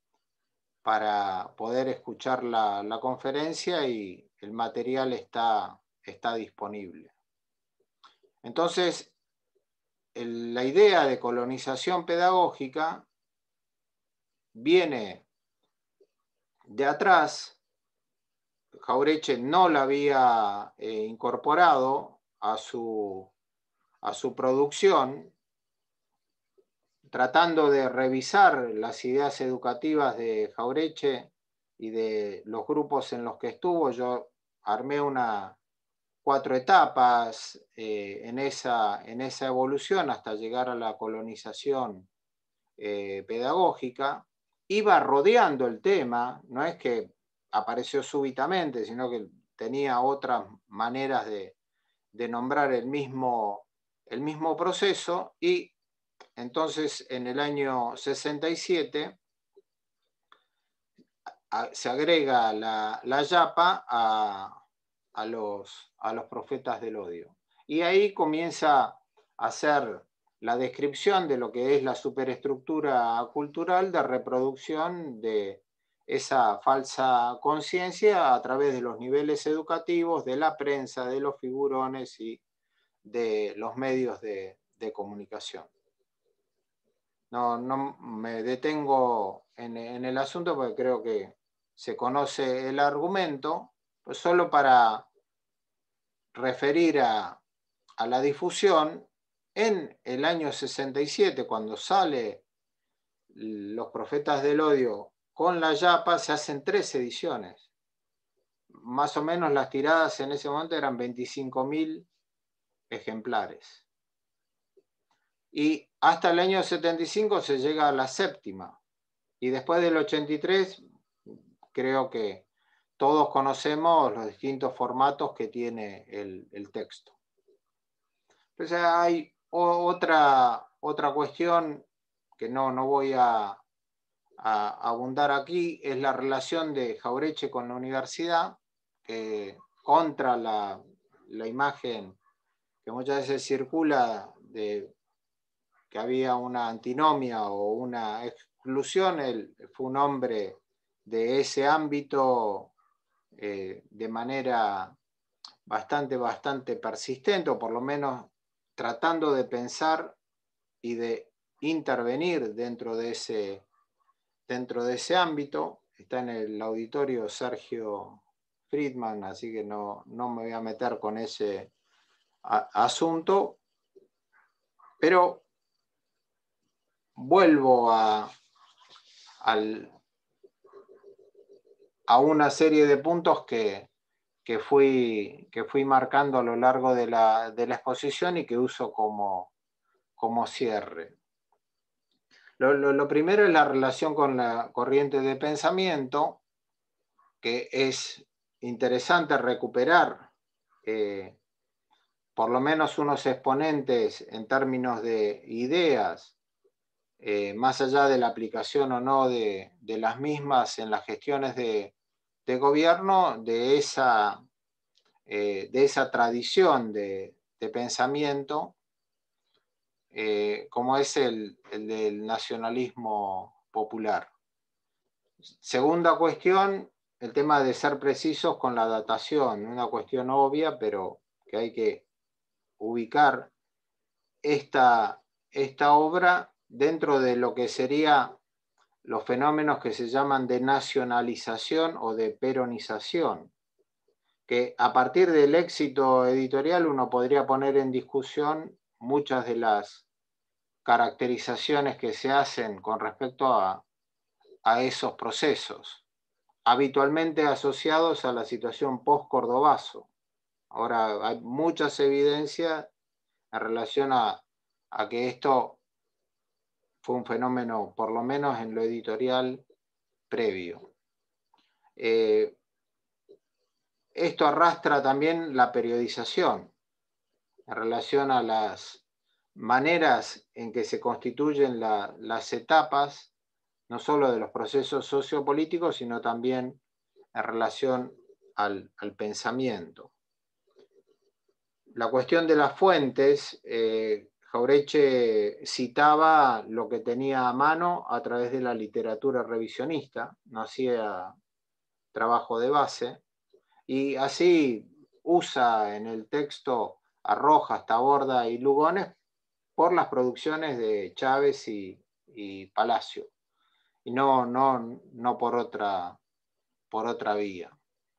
poder escuchar la conferencia, y el material está disponible. Entonces, la idea de colonización pedagógica viene de atrás, Jauretche no la había incorporado a su producción, tratando de revisar las ideas educativas de Jauretche y de los grupos en los que estuvo. Yo armé 4 etapas en esa evolución hasta llegar a la colonización pedagógica. Iba rodeando el tema, no es que apareció súbitamente, sino que tenía otras maneras de nombrar el mismo proceso, y entonces en el año 67 se agrega la yapa a los profetas del odio. Y ahí comienza a hacer la descripción de lo que es la superestructura cultural de reproducción de esa falsa conciencia a través de los niveles educativos, de la prensa, de los figurones y de los medios de comunicación. No me detengo en el asunto porque creo que se conoce el argumento, pues solo para referir a la difusión. En el año 67, cuando sale Los Profetas del Odio con la yapa, se hacen 3 ediciones. Más o menos las tiradas en ese momento eran 25.000 ejemplares. Y hasta el año 75 se llega a la 7ª. Y después del 83, creo que todos conocemos los distintos formatos que tiene el texto. Entonces hay otra cuestión que no voy a abundar aquí, es la relación de Jauretche con la universidad, contra la imagen que muchas veces circula de que había una antinomia o una exclusión. Él fue un hombre de ese ámbito de manera bastante persistente, o por lo menos tratando de pensar y de intervenir dentro de ese ámbito. Está en el auditorio Sergio Friedman, así que no me voy a meter con ese asunto, pero vuelvo a una serie de puntos que fui marcando a lo largo de la exposición y que uso como cierre. Lo primero es la relación con la corriente de pensamiento, que es interesante recuperar por lo menos unos exponentes en términos de ideas, más allá de la aplicación o no de las mismas en las gestiones de gobierno, de esa tradición de pensamiento, como es el del nacionalismo popular. Segunda cuestión, el tema de ser precisos con la datación, una cuestión obvia, pero que hay que ubicar esta obra dentro de lo que serían los fenómenos que se llaman de nacionalización o de peronización, que a partir del éxito editorial uno podría poner en discusión muchas de las caracterizaciones que se hacen con respecto a esos procesos, habitualmente asociados a la situación post-Cordobazo. Ahora hay muchas evidencias en relación a que esto fue un fenómeno, por lo menos en lo editorial, previo. Esto arrastra también la periodización en relación a las maneras en que se constituyen las etapas, no solo de los procesos sociopolíticos, sino también en relación al pensamiento. La cuestión de las fuentes, Jauretche citaba lo que tenía a mano a través de la literatura revisionista, no hacía trabajo de base, y así usa en el texto a Rojas, Taborda y Lugones por las producciones de Chávez y Palacio, y no por otra por otra vía.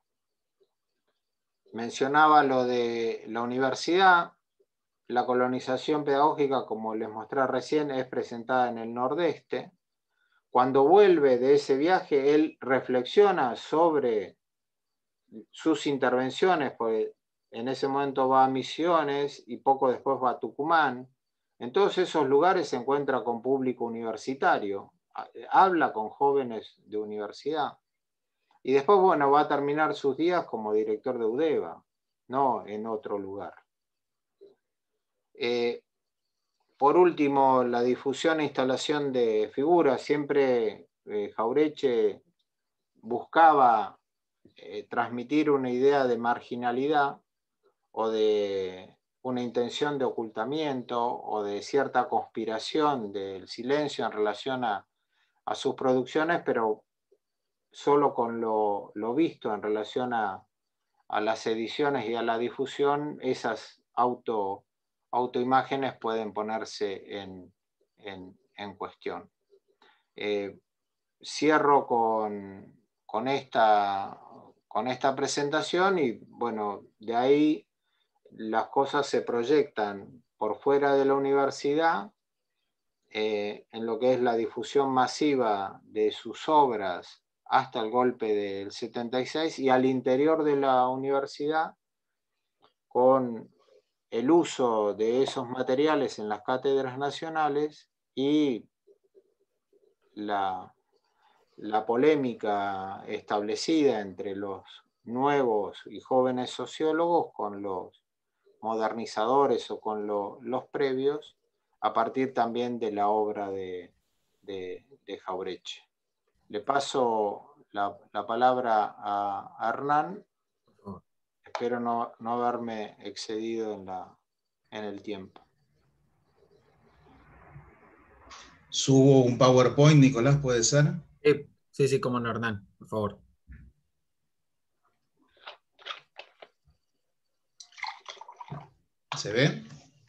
Mencionaba lo de la universidad. La colonización pedagógica, como les mostré recién, es presentada en el Nordeste. Cuando vuelve de ese viaje, él reflexiona sobre sus intervenciones, pues en ese momento va a Misiones y poco después va a Tucumán. En todos esos lugares se encuentra con público universitario, habla con jóvenes de universidad. Y después, bueno, va a terminar sus días como director de UDEVA, no en otro lugar. Por último, la difusión e instalación de figuras. Siempre Jauretche buscaba transmitir una idea de marginalidad o de una intención de ocultamiento o de cierta conspiración del silencio en relación a sus producciones, pero solo con lo visto en relación a las ediciones y a la difusión, esas autoimágenes pueden ponerse en cuestión. Cierro con esta presentación y bueno, de ahí las cosas se proyectan por fuera de la universidad en lo que es la difusión masiva de sus obras hasta el golpe del 76 y al interior de la universidad con el uso de esos materiales en las cátedras nacionales y la polémica establecida entre los nuevos y jóvenes sociólogos con los modernizadores o con los previos, a partir también de la obra de Jauretche. Le paso la palabra a Hernán. Espero no haberme excedido en el tiempo. ¿Subo un PowerPoint, Nicolás, puede ser? Sí, como no, Hernán, por favor. ¿Se ve?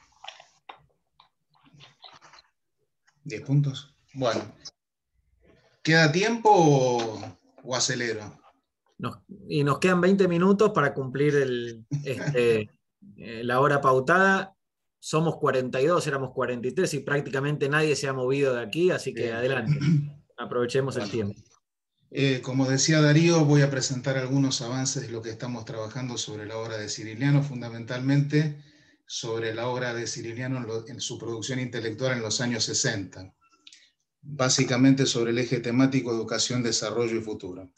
10 puntos. Bueno. ¿Queda tiempo o acelero? Y nos quedan 20 minutos para cumplir la hora pautada. Somos 42, éramos 43 y prácticamente nadie se ha movido de aquí, así que adelante. Aprovechemos el tiempo. Como decía Darío, voy a presentar algunos avances de lo que estamos trabajando sobre la obra de Cirigliano, fundamentalmente sobre la obra de Cirigliano en su producción intelectual en los años 60. Básicamente sobre el eje temático educación, desarrollo y futuro.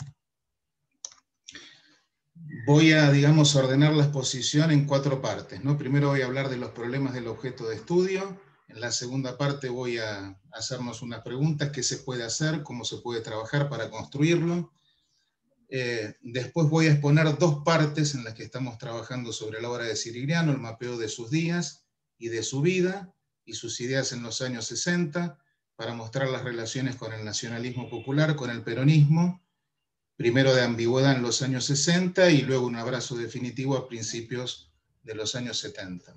Voy a, digamos, ordenar la exposición en 4 partes, ¿no? Primero voy a hablar de los problemas del objeto de estudio. En la segunda parte voy a hacernos unas preguntas: ¿qué se puede hacer? ¿Cómo se puede trabajar para construirlo? Después voy a exponer 2 partes en las que estamos trabajando sobre la obra de Cirigliano, el mapeo de sus días y de su vida y sus ideas en los años 60, para mostrar las relaciones con el nacionalismo popular, con el peronismo, primero de ambigüedad en los años 60 y luego un abrazo definitivo a principios de los años 70.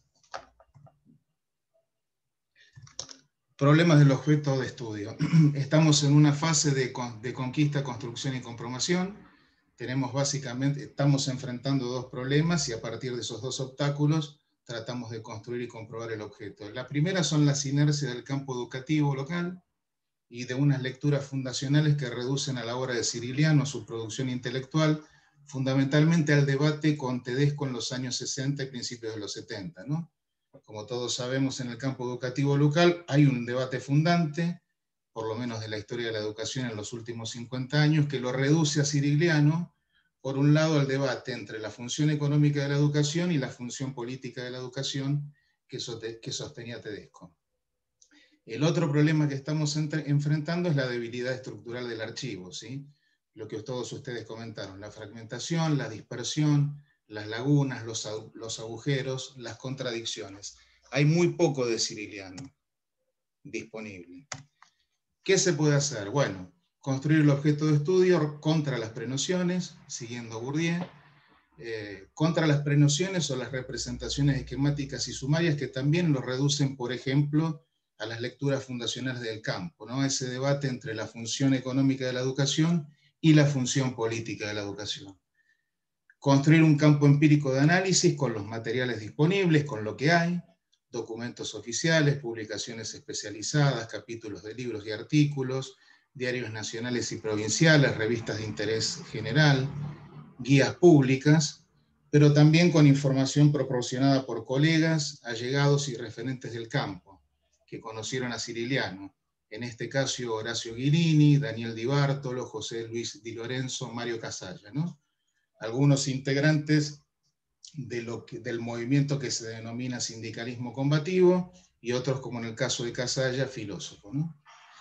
Problemas del objeto de estudio. Estamos en una fase de conquista, construcción y comprobación. Estamos enfrentando 2 problemas y a partir de esos 2 obstáculos tratamos de construir y comprobar el objeto. La primera son las inercias del campo educativo local y de unas lecturas fundacionales que reducen a la obra de Cirigliano su producción intelectual, fundamentalmente al debate con Tedesco en los años 60 y principios de los 70, ¿no? Como todos sabemos, en el campo educativo local hay un debate fundante, por lo menos de la historia de la educación en los últimos 50 años, que lo reduce a Cirigliano, por un lado, al debate entre la función económica de la educación y la función política de la educación que sostenía Tedesco. El otro problema que estamos enfrentando es la debilidad estructural del archivo, ¿sí? Lo que todos ustedes comentaron, la fragmentación, la dispersión, las lagunas, los agujeros, las contradicciones. Hay muy poco de Cirigliano disponible. ¿Qué se puede hacer? Bueno, construir el objeto de estudio contra las prenociones, siguiendo Bourdieu, contra las prenociones o las representaciones esquemáticas y sumarias que también lo reducen, por ejemplo, a las lecturas fundacionales del campo, ¿no? Ese debate entre la función económica de la educación y la función política de la educación. Construir un campo empírico de análisis con los materiales disponibles, con lo que hay, documentos oficiales, publicaciones especializadas, capítulos de libros y artículos, diarios nacionales y provinciales, revistas de interés general, guías públicas, pero también con información proporcionada por colegas, allegados y referentes del campo, que conocieron a Cirigliano, en este caso Horacio Guirini, Daniel Di Bartolo, José Luis Di Lorenzo, Mario Casalla, ¿no? Algunos integrantes del movimiento que se denomina sindicalismo combativo, y otros, como en el caso de Casalla, filósofo, ¿no?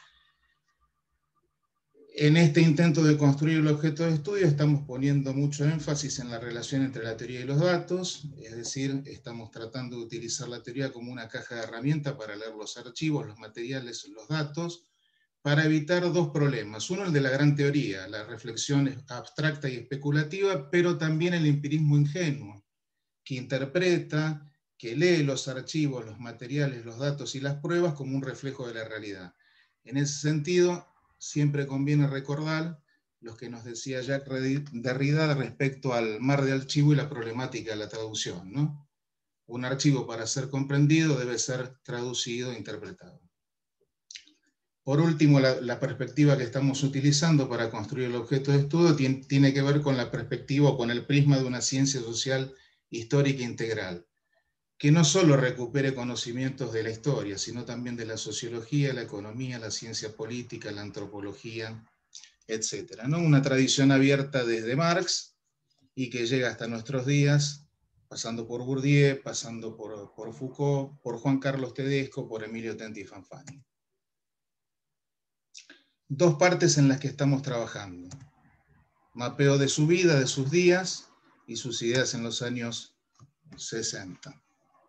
En este intento de construir el objeto de estudio estamos poniendo mucho énfasis en la relación entre la teoría y los datos, es decir, estamos tratando de utilizar la teoría como una caja de herramientas para leer los archivos, los materiales, los datos, para evitar dos problemas. Uno, el de la gran teoría, la reflexión abstracta y especulativa, pero también el empirismo ingenuo, que interpreta, que lee los archivos, los materiales, los datos y las pruebas como un reflejo de la realidad. En ese sentido, siempre conviene recordar lo que nos decía Jacques Derrida respecto al mar de archivo y la problemática de la traducción, ¿no? Un archivo, para ser comprendido, debe ser traducido e interpretado. Por último, la perspectiva que estamos utilizando para construir el objeto de estudio tiene que ver con la perspectiva o con el prisma de una ciencia social histórica integral, que no solo recupere conocimientos de la historia, sino también de la sociología, la economía, la ciencia política, la antropología, etc., ¿no? Una tradición abierta desde Marx y que llega hasta nuestros días, pasando por Bourdieu, pasando por Foucault, por Juan Carlos Tedesco, por Emilio Tenti Fanfani. Dos partes en las que estamos trabajando: mapeo de su vida, de sus días y sus ideas en los años 60.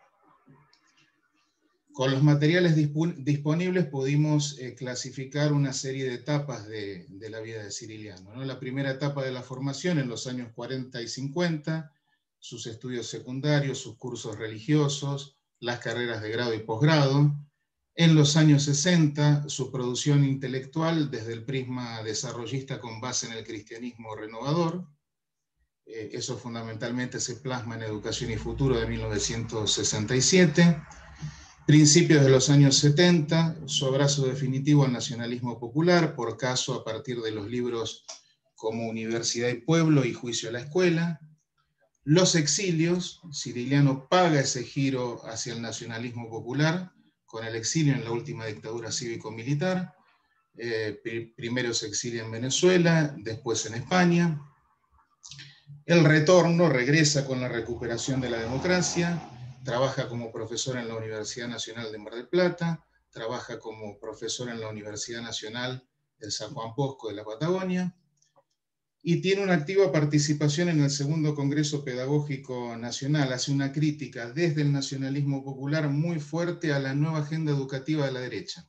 Con los materiales disponibles pudimos clasificar una serie de etapas de la vida de Cirigliano, ¿no? La primera etapa de la formación en los años 40 y 50, sus estudios secundarios, sus cursos religiosos, las carreras de grado y posgrado. En los años 60, su producción intelectual desde el prisma desarrollista con base en el cristianismo renovador. Eso fundamentalmente se plasma en Educación y Futuro de 1967. Principios de los años 70, su abrazo definitivo al nacionalismo popular, por caso a partir de los libros como Universidad y Pueblo y Juicio a la Escuela. Los exilios, Cirigliano paga ese giro hacia el nacionalismo popular, con el exilio en la última dictadura cívico-militar. Primero se exilia en Venezuela, después en España. El retorno, regresa con la recuperación de la democracia, trabaja como profesor en la Universidad Nacional de Mar del Plata, trabaja como profesor en la Universidad Nacional del San Juan Bosco de la Patagonia, y tiene una activa participación en el Segundo Congreso Pedagógico Nacional. Hace una crítica desde el nacionalismo popular muy fuerte a la nueva agenda educativa de la derecha.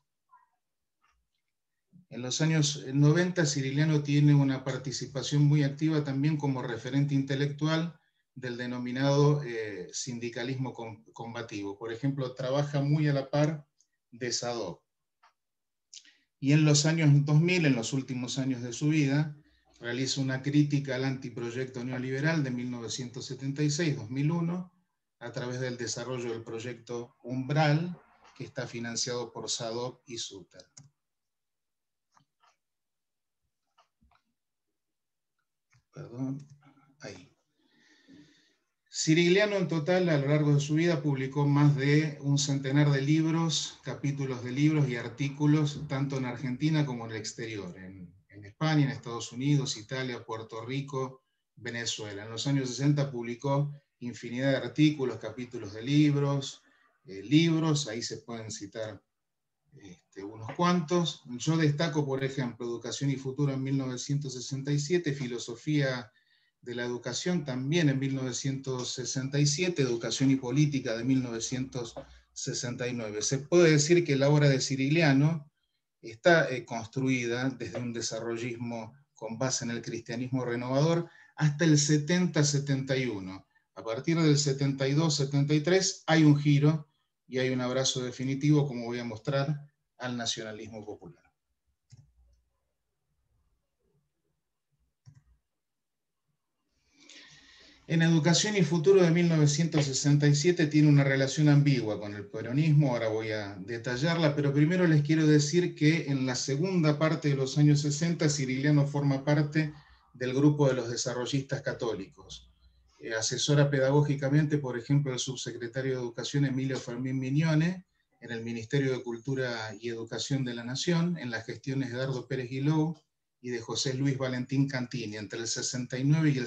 En los años 90, Cirigliano tiene una participación muy activa también como referente intelectual del denominado sindicalismo combativo. Por ejemplo, trabaja muy a la par de Sadov. Y en los años 2000, en los últimos años de su vida, realiza una crítica al antiproyecto neoliberal de 1976-2001 a través del desarrollo del proyecto Umbral, que está financiado por Sadov y Suter. Perdón, ahí. Cirigliano en total a lo largo de su vida publicó más de un centenar de libros, capítulos de libros y artículos, tanto en Argentina como en el exterior, en España, en Estados Unidos, Italia, Puerto Rico, Venezuela. En los años 60 publicó infinidad de artículos, capítulos de libros, ahí se pueden citar unos cuantos. Yo destaco, por ejemplo, Educación y Futuro en 1967, Filosofía de la Educación también en 1967, Educación y Política de 1969. Se puede decir que la obra de Cirigliano está construida desde un desarrollismo con base en el cristianismo renovador hasta el 70-71. A partir del 72-73 hay un giro y hay un abrazo definitivo, como voy a mostrar, al nacionalismo popular. En Educación y Futuro de 1967 tiene una relación ambigua con el peronismo, ahora voy a detallarla, pero primero les quiero decir que en la segunda parte de los años 60 Cirigliano forma parte del grupo de los desarrollistas católicos. Asesora pedagógicamente, por ejemplo, el subsecretario de Educación Emilio Fermín Mignone en el Ministerio de Cultura y Educación de la Nación, en las gestiones de Eduardo Pérez Guilou y de José Luis Valentín Cantini, entre el 69 y el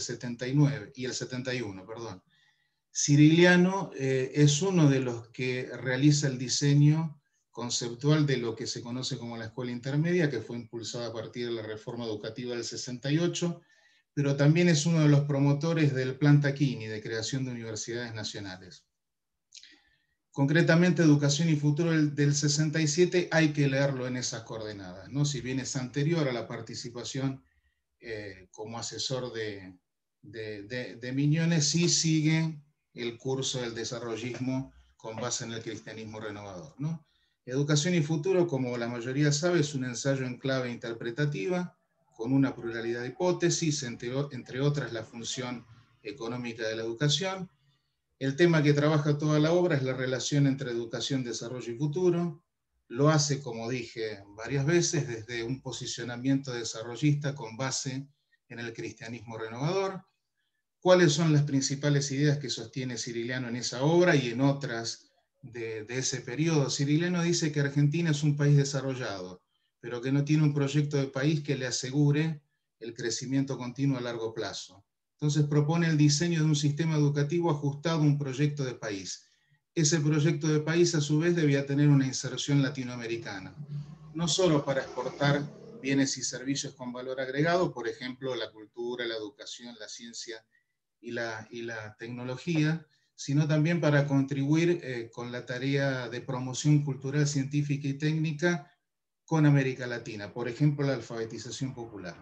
71. Cirigliano es uno de los que realiza el diseño conceptual de lo que se conoce como la escuela intermedia, que fue impulsada a partir de la reforma educativa del 68, pero también es uno de los promotores del Plan Tacchini de creación de universidades nacionales. Concretamente, Educación y Futuro del 67 hay que leerlo en esas coordenadas, ¿no? Si bien es anterior a la participación como asesor de Mignone, sí sigue el curso del desarrollismo con base en el cristianismo renovador, ¿no? Educación y Futuro, como la mayoría sabe, es un ensayo en clave interpretativa, con una pluralidad de hipótesis, entre otras la función económica de la educación. El tema que trabaja toda la obra es la relación entre educación, desarrollo y futuro. Lo hace, como dije varias veces, desde un posicionamiento desarrollista con base en el cristianismo renovador. ¿Cuáles son las principales ideas que sostiene Cirigliano en esa obra y en otras de ese periodo? Cirigliano dice que Argentina es un país desarrollado, pero que no tiene un proyecto de país que le asegure el crecimiento continuo a largo plazo. Entonces propone el diseño de un sistema educativo ajustado a un proyecto de país. Ese proyecto de país, a su vez, debía tener una inserción latinoamericana, no solo para exportar bienes y servicios con valor agregado, por ejemplo, la cultura, la educación, la ciencia y la tecnología, sino también para contribuir con la tarea de promoción cultural, científica y técnica con América Latina, por ejemplo, la alfabetización popular.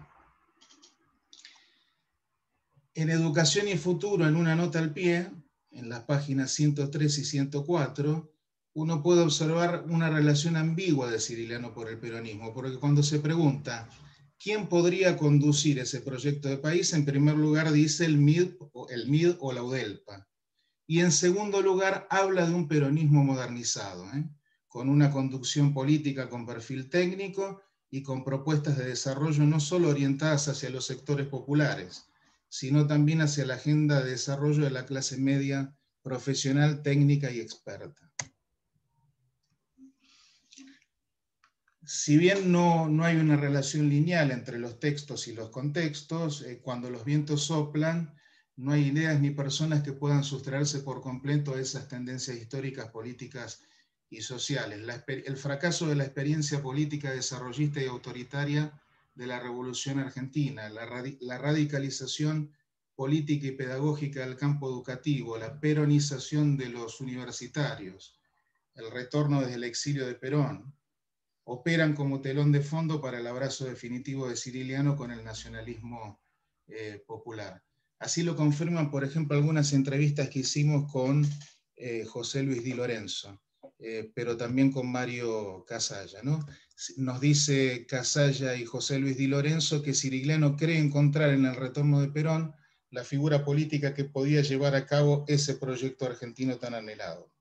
En Educación y Futuro, en una nota al pie, en las páginas 103 y 104, uno puede observar una relación ambigua de Cirigliano por el peronismo, porque cuando se pregunta quién podría conducir ese proyecto de país, en primer lugar dice el MID o la UDELPA, y en segundo lugar habla de un peronismo modernizado, con una conducción política con perfil técnico y con propuestas de desarrollo no solo orientadas hacia los sectores populares, sino también hacia la agenda de desarrollo de la clase media profesional, técnica y experta. Si bien no hay una relación lineal entre los textos y los contextos, cuando los vientos soplan, no hay ideas ni personas que puedan sustraerse por completo de esas tendencias históricas, políticas y sociales. El fracaso de la experiencia política desarrollista y autoritaria de la Revolución Argentina, la radicalización política y pedagógica del campo educativo, la peronización de los universitarios, el retorno desde el exilio de Perón, operan como telón de fondo para el abrazo definitivo de Cirigliano con el nacionalismo popular. Así lo confirman, por ejemplo, algunas entrevistas que hicimos con José Luis Di Lorenzo, pero también con Mario Casalla, ¿no? Nos dice Casalla y José Luis Di Lorenzo que Cirigliano cree encontrar en el retorno de Perón la figura política que podía llevar a cabo ese proyecto argentino tan anhelado.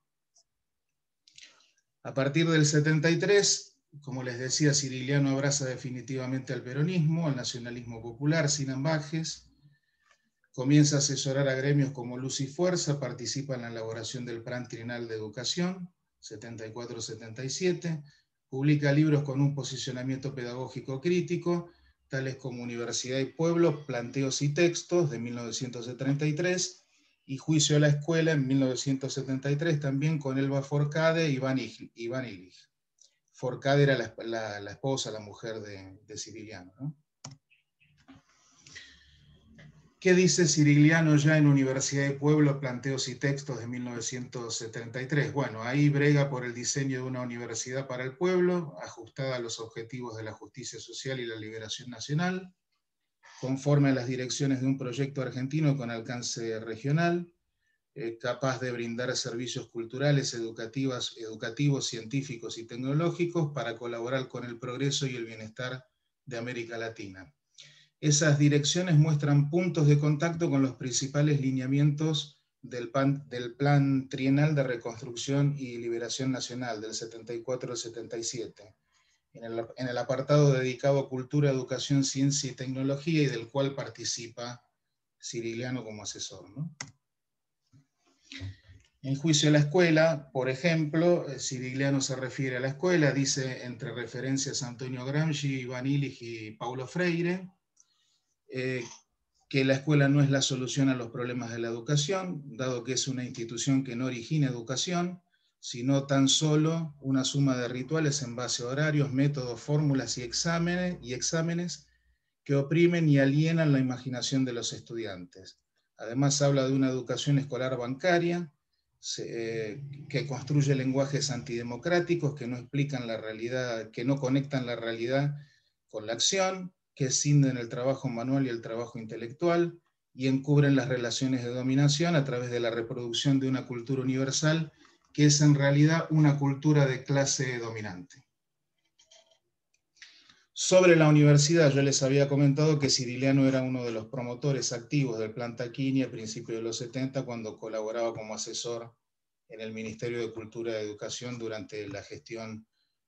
A partir del 73, como les decía, Cirigliano abraza definitivamente al peronismo, al nacionalismo popular, sin ambajes, comienza a asesorar a gremios como Luz y Fuerza, participa en la elaboración del Plan Trienal de Educación, 74-77, publica libros con un posicionamiento pedagógico crítico, tales como Universidad y Pueblo, Planteos y Textos, de 1933, y Juicio a la Escuela, en 1973, también con Elba Forcade y Iván Illich. Forcade era la esposa, la mujer de Cirigliano, ¿no? ¿Qué dice Cirigliano ya en Universidad y Pueblo, Planteos y Textos de 1973? Bueno, ahí brega por el diseño de una universidad para el pueblo, ajustada a los objetivos de la justicia social y la liberación nacional, conforme a las direcciones de un proyecto argentino con alcance regional, capaz de brindar servicios culturales, educativos, científicos y tecnológicos para colaborar con el progreso y el bienestar de América Latina. Esas direcciones muestran puntos de contacto con los principales lineamientos del Plan Trienal de Reconstrucción y Liberación Nacional del 74 al 77, en el apartado dedicado a Cultura, Educación, Ciencia y Tecnología, y del cual participa Cirigliano como asesor, ¿no? En Juicio a la Escuela, por ejemplo, Cirigliano se refiere a la escuela, dice entre referencias a Antonio Gramsci, Iván Illich y Paulo Freire, que la escuela no es la solución a los problemas de la educación, dado que es una institución que no origina educación, sino tan solo una suma de rituales en base a horarios, métodos, fórmulas y exámenes que oprimen y alienan la imaginación de los estudiantes. Además habla de una educación escolar bancaria, que construye lenguajes antidemocráticos que no explican la realidad, que no conectan la realidad con la acción, que escinden el trabajo manual y el trabajo intelectual, y encubren las relaciones de dominación a través de la reproducción de una cultura universal, que es en realidad una cultura de clase dominante. Sobre la universidad, yo les había comentado que Cirigliano era uno de los promotores activos del Plan Tacchini a principios de los 70, cuando colaboraba como asesor en el Ministerio de Cultura y Educación durante la gestión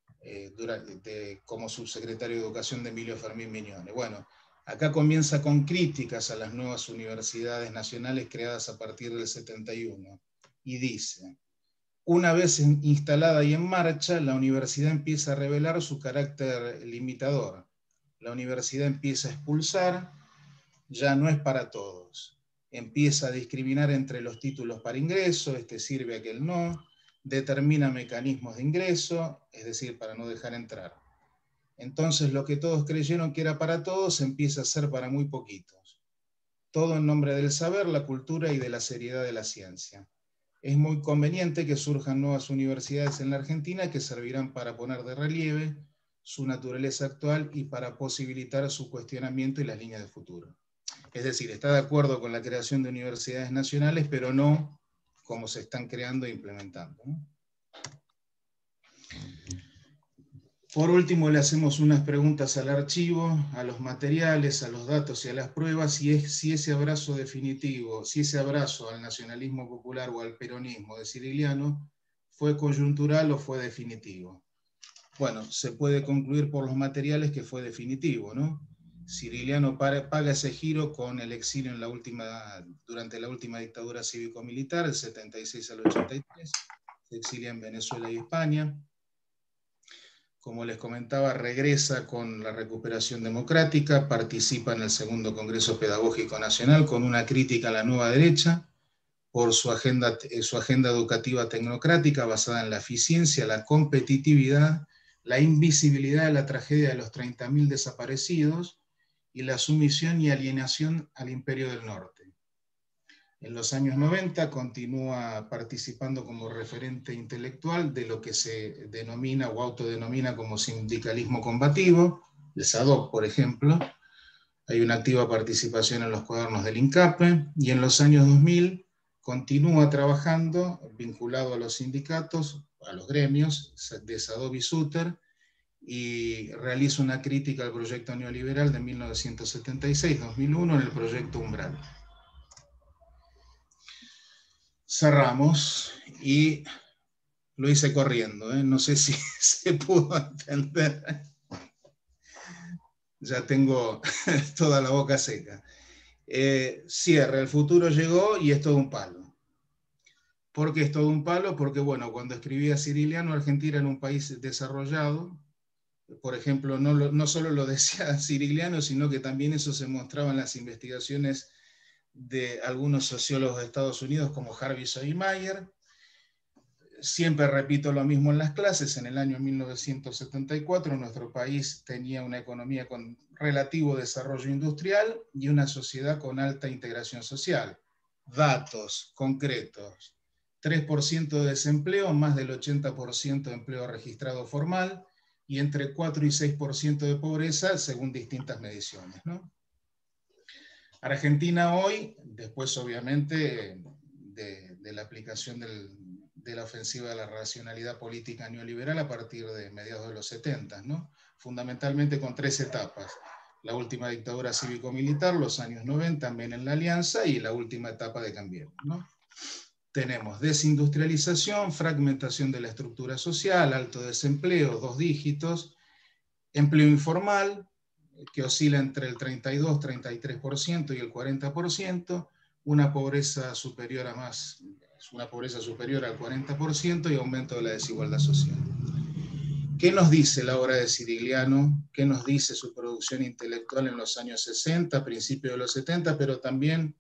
como subsecretario de Educación de Emilio Fermín Mignone. Bueno, acá comienza con críticas a las nuevas universidades nacionales creadas a partir del 71, y dice: una vez instalada y en marcha, la universidad empieza a revelar su carácter limitador. La universidad empieza a expulsar, ya no es para todos. Empieza a discriminar entre los títulos para ingreso, este sirve, aquel no, determina mecanismos de ingreso, es decir, para no dejar entrar. Entonces lo que todos creyeron que era para todos empieza a ser para muy poquitos. Todo en nombre del saber, la cultura y de la seriedad de la ciencia. Es muy conveniente que surjan nuevas universidades en la Argentina que servirán para poner de relieve su naturaleza actual y para posibilitar su cuestionamiento y las líneas de futuro. Es decir, está de acuerdo con la creación de universidades nacionales, pero no como se están creando e implementando, ¿no? Por último, le hacemos unas preguntas al archivo, a los materiales, a los datos y a las pruebas, si ese abrazo definitivo, si ese abrazo al nacionalismo popular o al peronismo de Cirigliano fue coyuntural o fue definitivo. Bueno, se puede concluir por los materiales que fue definitivo, ¿no? Cirigliano paga ese giro con el exilio durante la última dictadura cívico-militar, del 76 al 83, se exilia en Venezuela y España. Como les comentaba, regresa con la recuperación democrática, participa en el segundo Congreso Pedagógico Nacional con una crítica a la nueva derecha por su agenda educativa tecnocrática basada en la eficiencia, la competitividad, la invisibilidad de la tragedia de los 30.000 desaparecidos y la sumisión y alienación al Imperio del Norte. En los años 90 continúa participando como referente intelectual de lo que se denomina o autodenomina como sindicalismo combativo, el SADOC, por ejemplo. Hay una activa participación en los cuadernos del INCAPE, y en los años 2000 continúa trabajando vinculado a los sindicatos, a los gremios de SADOC y SUTER, y realiza una crítica al proyecto neoliberal de 1976-2001 en el proyecto Umbral. Cerramos, y lo hice corriendo, no sé si se pudo entender. Ya tengo toda la boca seca. Cierre, el futuro llegó y es todo un palo. ¿Por qué es todo un palo? Porque, bueno, cuando escribía Cirigliano, Argentina era un país desarrollado. Por ejemplo, no solo lo decía Cirigliano, sino que también eso se mostraba en las investigaciones de algunos sociólogos de Estados Unidos como Harvey Sotomayor. Siempre repito lo mismo en las clases. En el año 1974 nuestro país tenía una economía con relativo desarrollo industrial y una sociedad con alta integración social. Datos concretos: 3% de desempleo, más del 80% de empleo registrado formal, y entre 4 y 6% de pobreza según distintas mediciones, ¿no? Argentina hoy, después obviamente de la aplicación de la ofensiva de la racionalidad política neoliberal a partir de mediados de los 70, ¿no? Fundamentalmente con 3 etapas. la última dictadura cívico-militar, los años 90, también en la Alianza, y la última etapa de Cambiemos, ¿no? Tenemos desindustrialización, fragmentación de la estructura social, alto desempleo, 2 dígitos, empleo informal, que oscila entre el 32, 33% y el 40%, una pobreza superior al 40% y aumento de la desigualdad social. ¿Qué nos dice la obra de Cirigliano? ¿Qué nos dice su producción intelectual en los años 60, principios de los 70, pero también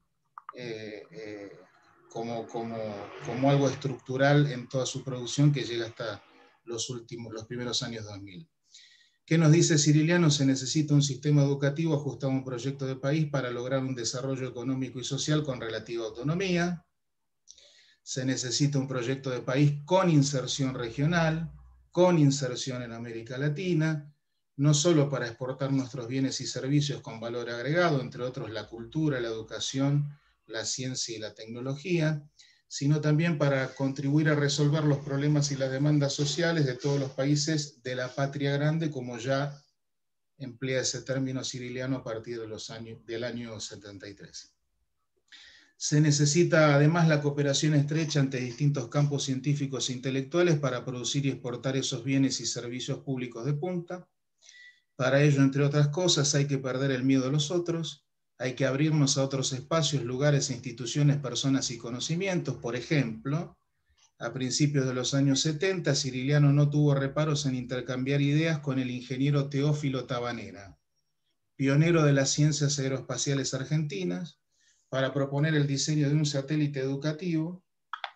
como algo estructural en toda su producción que llega hasta los primeros años 2000? ¿Qué nos dice Cirigliano? Se necesita un sistema educativo ajustado a un proyecto de país para lograr un desarrollo económico y social con relativa autonomía. Se necesita un proyecto de país con inserción regional, con inserción en América Latina, no solo para exportar nuestros bienes y servicios con valor agregado, entre otros la cultura, la educación, la ciencia y la tecnología, sino también para contribuir a resolver los problemas y las demandas sociales de todos los países de la patria grande, como ya emplea ese término Cirigliano a partir del año 73. Se necesita además la cooperación estrecha entre distintos campos científicos e intelectuales para producir y exportar esos bienes y servicios públicos de punta. Para ello, entre otras cosas, hay que perder el miedo a los otros, hay que abrirnos a otros espacios, lugares, instituciones, personas y conocimientos. Por ejemplo, a principios de los años 70, Cirigliano no tuvo reparos en intercambiar ideas con el ingeniero Teófilo Tabanera, pionero de las ciencias aeroespaciales argentinas, para proponer el diseño de un satélite educativo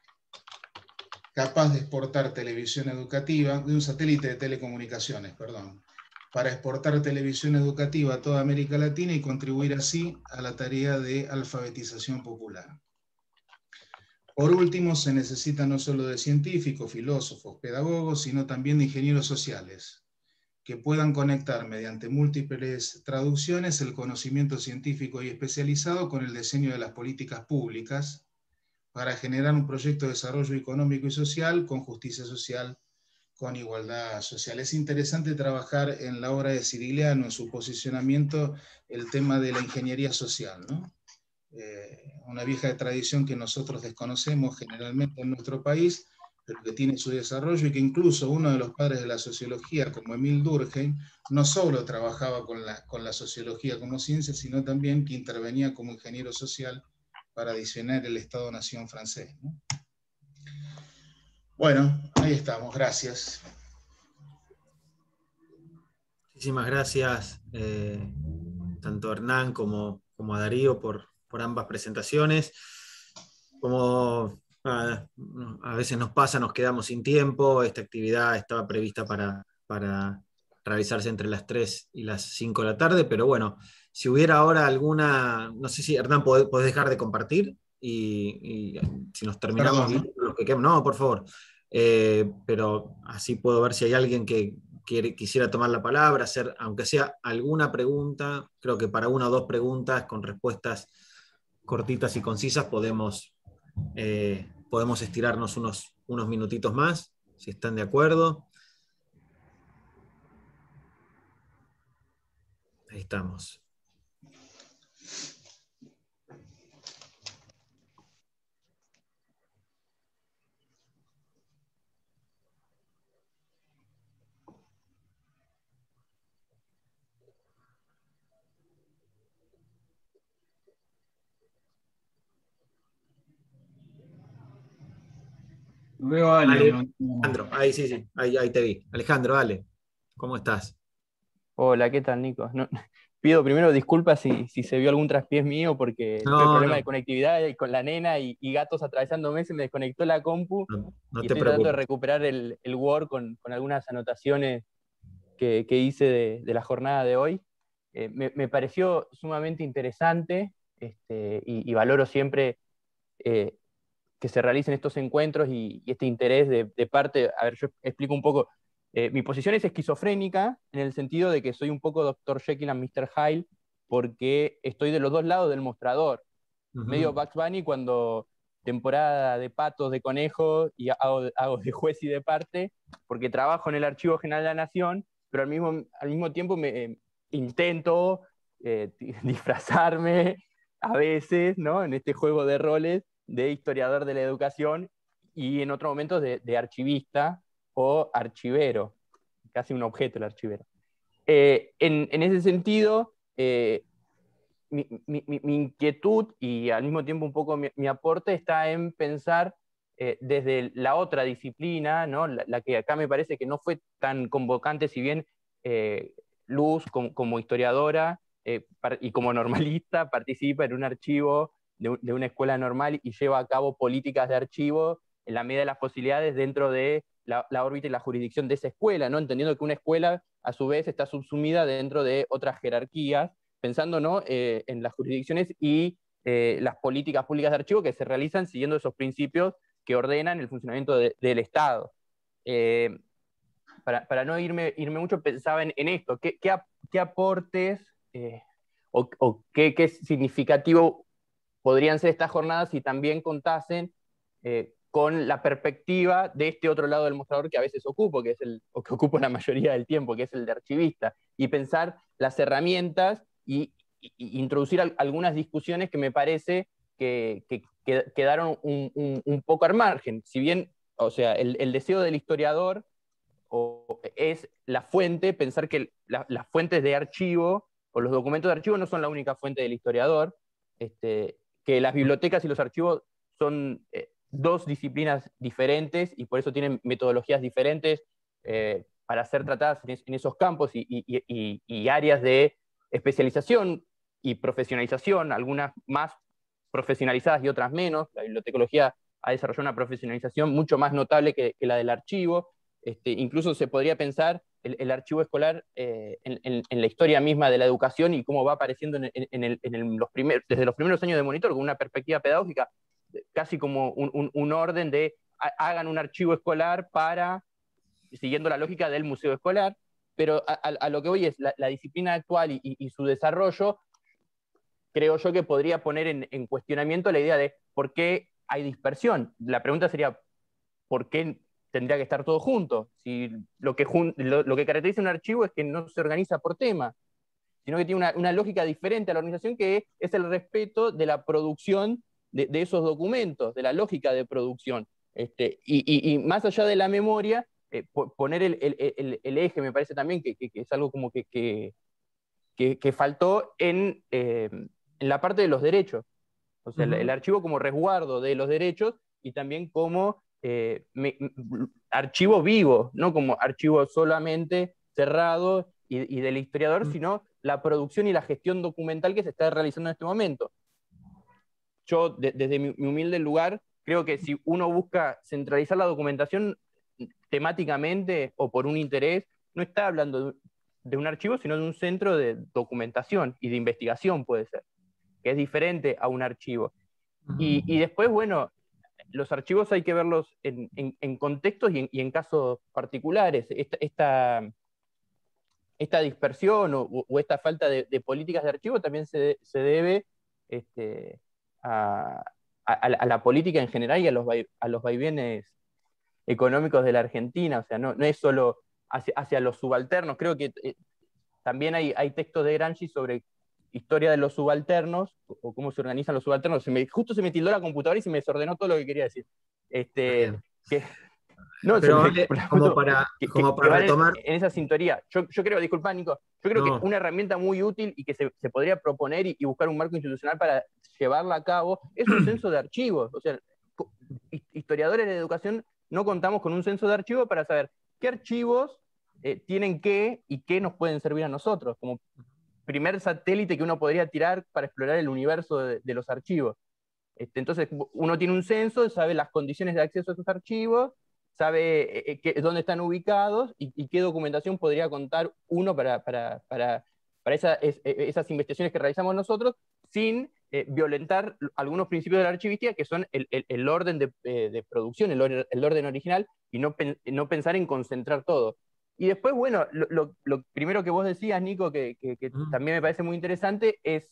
capaz de exportar televisión educativa, de un satélite de telecomunicaciones, perdón, para exportar televisión educativa a toda América Latina y contribuir así a la tarea de alfabetización popular. Por último, se necesita no solo de científicos, filósofos, pedagogos, sino también de ingenieros sociales, que puedan conectar mediante múltiples traducciones el conocimiento científico y especializado con el diseño de las políticas públicas para generar un proyecto de desarrollo económico y social con justicia social, con igualdad social. Es interesante trabajar en la obra de Cirigliano, en su posicionamiento, el tema de la ingeniería social, ¿no? Una vieja tradición que nosotros desconocemos generalmente en nuestro país, pero que tiene su desarrollo y que incluso uno de los padres de la sociología, como Émile Durkheim, no solo trabajaba con la sociología como ciencia, sino también que intervenía como ingeniero social para diseñar el Estado-Nación francés, ¿no? Bueno, ahí estamos, gracias. Muchísimas gracias tanto a Hernán como a Darío por ambas presentaciones. Como a veces nos pasa, nos quedamos sin tiempo. Esta actividad estaba prevista para realizarse entre las 3 y las 5 de la tarde, pero bueno, si hubiera ahora alguna, no sé si Hernán podés dejar de compartir y si nos terminamos lo que quedamos, no, por favor, pero así puedo ver si hay alguien que quisiera tomar la palabra, hacer, aunque sea alguna pregunta. Creo que para 1 o 2 preguntas con respuestas cortitas y concisas podemos estirarnos unos minutitos más, si están de acuerdo. Ahí estamos. Veo a Alejandro, ahí sí, ahí te vi. Alejandro, dale, ¿cómo estás? Hola, ¿qué tal, Nico? Pido primero disculpas si se vio algún traspiés mío, porque tuve problemas de conectividad con la nena y gatos atravesándome, se me desconectó la compu no y te estoy tratando de preocupes. recuperar el Word con algunas anotaciones que hice de la jornada de hoy. Me pareció sumamente interesante y valoro siempre que se realicen estos encuentros y este interés de parte. A ver, yo explico un poco. Mi posición es esquizofrénica en el sentido de que soy un poco Dr. Jekyll and Mr. Hyde, porque estoy de los dos lados del mostrador. Medio Bugs Bunny cuando temporada de patos, de conejos, y hago de juez y de parte, porque trabajo en el Archivo General de la Nación, pero al mismo tiempo intento disfrazarme a veces, ¿no? En este juego de roles de historiador de la educación y en otros momentos de archivista o archivero, casi un objeto el archivero. En ese sentido, mi inquietud y al mismo tiempo un poco mi aporte está en pensar desde la otra disciplina, ¿no? La que acá me parece que no fue tan convocante, si bien Luz como historiadora y como normalista participa en un archivo de una escuela normal y lleva a cabo políticas de archivo en la medida de las posibilidades dentro de la órbita y la jurisdicción de esa escuela, ¿no? Entendiendo que una escuela a su vez está subsumida dentro de otras jerarquías, pensando, ¿no? En las jurisdicciones y las políticas públicas de archivo que se realizan siguiendo esos principios que ordenan el funcionamiento del Estado. Para no irme mucho, pensaba en esto, ¿qué aportes o qué significativo podrían ser estas jornadas si también contasen con la perspectiva de este otro lado del mostrador que a veces ocupo, o que ocupo la mayoría del tiempo, que es el de archivista, y pensar las herramientas y introducir algunas discusiones que me parece que quedaron un poco al margen. Si bien, o sea, el deseo del historiador es la fuente, pensar que las fuentes de archivo o los documentos de archivo no son la única fuente del historiador, que las bibliotecas y los archivos son dos disciplinas diferentes y por eso tienen metodologías diferentes para ser tratadas en esos campos y áreas de especialización y profesionalización, algunas más profesionalizadas y otras menos. La bibliotecología ha desarrollado una profesionalización mucho más notable que la del archivo. Incluso se podría pensar el archivo escolar en la historia misma de la educación y cómo va apareciendo desde los primeros años de Monitor, con una perspectiva pedagógica, casi como un orden de hagan un archivo escolar siguiendo la lógica del museo escolar, pero a lo que voy es la disciplina actual y su desarrollo, creo yo que podría poner en cuestionamiento la idea de por qué hay dispersión. La pregunta sería, ¿por qué tendría que estar todo junto? Si lo que caracteriza un archivo es que no se organiza por tema, sino que tiene una lógica diferente a la organización, que es el respeto de la producción de esos documentos, de la lógica de producción. Y más allá de la memoria, poner el eje, me parece también que es algo como que faltó en la parte de los derechos. O sea, el archivo como resguardo de los derechos y también como archivo vivo, no como archivo solamente cerrado y del historiador, sino la producción y la gestión documental que se está realizando en este momento. Yo, desde mi humilde lugar, creo que si uno busca centralizar la documentación temáticamente o por un interés, no está hablando de un archivo, sino de un centro de documentación y de investigación, puede ser, que es diferente a un archivo. Y después, bueno, los archivos hay que verlos en contextos y en casos particulares. Esta dispersión o esta falta de políticas de archivo también se debe a la política en general y a los vaivenes económicos de la Argentina. O sea, no es solo hacia los subalternos. Creo que también hay textos de Gramsci sobre historia de los subalternos, o cómo se organizan los subalternos. Justo se me tildó la computadora y se me desordenó todo lo que quería decir. Como para retomar. En esa sintonía. Yo creo, disculpa, Nico, yo creo que una herramienta muy útil y que se podría proponer y buscar un marco institucional para llevarla a cabo es un censo de archivos. O sea, historiadores de educación no contamos con un censo de archivos para saber qué archivos tienen qué y qué nos pueden servir a nosotros, como primer satélite que uno podría tirar para explorar el universo de los archivos. Entonces, uno tiene un censo, sabe las condiciones de acceso a esos archivos, sabe dónde están ubicados y qué documentación podría contar uno para esas investigaciones que realizamos nosotros, sin violentar algunos principios de la archivística, que son el orden de producción, el orden original, y no pensar en concentrar todo. Y después, bueno, lo primero que vos decías, Nico, que también me parece muy interesante, es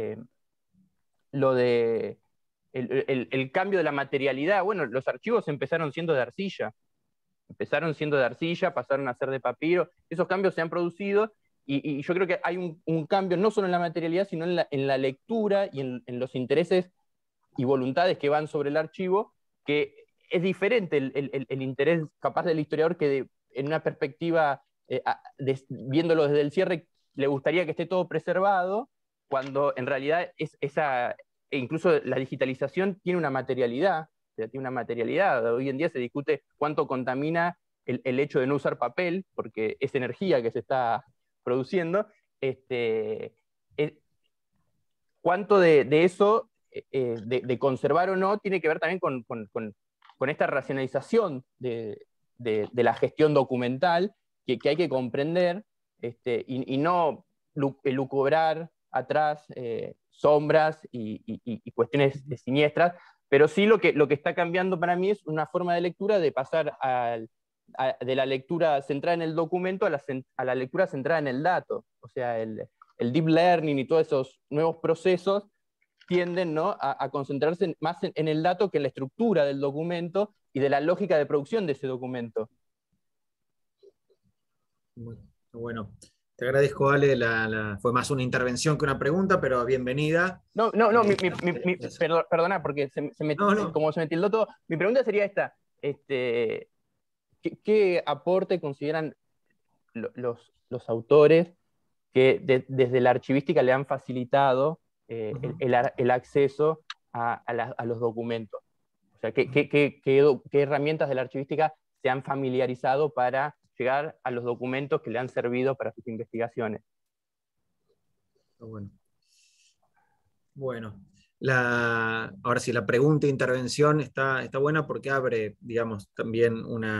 lo de el cambio de la materialidad. Bueno, los archivos empezaron siendo de arcilla, pasaron a ser de papiro. Esos cambios se han producido Y yo creo que hay un cambio no solo en la materialidad, sino en la lectura y en los intereses y voluntades que van sobre el archivo, que es diferente el interés capaz del historiador que en una perspectiva, viéndolo desde el cierre, le gustaría que esté todo preservado, cuando en realidad incluso la digitalización tiene una materialidad. O sea, tiene una materialidad. Hoy en día se discute cuánto contamina el hecho de no usar papel, porque es energía que se está produciendo. Cuánto de eso, de conservar o no, tiene que ver también con esta racionalización de la gestión documental que hay que comprender, y no lucubrar atrás sombras y cuestiones siniestras, pero sí lo que está cambiando para mí es una forma de lectura, de pasar de la lectura centrada en el documento a la lectura centrada en el dato. O sea, el deep learning y todos esos nuevos procesos tienden, ¿no?, a concentrarse más en el dato que en la estructura del documento y de la lógica de producción de ese documento. Bueno, te agradezco, Ale. Fue más una intervención que una pregunta, pero bienvenida. No, perdona, porque como se me tildó todo, mi pregunta sería esta. ¿Qué aporte consideran los autores que desde la archivística le han facilitado el acceso a los documentos? O sea, ¿qué herramientas de la archivística se han familiarizado para llegar a los documentos que le han servido para sus investigaciones? Bueno, ahora sí, la pregunta e intervención está buena porque abre, digamos, también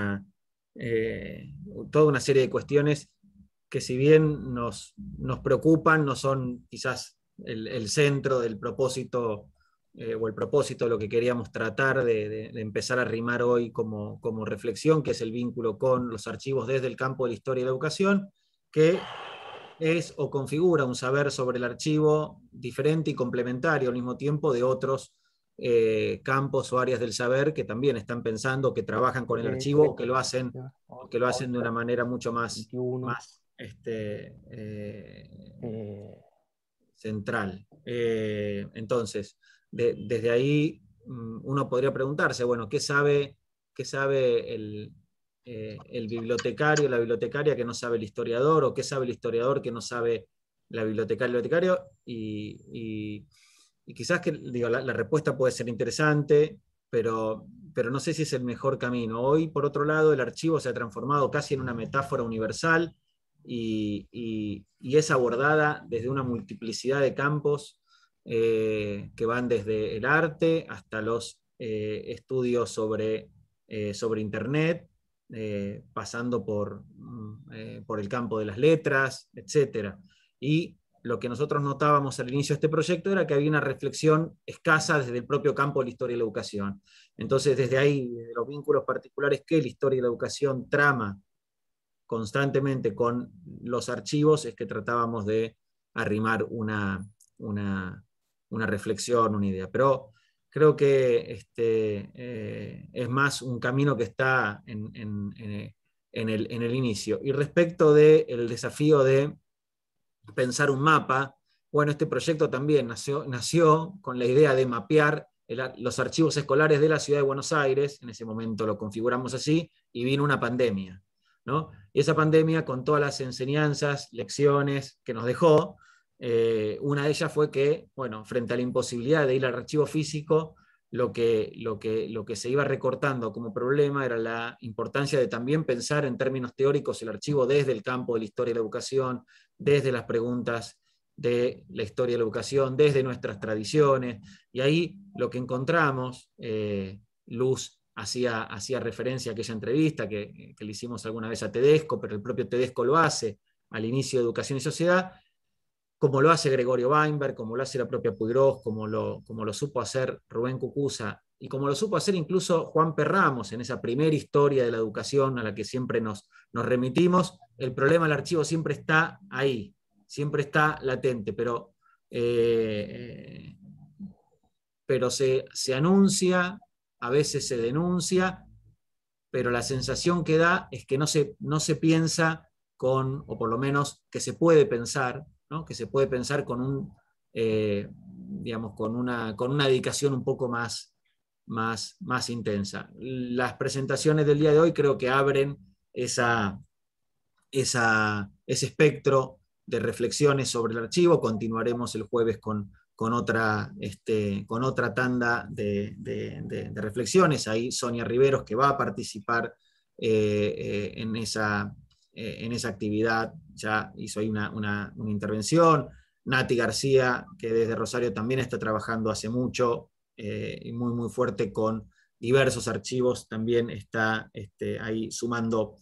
toda una serie de cuestiones que, si bien nos preocupan, no son quizás el centro del propósito, o el propósito de lo que queríamos tratar de empezar a arrimar hoy como reflexión, que es el vínculo con los archivos desde el campo de la historia y la educación, que es o configura un saber sobre el archivo diferente y complementario al mismo tiempo de otros campos o áreas del saber que también están pensando, que trabajan con el archivo, o que lo hacen de una manera mucho más central. Entonces, desde ahí uno podría preguntarse, bueno, ¿qué sabe el bibliotecario, la bibliotecaria, que no sabe el historiador? ¿O qué sabe el historiador que no sabe la bibliotecaria, el bibliotecario? Y quizás la respuesta puede ser interesante, pero no sé si es el mejor camino. Hoy, por otro lado, el archivo se ha transformado casi en una metáfora universal y es abordada desde una multiplicidad de campos que van desde el arte hasta los estudios sobre Internet, pasando por el campo de las letras, etc. Y lo que nosotros notábamos al inicio de este proyecto era que había una reflexión escasa desde el propio campo de la historia y la educación. Entonces, desde ahí, desde los vínculos particulares que la historia y la educación trama constantemente con los archivos, es que tratábamos de arrimar una reflexión, una idea. Pero creo que es más un camino que está en el inicio. Y respecto del desafío de pensar un mapa, bueno, este proyecto también nació con la idea de mapear los archivos escolares de la ciudad de Buenos Aires. En ese momento lo configuramos así, y vino una pandemia, ¿no? Y esa pandemia, con todas las enseñanzas, lecciones que nos dejó, una de ellas fue que, bueno, frente a la imposibilidad de ir al archivo físico, lo que se iba recortando como problema era la importancia de también pensar en términos teóricos el archivo desde el campo de la historia y la educación, desde las preguntas de la historia y la educación, desde nuestras tradiciones. Y ahí lo que encontramos, Luz hacía referencia a aquella entrevista que le hicimos alguna vez a Tedesco, pero el propio Tedesco lo hace al inicio de Educación y Sociedad, como lo hace Gregorio Weinberg, como lo hace la propia Puigros, como lo supo hacer Rubén Cucuza, y como lo supo hacer incluso Juan Perramos en esa primera historia de la educación a la que siempre nos remitimos. El problema del archivo siempre está ahí, siempre está latente, pero se anuncia, a veces se denuncia, pero la sensación que da es que no se piensa o por lo menos que se puede pensar, ¿no? Que se puede pensar con digamos, con una dedicación un poco más intensa. Las presentaciones del día de hoy creo que abren ese espectro de reflexiones sobre el archivo. Continuaremos el jueves con otra tanda de reflexiones. Ahí Sonia Riveros, que va a participar en esa actividad, ya hizo ahí una intervención. Nati García, que desde Rosario también está trabajando hace mucho y muy fuerte con diversos archivos, también está ahí sumando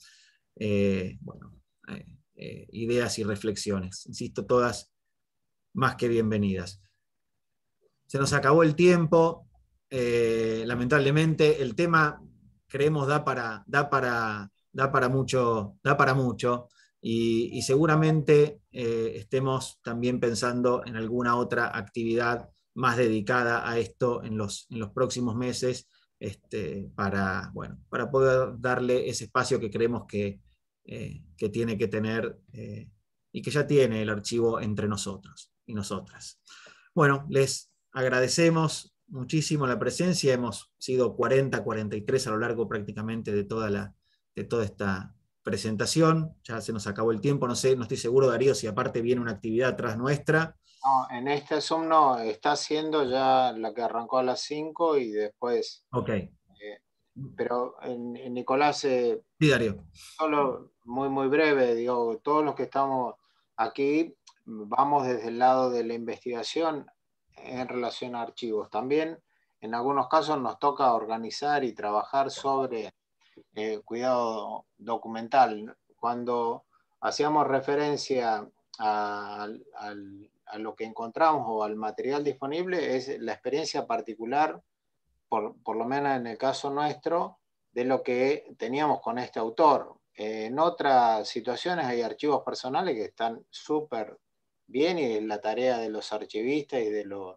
ideas y reflexiones. Insisto, todas más que bienvenidas. Se nos acabó el tiempo, lamentablemente. El tema, creemos, da para mucho, y seguramente estemos también pensando en alguna otra actividad más dedicada a esto en los próximos meses, para poder darle ese espacio que creemos que tiene que tener y que ya tiene el archivo entre nosotros y nosotras. Bueno, les agradecemos muchísimo la presencia. Hemos sido 43 a lo largo prácticamente de toda esta presentación. Ya se nos acabó el tiempo. No estoy seguro, Darío, si aparte viene una actividad atrás nuestra. No, en este Zoom no, está haciendo ya la que arrancó a las 5 y después. Ok. Pero Nicolás, sí, Darío. Solo muy breve, digo, todos los que estamos aquí vamos desde el lado de la investigación en relación a archivos. También en algunos casos nos toca organizar y trabajar sobre cuidado documental. Cuando hacíamos referencia a lo que encontramos o al material disponible, es la experiencia particular, por lo menos en el caso nuestro, de lo que teníamos con este autor. En otras situaciones hay archivos personales que están súper bien, y es la tarea de los archivistas y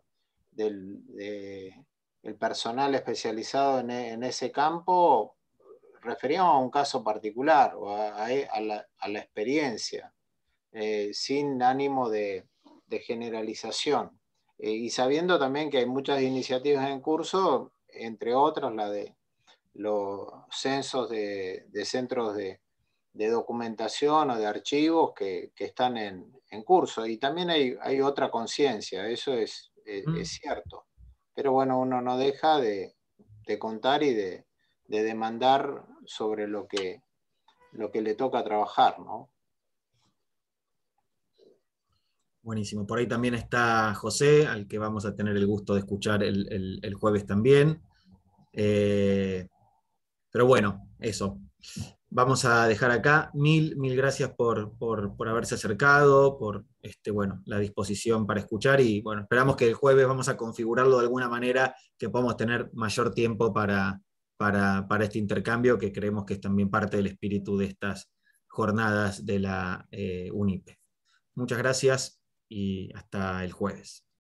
del personal especializado en ese campo. Referíamos a un caso particular o a la experiencia, sin ánimo de generalización. Y sabiendo también que hay muchas iniciativas en curso, entre otras la de los censos de centros de documentación o de archivos que están en curso. Y también hay otra conciencia, eso es cierto. Pero bueno, uno no deja de contar y de demandar sobre lo que le toca trabajar, ¿no? Buenísimo. Por ahí también está José, al que vamos a tener el gusto de escuchar el jueves también. Pero bueno, eso. Vamos a dejar acá. Mil gracias por haberse acercado, por la disposición para escuchar, y bueno, esperamos que el jueves vamos a configurarlo de alguna manera que podamos tener mayor tiempo para este intercambio, que creemos que es también parte del espíritu de estas jornadas de la UNIPE. Muchas gracias y hasta el jueves.